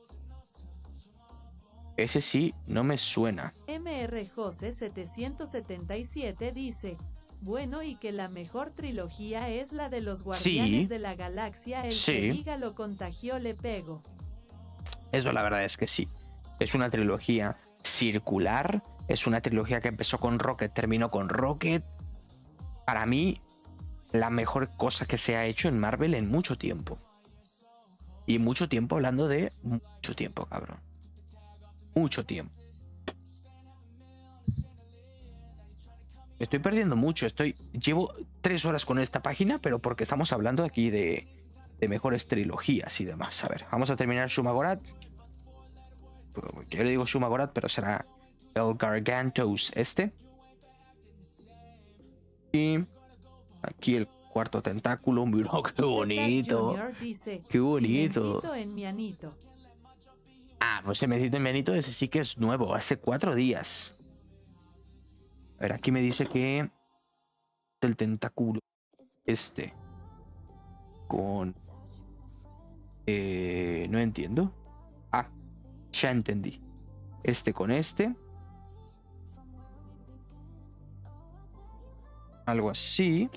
Ese sí no me suena. MR Jose 777 dice, bueno, y que la mejor trilogía es la de los Guardianes Sí, de la Galaxia, el que sí. diga lo contagió le pego. Eso la verdad es que sí. Es una trilogía circular. Es una trilogía que empezó con Rocket, terminó con Rocket. Para mí, la mejor cosa que se ha hecho en Marvel en mucho tiempo. Y mucho tiempo hablando de mucho tiempo, cabrón. Mucho tiempo. Estoy perdiendo mucho. Llevo 3 horas con esta página, pero porque estamos hablando aquí de mejores trilogías y demás. A ver, vamos a terminar Shumagorat. Yo le digo Shumagorat, pero será el Gargantos este. Y aquí el cuarto tentáculo. Mira, qué Zetas bonito. Junior dice, Qué bonito. Silencito en mi anito. Ah, pues el Mencito en Mianito, ese sí que es nuevo, hace 4 días. A ver, aquí me dice que el tentáculo este con... no entiendo. Ah, ya entendí. Este con este. Algo así.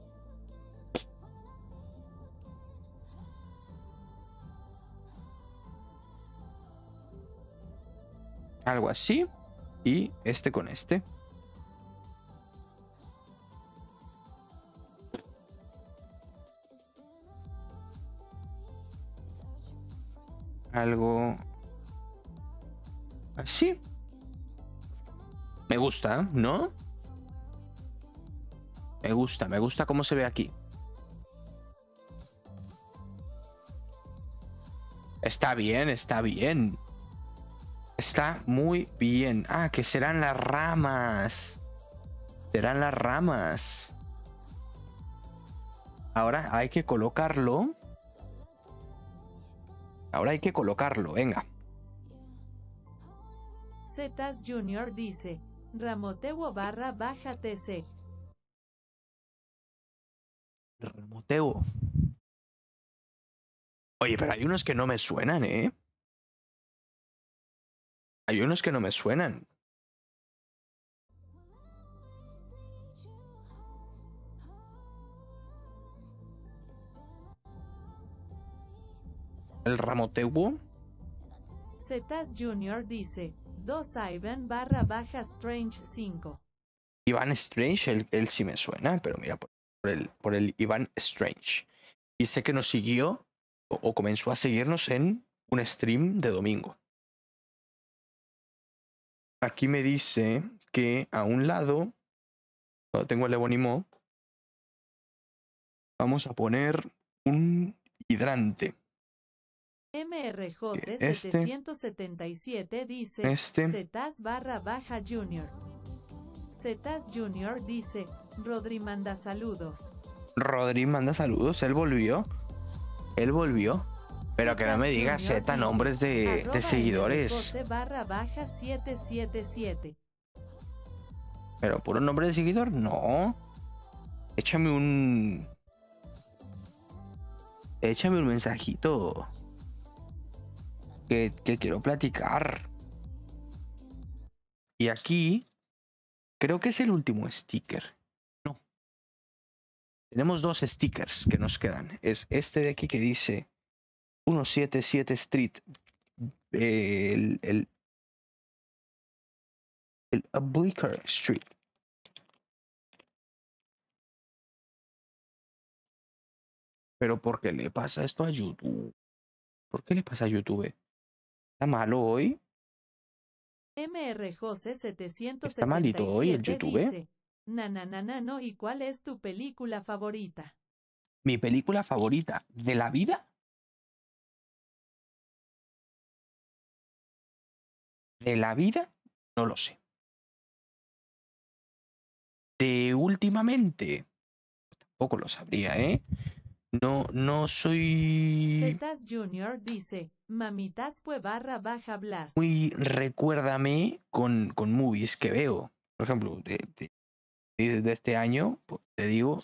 Algo así. Y este con este. Algo así. Me gusta, ¿no? Me gusta cómo se ve aquí. Está bien, está bien. Está muy bien. Ah, que serán las ramas. Serán las ramas. Ahora hay que colocarlo. Ahora hay que colocarlo, venga. Zetas Junior dice, Ramoteo barra baja TC. Ramoteo. Oye, pero hay unos que no me suenan, ¿eh? Hay unos que no me suenan. El Ramoteo. Zetas Junior dice, 2 Ivan barra baja Strange 5. Ivan Strange, él sí me suena, pero mira, por el Ivan Strange. Y sé que nos siguió o comenzó a seguirnos en un stream de domingo. Aquí me dice que a un lado, cuando tengo el ebonimo, vamos a poner un hidrante. MR Jose Este, 777 dice, este. Zetas barra baja Junior. Zetas Junior dice, Rodri manda saludos. Rodri manda saludos, él volvió. Él volvió. Pero que no me diga Zetas Z Junior nombres dice, de arroba seguidores. MRJose barra baja 777. Pero puro nombre de seguidor, no. Échame un mensajito. Que quiero platicar. Y aquí creo que es el último sticker. No. Tenemos 2 stickers que nos quedan. Es este de aquí que dice 177 Street. El Bleecker Street. Pero ¿por qué le pasa esto a YouTube? ¿Por qué le pasa a YouTube? ¿Está malo hoy? MR Jose ¿Está malito hoy el 777 YouTube? dice, no, ¿y cuál es tu película favorita? Mi película favorita de la vida. De la vida, no lo sé. De últimamente, tampoco lo sabría, ¿eh? No soy Zetas Junior dice, mamitas barra baja Blas. muy recuérdame con movies que veo. Por ejemplo, de este año, pues, te digo,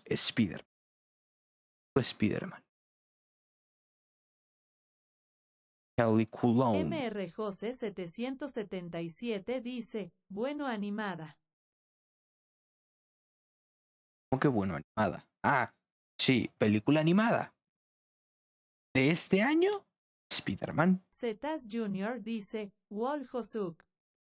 Spider-Man. Peliculón. MR Jose 777 dice, bueno animada. ¿Cómo que bueno, animada? Ah, sí, película animada. De este año, Spider-Man. Zetas Jr. dice, Wol Hosuk.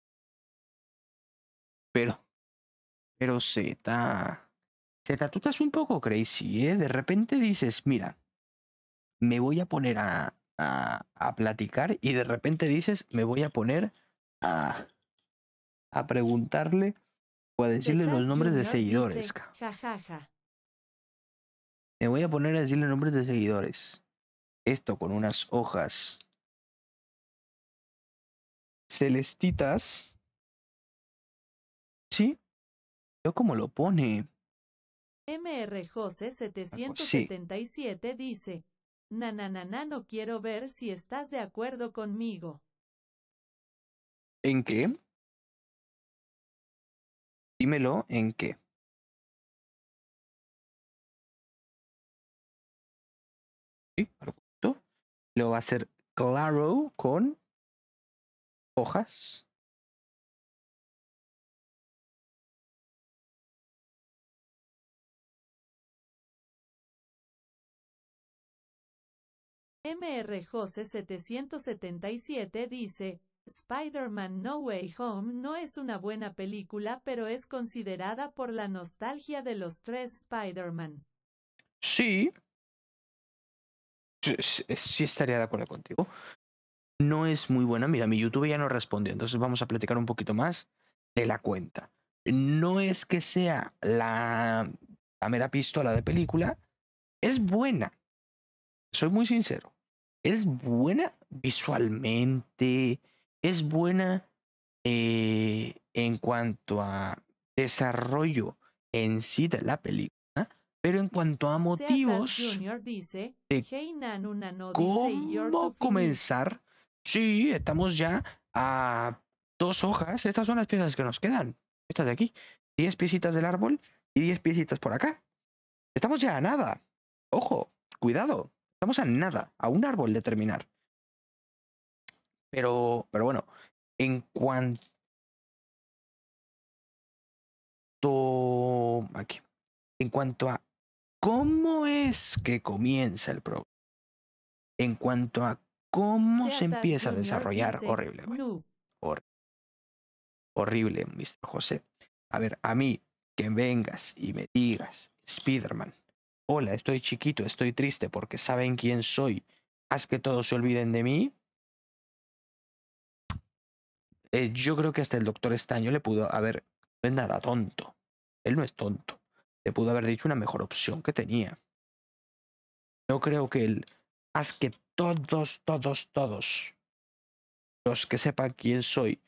Pero Z, tú estás un poco crazy, ¿eh? De repente dices, mira, me voy a poner a platicar y de repente dices, me voy a poner a, a preguntarle o a decirle los Zetas nombres de Jr. seguidores. dice, jajaja. Me voy a poner a decirle nombres de seguidores. Esto con unas hojas celestitas. ¿Sí? Yo como lo pone. MR Jose Sí. 777 dice, nananana no quiero ver si estás de acuerdo conmigo. ¿En qué? Dímelo, ¿en qué? Sí, perfecto. Lo va a hacer claro con hojas. MR Jose 777 dice, Spider-Man No Way Home no es una buena película pero es considerada por la nostalgia de los tres Spider-Man. Sí, sí estaría de acuerdo contigo. No es muy buena. Mira, mi YouTube ya no respondió, entonces vamos a platicar un poquito más de la cuenta. No es que sea la mera pistola de película, es buena. Soy muy sincero. Es buena visualmente, es buena en cuanto a desarrollo en sí de la película, pero en cuanto a Seatas motivos Jr. dice, de Hey Nanuna no dice you're to cómo finish. comenzar, sí, estamos ya a 2 hojas. Estas son las piezas que nos quedan. Estas de aquí. 10 piecitas del árbol y 10 piecitas por acá. Estamos ya a nada. Ojo, cuidado. Estamos a nada, a un árbol de terminar. Pero bueno, en cuanto aquí, en cuanto a cómo es que comienza el programa, en cuanto a cómo se Seatas empieza a Jr. desarrollar, dice, horrible, güey. no. Horrible, Mr. José. A ver, a mí, que vengas y me digas, Spider-Man, hola, estoy chiquito, estoy triste porque saben quién soy, haz que todos se olviden de mí. Yo creo que hasta el doctor Estaño le pudo haber, no es nada tonto, él no es tonto, le pudo haber dicho una mejor opción que tenía. No creo que él, haz que todos los que sepan quién soy,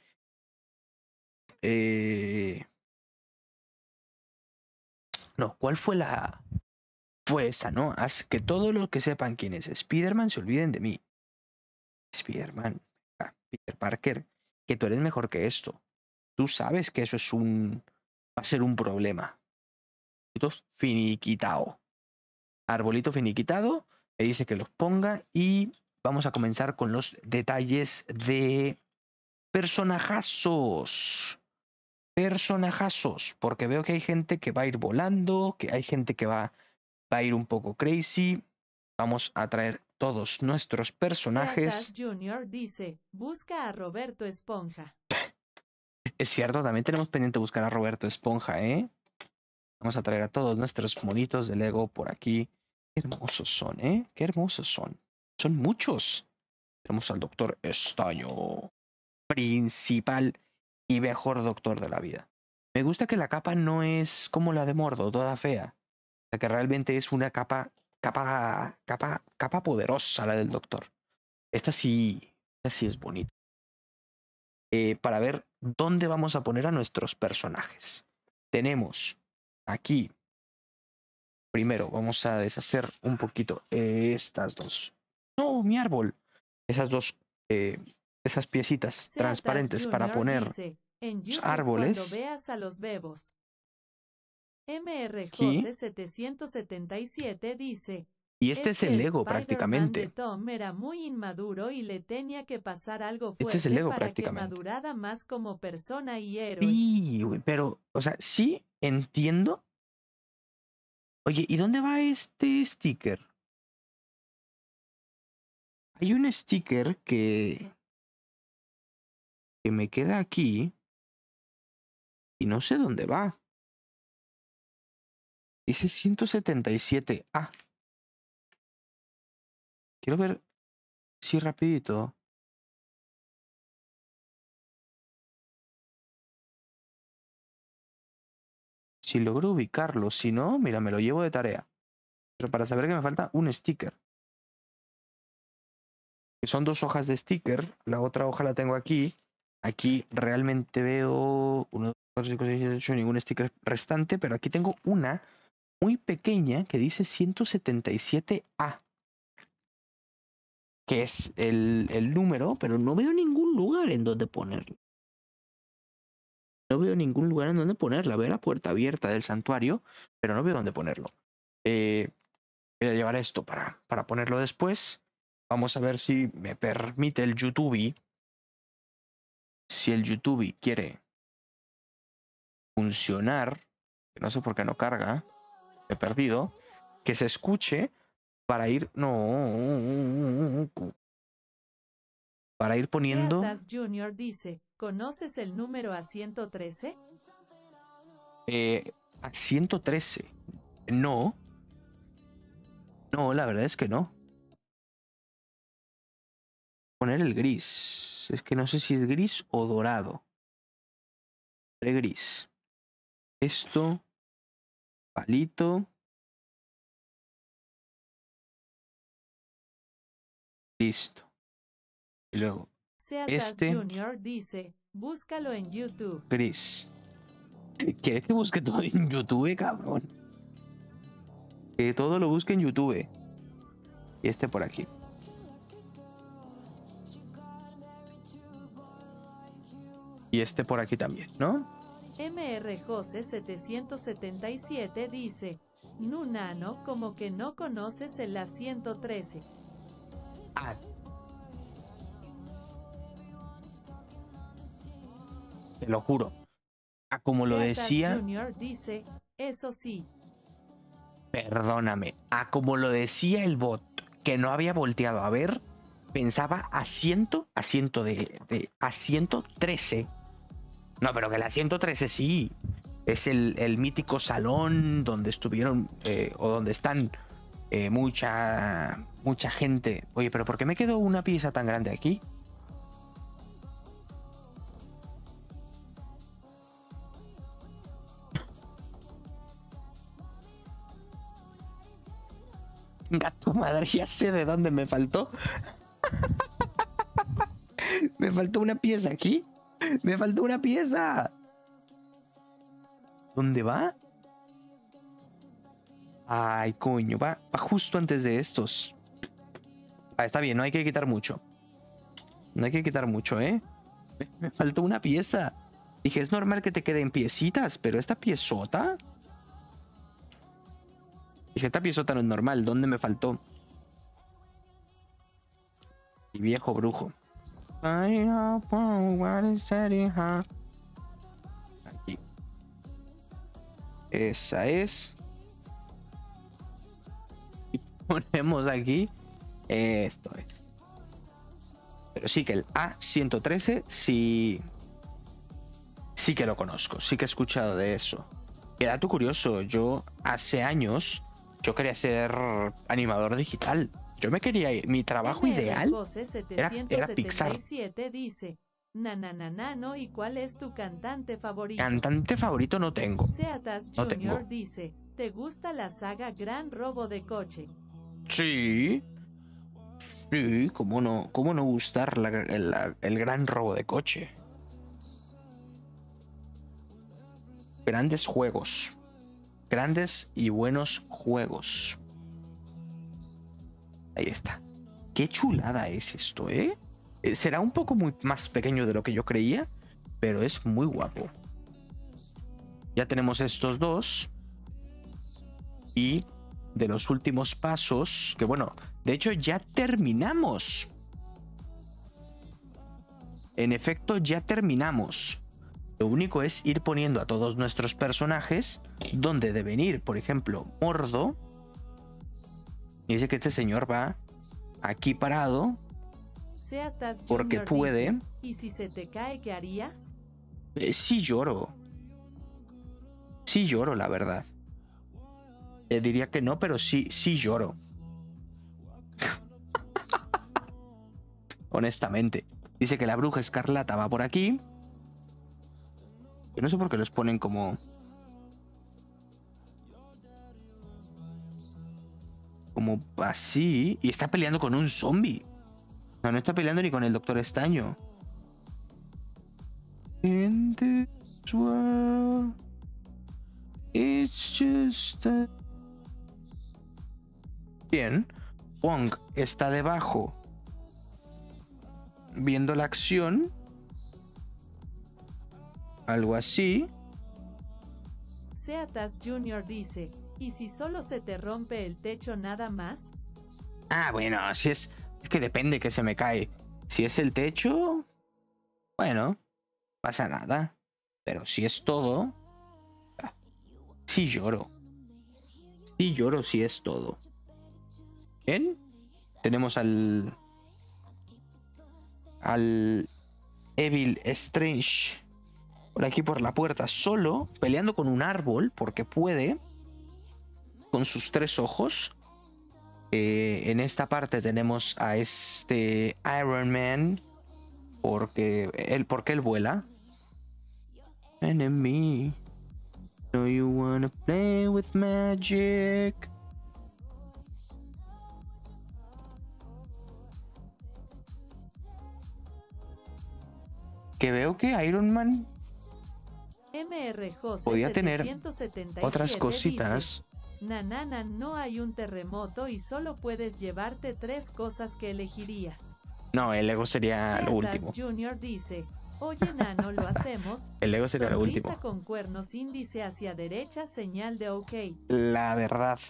no, ¿cuál fue la? Fue esa, ¿no? Haz que todos los que sepan quién es Spider-Man se olviden de mí. Spider-Man, Peter Parker, que tú eres mejor que esto. Tú sabes que eso es va a ser un problema. Entonces, finiquitado. Arbolito finiquitado, me dice que los ponga y vamos a comenzar con los detalles de personajazos. Personajazos, porque veo que hay gente que va a ir volando, que hay gente que va a ir un poco crazy. Vamos a traer todos nuestros personajes. Seatas Jr. dice, busca a Roberto Esponja. Es cierto, también tenemos pendiente buscar a Roberto Esponja, ¿eh? Vamos a traer a todos nuestros monitos de Lego por aquí. Qué hermosos son, ¿eh? Qué hermosos son. Son muchos. Tenemos al Doctor Estaño, principal y mejor doctor de la vida. Me gusta que la capa no es como la de Mordo, toda fea. O sea, que realmente es una capa poderosa la del doctor. Esta sí es bonita. Para ver dónde vamos a poner a nuestros personajes. Tenemos aquí, primero vamos a deshacer un poquito estas dos. No, mi árbol. Esas dos, esas piecitas Seatas transparentes para Jr. poner. dice, En YouTube árboles. cuando veas a los bebos. MR Aquí. Jose 777 dice, Y este es el Lego Spider-Man de prácticamente. Tom era muy inmaduro y le tenía que pasar algo Este es el fuerte Lego para que prácticamente. madurara más como persona y héroe. Sí, güey, pero, o sea, sí entiendo. Oye, ¿y dónde va este sticker? Hay un sticker que me queda aquí y no sé dónde va. Dice 177. Ah, quiero ver si rapidito. Si logro ubicarlo. Si no, mira, me lo llevo de tarea. Pero para saber que me falta un sticker. Que son 2 hojas de sticker. La otra hoja la tengo aquí. Aquí realmente veo 1, 2, 4, 5, 6, 7, 8, ningún sticker restante. Pero aquí tengo una muy pequeña que dice 177A. Que es el número, pero no veo ningún lugar en donde ponerlo. No veo ningún lugar en donde ponerla. Veo la puerta abierta del santuario, pero no veo dónde ponerlo. Voy a llevar esto para ponerlo después. Vamos a ver si me permite el YouTube. Si el YouTube quiere funcionar, que no sé por qué no carga, he perdido, que se escuche para ir, no, para ir poniendo Seatas Jr. dice, ¿conoces el número a 113? a 113. No, no, la verdad es que no. Poner el gris. Es que no sé si es gris o dorado. El gris. Esto, palito. Listo. Y luego, Seatas este, Jr. dice, búscalo en YouTube. gris. ¿Quieres que busque todo en YouTube, cabrón? Que todo lo busque en YouTube. Y este por aquí. Y este por aquí también, ¿no? MR Jose 777 dice, Nunano, como que no conoces el la 113. Ah. Te lo juro. Ah, como lo Seatas decía, Jr. dice, eso sí. perdóname. Ah, como lo decía el bot, que no había volteado a ver, pensaba a 113. No, pero que la 113 sí. Es el mítico salón donde estuvieron, o donde están mucha gente. Oye, pero ¿por qué me quedó una pieza tan grande aquí? Venga, tu madre, ya sé de dónde me faltó. Me faltó una pieza aquí. Me faltó una pieza. ¿Dónde va? Ay, coño, va justo antes de estos. Ah, está bien, no hay que quitar mucho. No hay que quitar mucho, ¿eh? Me faltó una pieza. Dije, es normal que te queden piecitas, pero esta piezota... Dije, esta piezota no es normal. ¿Dónde me faltó? Y viejo brujo. Aquí. Esa es. Y ponemos aquí. Esto es. Pero sí que el A113 sí que lo conozco. Sí que he escuchado de eso. Y dato curioso, yo hace años yo quería ser animador digital. Yo me quería ir. Mi trabajo MR ideal Jose era Pixar. 777 dice, Nananano, ¿y cuál es tu cantante favorito? Cantante favorito no tengo. Seatas No Jr. tengo. dice, ¿te gusta la saga Gran Robo de Coche? Sí. Sí, cómo no gustar el gran robo de coche. Grandes juegos. Grandes y buenos juegos. Ahí está. Qué chulada es esto, ¿eh? Será un poco muy más pequeño de lo que yo creía, pero es muy guapo. Ya tenemos estos dos. Y de los últimos pasos, que bueno, de hecho ya terminamos. En efecto, ya terminamos. Lo único es ir poniendo a todos nuestros personajes donde deben ir. Por ejemplo, Mordo. Y dice que este señor va aquí parado Seatas porque Junior puede. dice, ¿y si se te cae, qué harías? Sí lloro. Sí lloro, la verdad. Diría que no, pero sí lloro. Honestamente. Dice que la bruja escarlata va por aquí. Yo no sé por qué los ponen como así. Y está peleando con un zombie. No, no está peleando ni con el Doctor Estaño. In this world, it's just a... Bien. Wong está debajo viendo la acción. Algo así. Seatas Junior dice, ¿y si solo se te rompe el techo nada más? Ah, bueno, si es que depende que se me cae. Si es el techo, bueno, pasa nada. Pero si es todo, sí lloro. Sí lloro si es todo. Bien, tenemos al Evil Strange por aquí por la puerta solo, peleando con un árbol porque puede, con sus 3 ojos. En esta parte tenemos a este Iron Man porque él vuela. Enemy, so you wanna play with magic. Que veo que Iron Man podía tener otras cositas. Nanana, no hay un terremoto y solo puedes llevarte 3 cosas que elegirías. No, el Lego sería lo último. Junior dice, oye Nano, lo hacemos. El Lego sería lo Sonrisa último. con cuernos, índice hacia derecha, señal de OK. La verdad.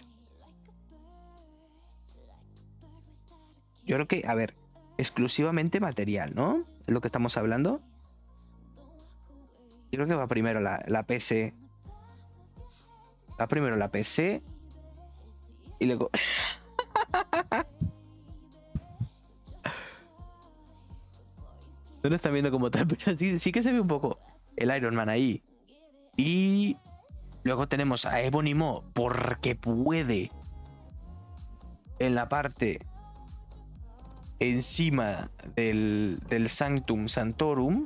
Yo creo que, a ver, exclusivamente material, ¿no? Es lo que estamos hablando. Yo creo que va primero la PC. Va primero la PC. Y luego... No lo están viendo como tal, pero sí que se ve un poco el Iron Man ahí. Y luego tenemos a Ebony Maw porque puede en la parte encima del Sanctum Sanctorum.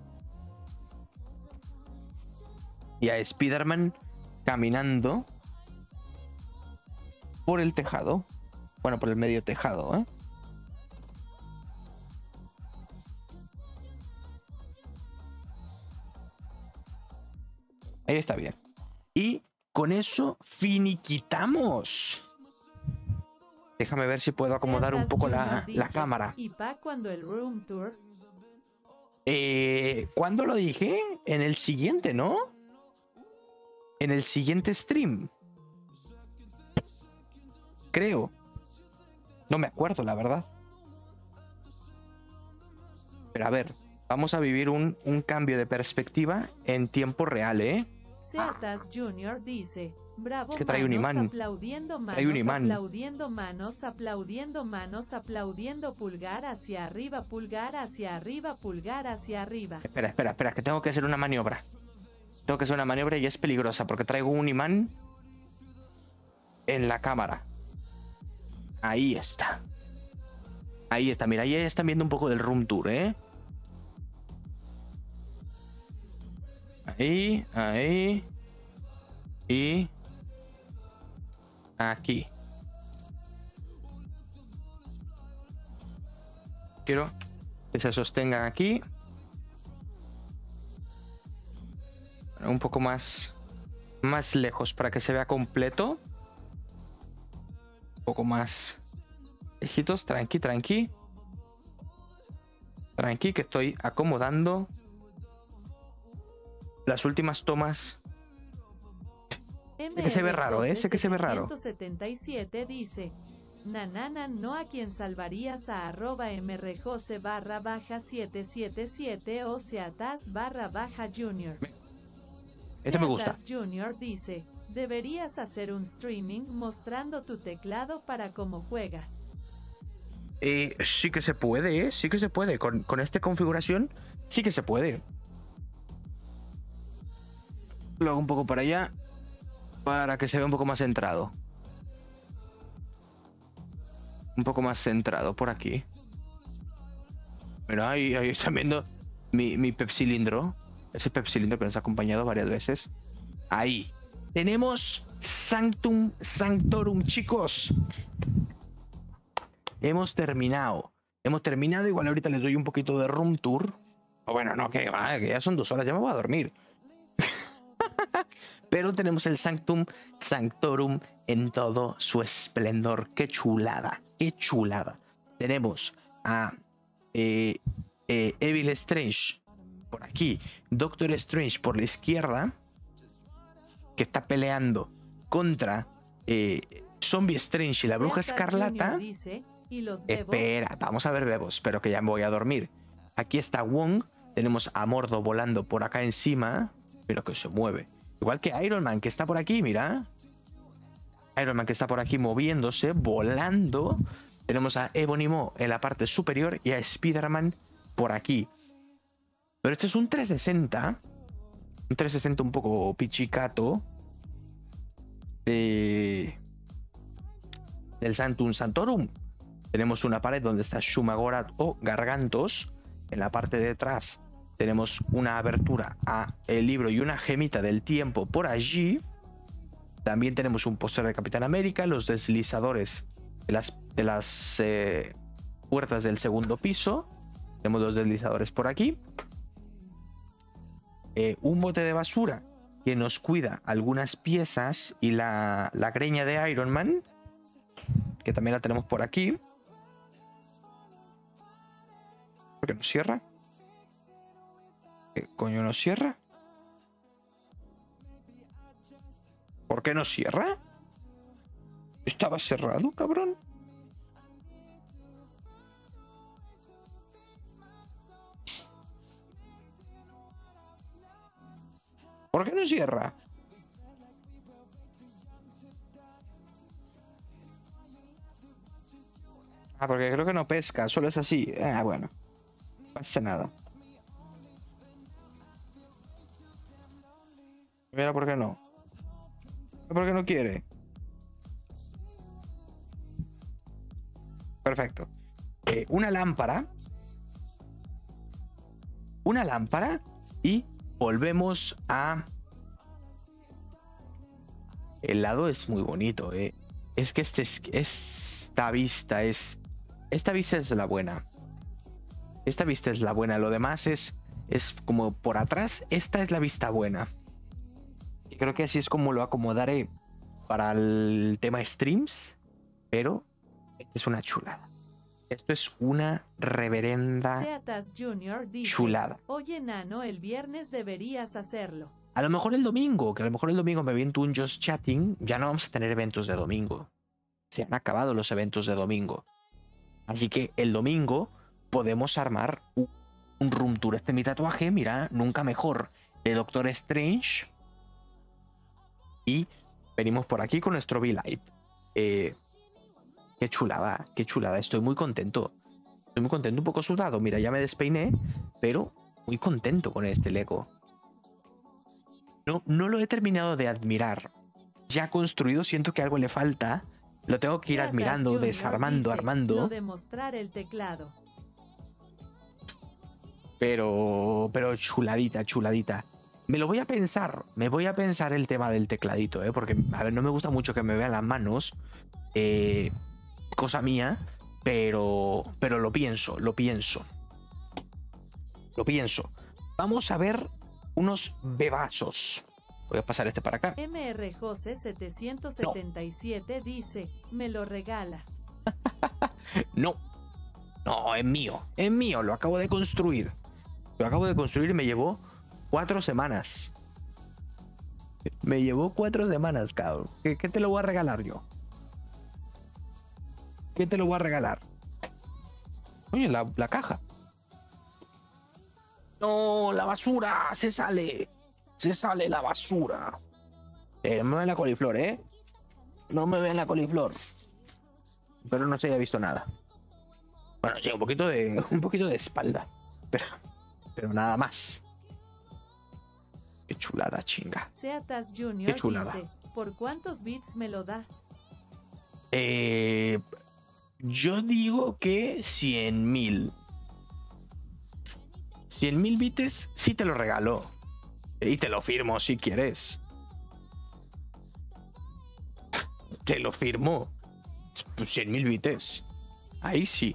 Y a Spider-Man caminando por el tejado. Bueno, por el medio tejado, ¿eh? Ahí está bien. Y con eso finiquitamos. Déjame ver si puedo acomodar un poco la cámara. ¿Y pa cuando el room tour? ¿Cuándo lo dije? En el siguiente, ¿no? En el siguiente stream. Creo. No me acuerdo, la verdad. Pero a ver, vamos a vivir un cambio de perspectiva en tiempo real, ¿eh? Seatas Junior dice, bravo, es que trae un imán. Aplaudiendo manos, Trae un imán. aplaudiendo manos, aplaudiendo manos, aplaudiendo pulgar hacia arriba, pulgar hacia arriba, pulgar hacia arriba. Espera, que tengo que hacer una maniobra. Tengo que hacer una maniobra y es peligrosa porque traigo un imán en la cámara. Ahí está. Ahí está, mira, ahí están viendo un poco del room tour, ¿eh? Ahí. Y aquí. Quiero que se sostengan aquí. Un poco más lejos para que se vea completo. Un poco más lejitos, tranqui. Tranqui, que estoy acomodando las últimas tomas. Que se ve raro, sé que se ve raro. 777 dice: Nanana, no a quien salvarías a @mrjose_777 o Seatas_junior. Este me gusta. Seatas Junior dice: deberías hacer un streaming mostrando tu teclado para cómo juegas. Sí que se puede, sí que se puede. Con esta configuración, sí que se puede. Lo hago un poco para allá, para que se vea un poco más centrado. Un poco más centrado por aquí. Mira, ahí están viendo mi pepsilindro. Ese pepsilindro que nos ha acompañado varias veces. Ahí. Tenemos Sanctum Sanctorum, chicos. Hemos terminado. Igual ahorita les doy un poquito de room tour. O bueno, no, que ya son 2 horas, ya me voy a dormir. Pero tenemos el Sanctum Sanctorum en todo su esplendor. ¡Qué chulada! ¡Qué chulada! Tenemos a Evil Strange por aquí, Doctor Strange por la izquierda, que está peleando contra Zombie Strange y la Bruja Escarlata. Dice, ¿y los bebos? Espera, vamos a ver bebos, pero que ya me voy a dormir. Aquí está Wong, tenemos a Mordo volando por acá encima, pero que se mueve. Igual que Iron Man, que está por aquí, mira. Iron Man que está por aquí moviéndose, volando. Tenemos a Ebony Maw en la parte superior y a Spider-Man por aquí. Pero este es un 360. Un 360 un poco pichicato. Del Sanctum Sanctorum. Tenemos una pared donde está Shumagorath o Gargantos. En la parte de atrás tenemos una abertura a el libro y una gemita del tiempo por allí. También tenemos un póster de Capitán América, los deslizadores de las puertas del segundo piso. Tenemos los deslizadores por aquí. Un bote de basura que nos cuida algunas piezas y la greña de Iron Man, que también la tenemos por aquí. ¿Por qué no cierra? ¿Qué coño no cierra? ¿Por qué no cierra? ¿Estaba cerrado, cabrón? ¿Por qué no cierra? Ah, porque creo que no pesca, solo es así. Ah, bueno. No pasa nada. Mira, ¿por qué no? ¿Por qué no quiere? Perfecto. Una lámpara. Una lámpara y volvemos a... El lado es muy bonito, Es que esta vista es la buena. Esta vista es la buena. Lo demás es como por atrás. Esta es la vista buena. Y creo que así es como lo acomodaré para el tema streams. Pero es una chulada. Esto es una reverenda Seatas Junior dice, chulada. oye, Nano, el viernes deberías hacerlo. A lo mejor el domingo, me aviento un Just Chatting. Ya no vamos a tener eventos de domingo. Se han acabado los eventos de domingo. Así que el domingo podemos armar un room tour. Este es mi tatuaje, mira, nunca mejor, de Doctor Strange. Y venimos por aquí con nuestro V-Light. Qué chulada, qué chulada. Estoy muy contento. Un poco sudado. Mira, ya me despeiné, pero muy contento con este Lego. No lo he terminado de admirar. Ya construido, siento que algo le falta. Lo tengo que ir Seatas admirando, Junior desarmando, dice, armando. Lo de mostrar el teclado. Pero chuladita, chuladita. Me voy a pensar el tema del tecladito, porque, a ver, no me gusta mucho que me vean las manos. Cosa mía, pero lo pienso. Vamos a ver unos bebazos. Voy a pasar este para acá. MRJose 777 dice, me lo regalas. No, es mío, lo acabo de construir. Y me llevó 4 semanas. Me llevó 4 semanas, cabrón. ¿Qué te lo voy a regalar yo? ¿Qué te lo voy a regalar? Oye, la caja. No, la basura. Se sale. Se sale la basura. No me ven la coliflor, ¿eh? No me ven la coliflor. Pero no se haya visto nada. Bueno, sí, un poquito de espalda. Pero nada más. Qué chulada, chinga. Seatas Qué Junior chulada. dice, ¿por cuántos bits me lo das? Yo digo que 100.000. 100.000 bits sí te lo regalo. Y te lo firmo si quieres. Te lo firmo. 100.000 bits. Ahí sí.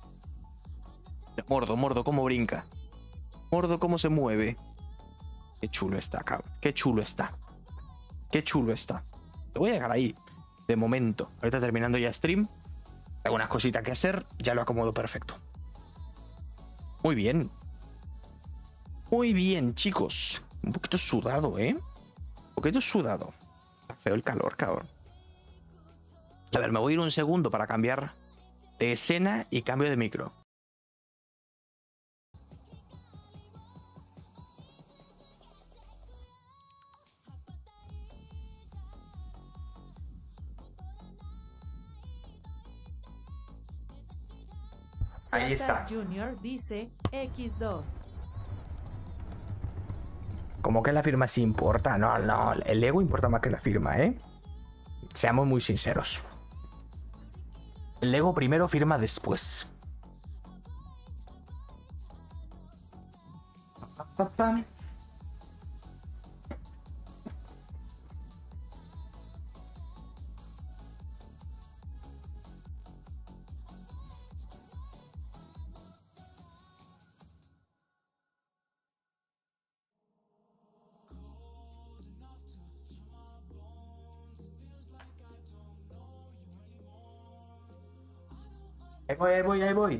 Mordo, cómo brinca. Mordo, cómo se mueve. Qué chulo está, cabrón. Qué chulo está. Qué chulo está. Te voy a dejar ahí. De momento. Ahorita terminando ya stream. Tengo unas cositas que hacer. Ya lo acomodo perfecto. Muy bien. Muy bien, chicos. Un poquito sudado, ¿eh? Un poquito sudado. Está feo el calor, cabrón. A ver, me voy a ir un segundo para cambiar de escena y cambio de micro. Ahí está. Seatas Junior dice, X2. Como que la firma sí importa. No, el ego importa más que la firma, ¿eh? Seamos muy sinceros. El ego primero, firma después. Ahí voy.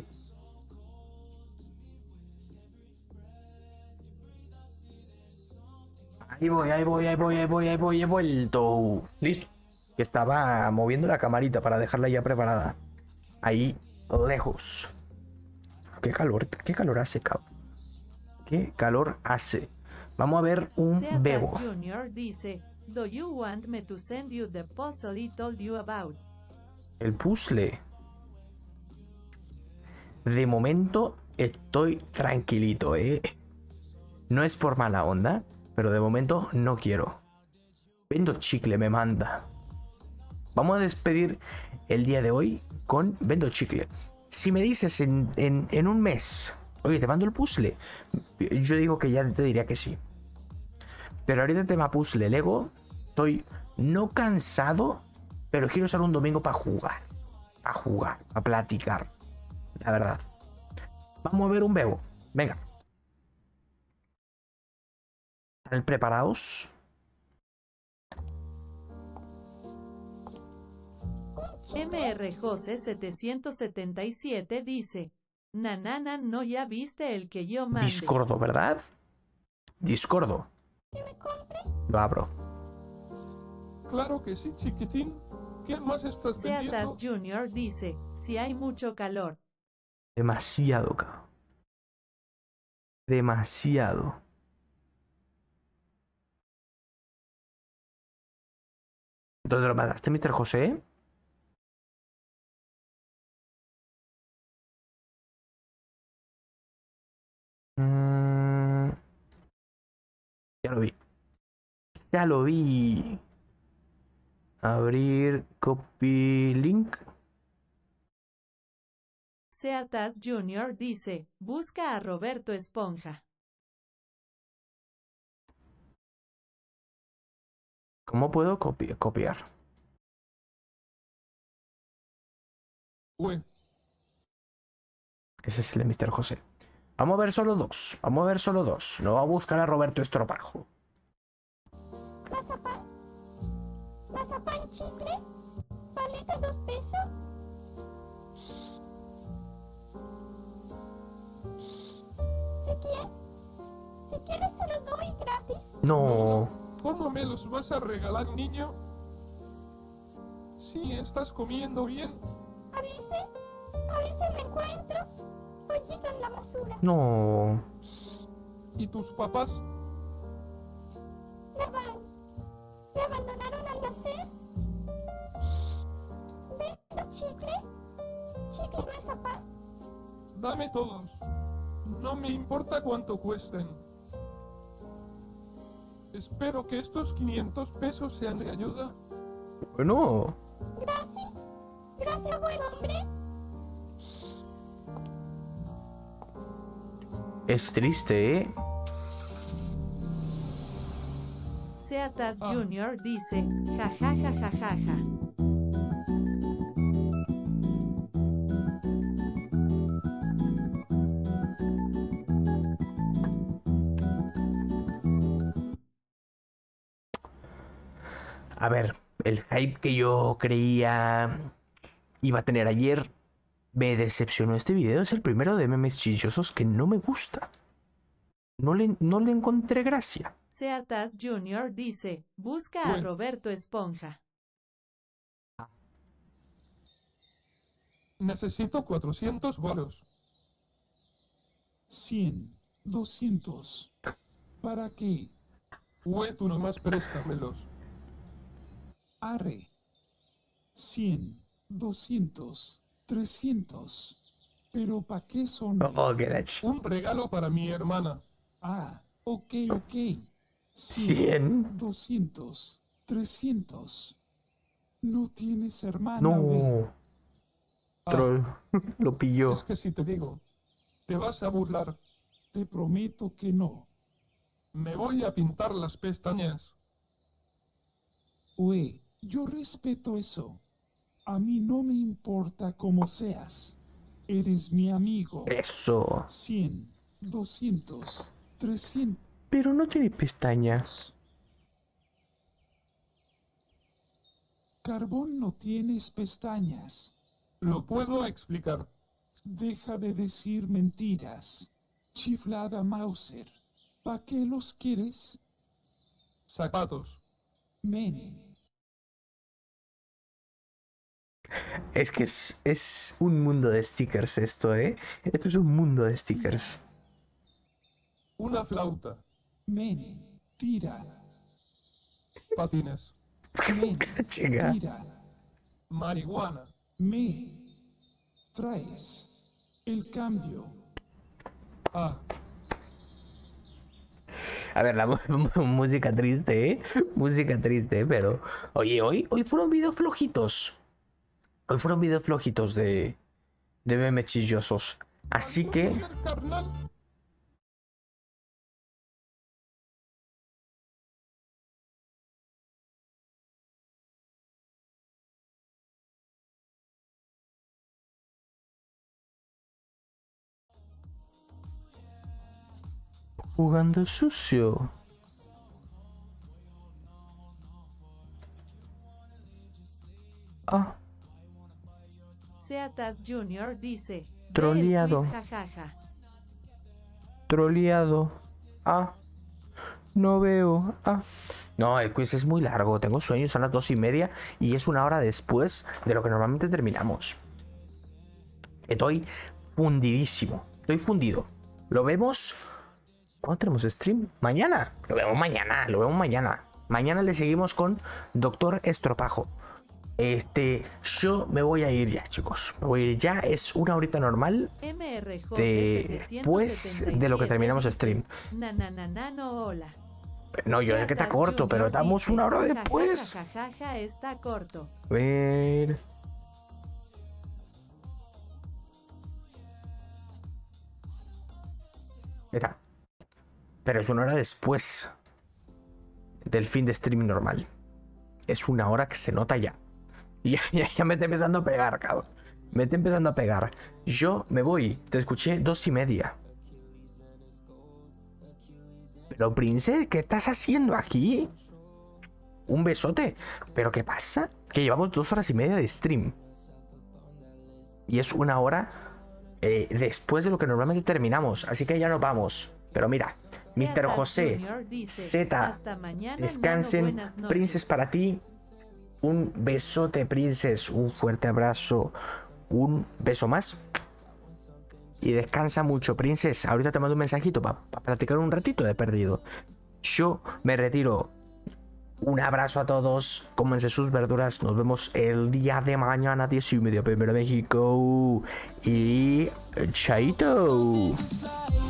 He vuelto. Listo. Que estaba moviendo la camarita para dejarla ya preparada. Ahí, lejos. Qué calor hace, cabrón. Qué calor hace. Vamos a ver un Seatas bebo. Junior dice, Do you want me to send you the puzzle I told you about? El puzzle. De momento estoy tranquilito, ¿eh? No es por mala onda, pero de momento no quiero. Vendo Chicle me manda. Vamos a despedir el día de hoy con Vendo Chicle. Si me dices en un mes, oye, te mando el puzzle, yo digo que ya te diría que sí. Pero ahorita el tema puzzle Lego, estoy no cansado, pero quiero usar un domingo para jugar. Para platicar. La verdad. Vamos a ver un bebo. Venga. ¿Están preparados? MR Jose 777 dice, Nanana, no ya viste el que yo mandé. Discordo, ¿verdad? Discordo. Lo abro. Claro que sí, chiquitín. ¿Qué más estás Seatas vendiendo? Junior dice, si hay mucho calor. Demasiado, cabrón. Demasiado. ¿Dónde lo mandaste, Mr. José? Ya lo vi. Ya lo vi. Abrir copy link. Seatas Junior dice, busca a Roberto Esponja. ¿Cómo puedo copiar? Uy, Ese es el de Mr. José. Vamos a ver solo dos. Vamos a ver solo dos. No va a buscar a Roberto Estropajo. ¿Mazapán chicle? ¿Paleta 2 pesos? Si quieres se los doy gratis. No. ¿Cómo me los vas a regalar, niño? Sí, estás comiendo bien. A veces me encuentro pollito en la basura. No. ¿Y tus papás? Me abandonaron al nacer. ¿Vendo chicle? Chicle y mazapán. Dame todos. No me importa cuánto cuesten. Espero que estos 500 pesos sean de ayuda. Bueno. Gracias, buen hombre. Es triste, ¿eh? Seatas Jr. dice, jajajajajaja. A ver, el hype que yo creía iba a tener ayer me decepcionó. Este video es el primero de memes chillosos que no me gusta. No le encontré gracia. Seatas Jr. dice, busca a Bueno. Roberto Esponja. Necesito 400 bolos. 100, 200. ¿Para qué? Tú nomás préstamelos. Arre. 100, 200, 300. ¿Pero para qué son? Oh, qué la ch- Un regalo para mi hermana. Ah, ok. 100. 200, 300. No tienes hermana, güey. No. Troll. Lo pilló. Es que si te digo, te vas a burlar. Te prometo que no. Me voy a pintar las pestañas. Güey, yo respeto eso. A mí no me importa cómo seas. Eres mi amigo. Eso. 100, 200, 300. Pero no tiene pestañas. Carbón, no tienes pestañas. Lo puedo explicar. Deja de decir mentiras. Chiflada Mauser. ¿Pa' qué los quieres? Zapatos. Men. Es que es un mundo de stickers esto, ¿eh? Esto es un mundo de stickers. Una flauta. Men. Tira. Patines. Men. Chica. Tira. Marihuana. Me. Traes. El cambio. Ah, A ver, la música triste, ¿eh? Música triste, pero... Oye, hoy fueron videos flojitos. Hoy fueron videos flojitos de memes chillosos. Así que... joder, carnal. Jugando sucio. Ah, Seatas Jr. dice, ve el Troleado. quiz, jajaja. troleado. Ah, no veo. Ah. No, el quiz es muy largo. Tengo sueños, son las 2:30 y es una hora después de lo que normalmente terminamos. Estoy fundidísimo. Estoy fundido. Lo vemos. ¿Cuándo tenemos stream? Mañana. Lo vemos mañana. Lo vemos mañana. Mañana le seguimos con Doctor Estropajo. Yo me voy a ir ya, chicos. Me voy a ir ya. Es una horita normal MR después de lo que terminamos stream. No, hola. No, yo sé que está Seatas corto, pero Jr. estamos dice, una hora después. jajajaja, está corto. A ver. Ahí está. Pero es una hora después del fin de stream normal. Es una hora que se nota ya. Ya me está empezando a pegar, cabrón. Me está empezando a pegar. Yo me voy. Te escuché 2:30. Pero, Prince, ¿qué estás haciendo aquí? Un besote. ¿Pero qué pasa? Que llevamos 2 horas y media de stream. Y es una hora después de lo que normalmente terminamos. Así que ya nos vamos. Pero mira, José Mr. Atas José Jr. dice, Z, hasta mañana, descansen. Nano, buenas noches. Princes para ti. Un besote, Princes. Un fuerte abrazo. Un beso más. Y descansa mucho, Princes. Ahorita te mando un mensajito para platicar un ratito de perdido. Yo me retiro. Un abrazo a todos. Cómense sus verduras. Nos vemos el día de mañana, 10:30 p.m. México. Y chaito.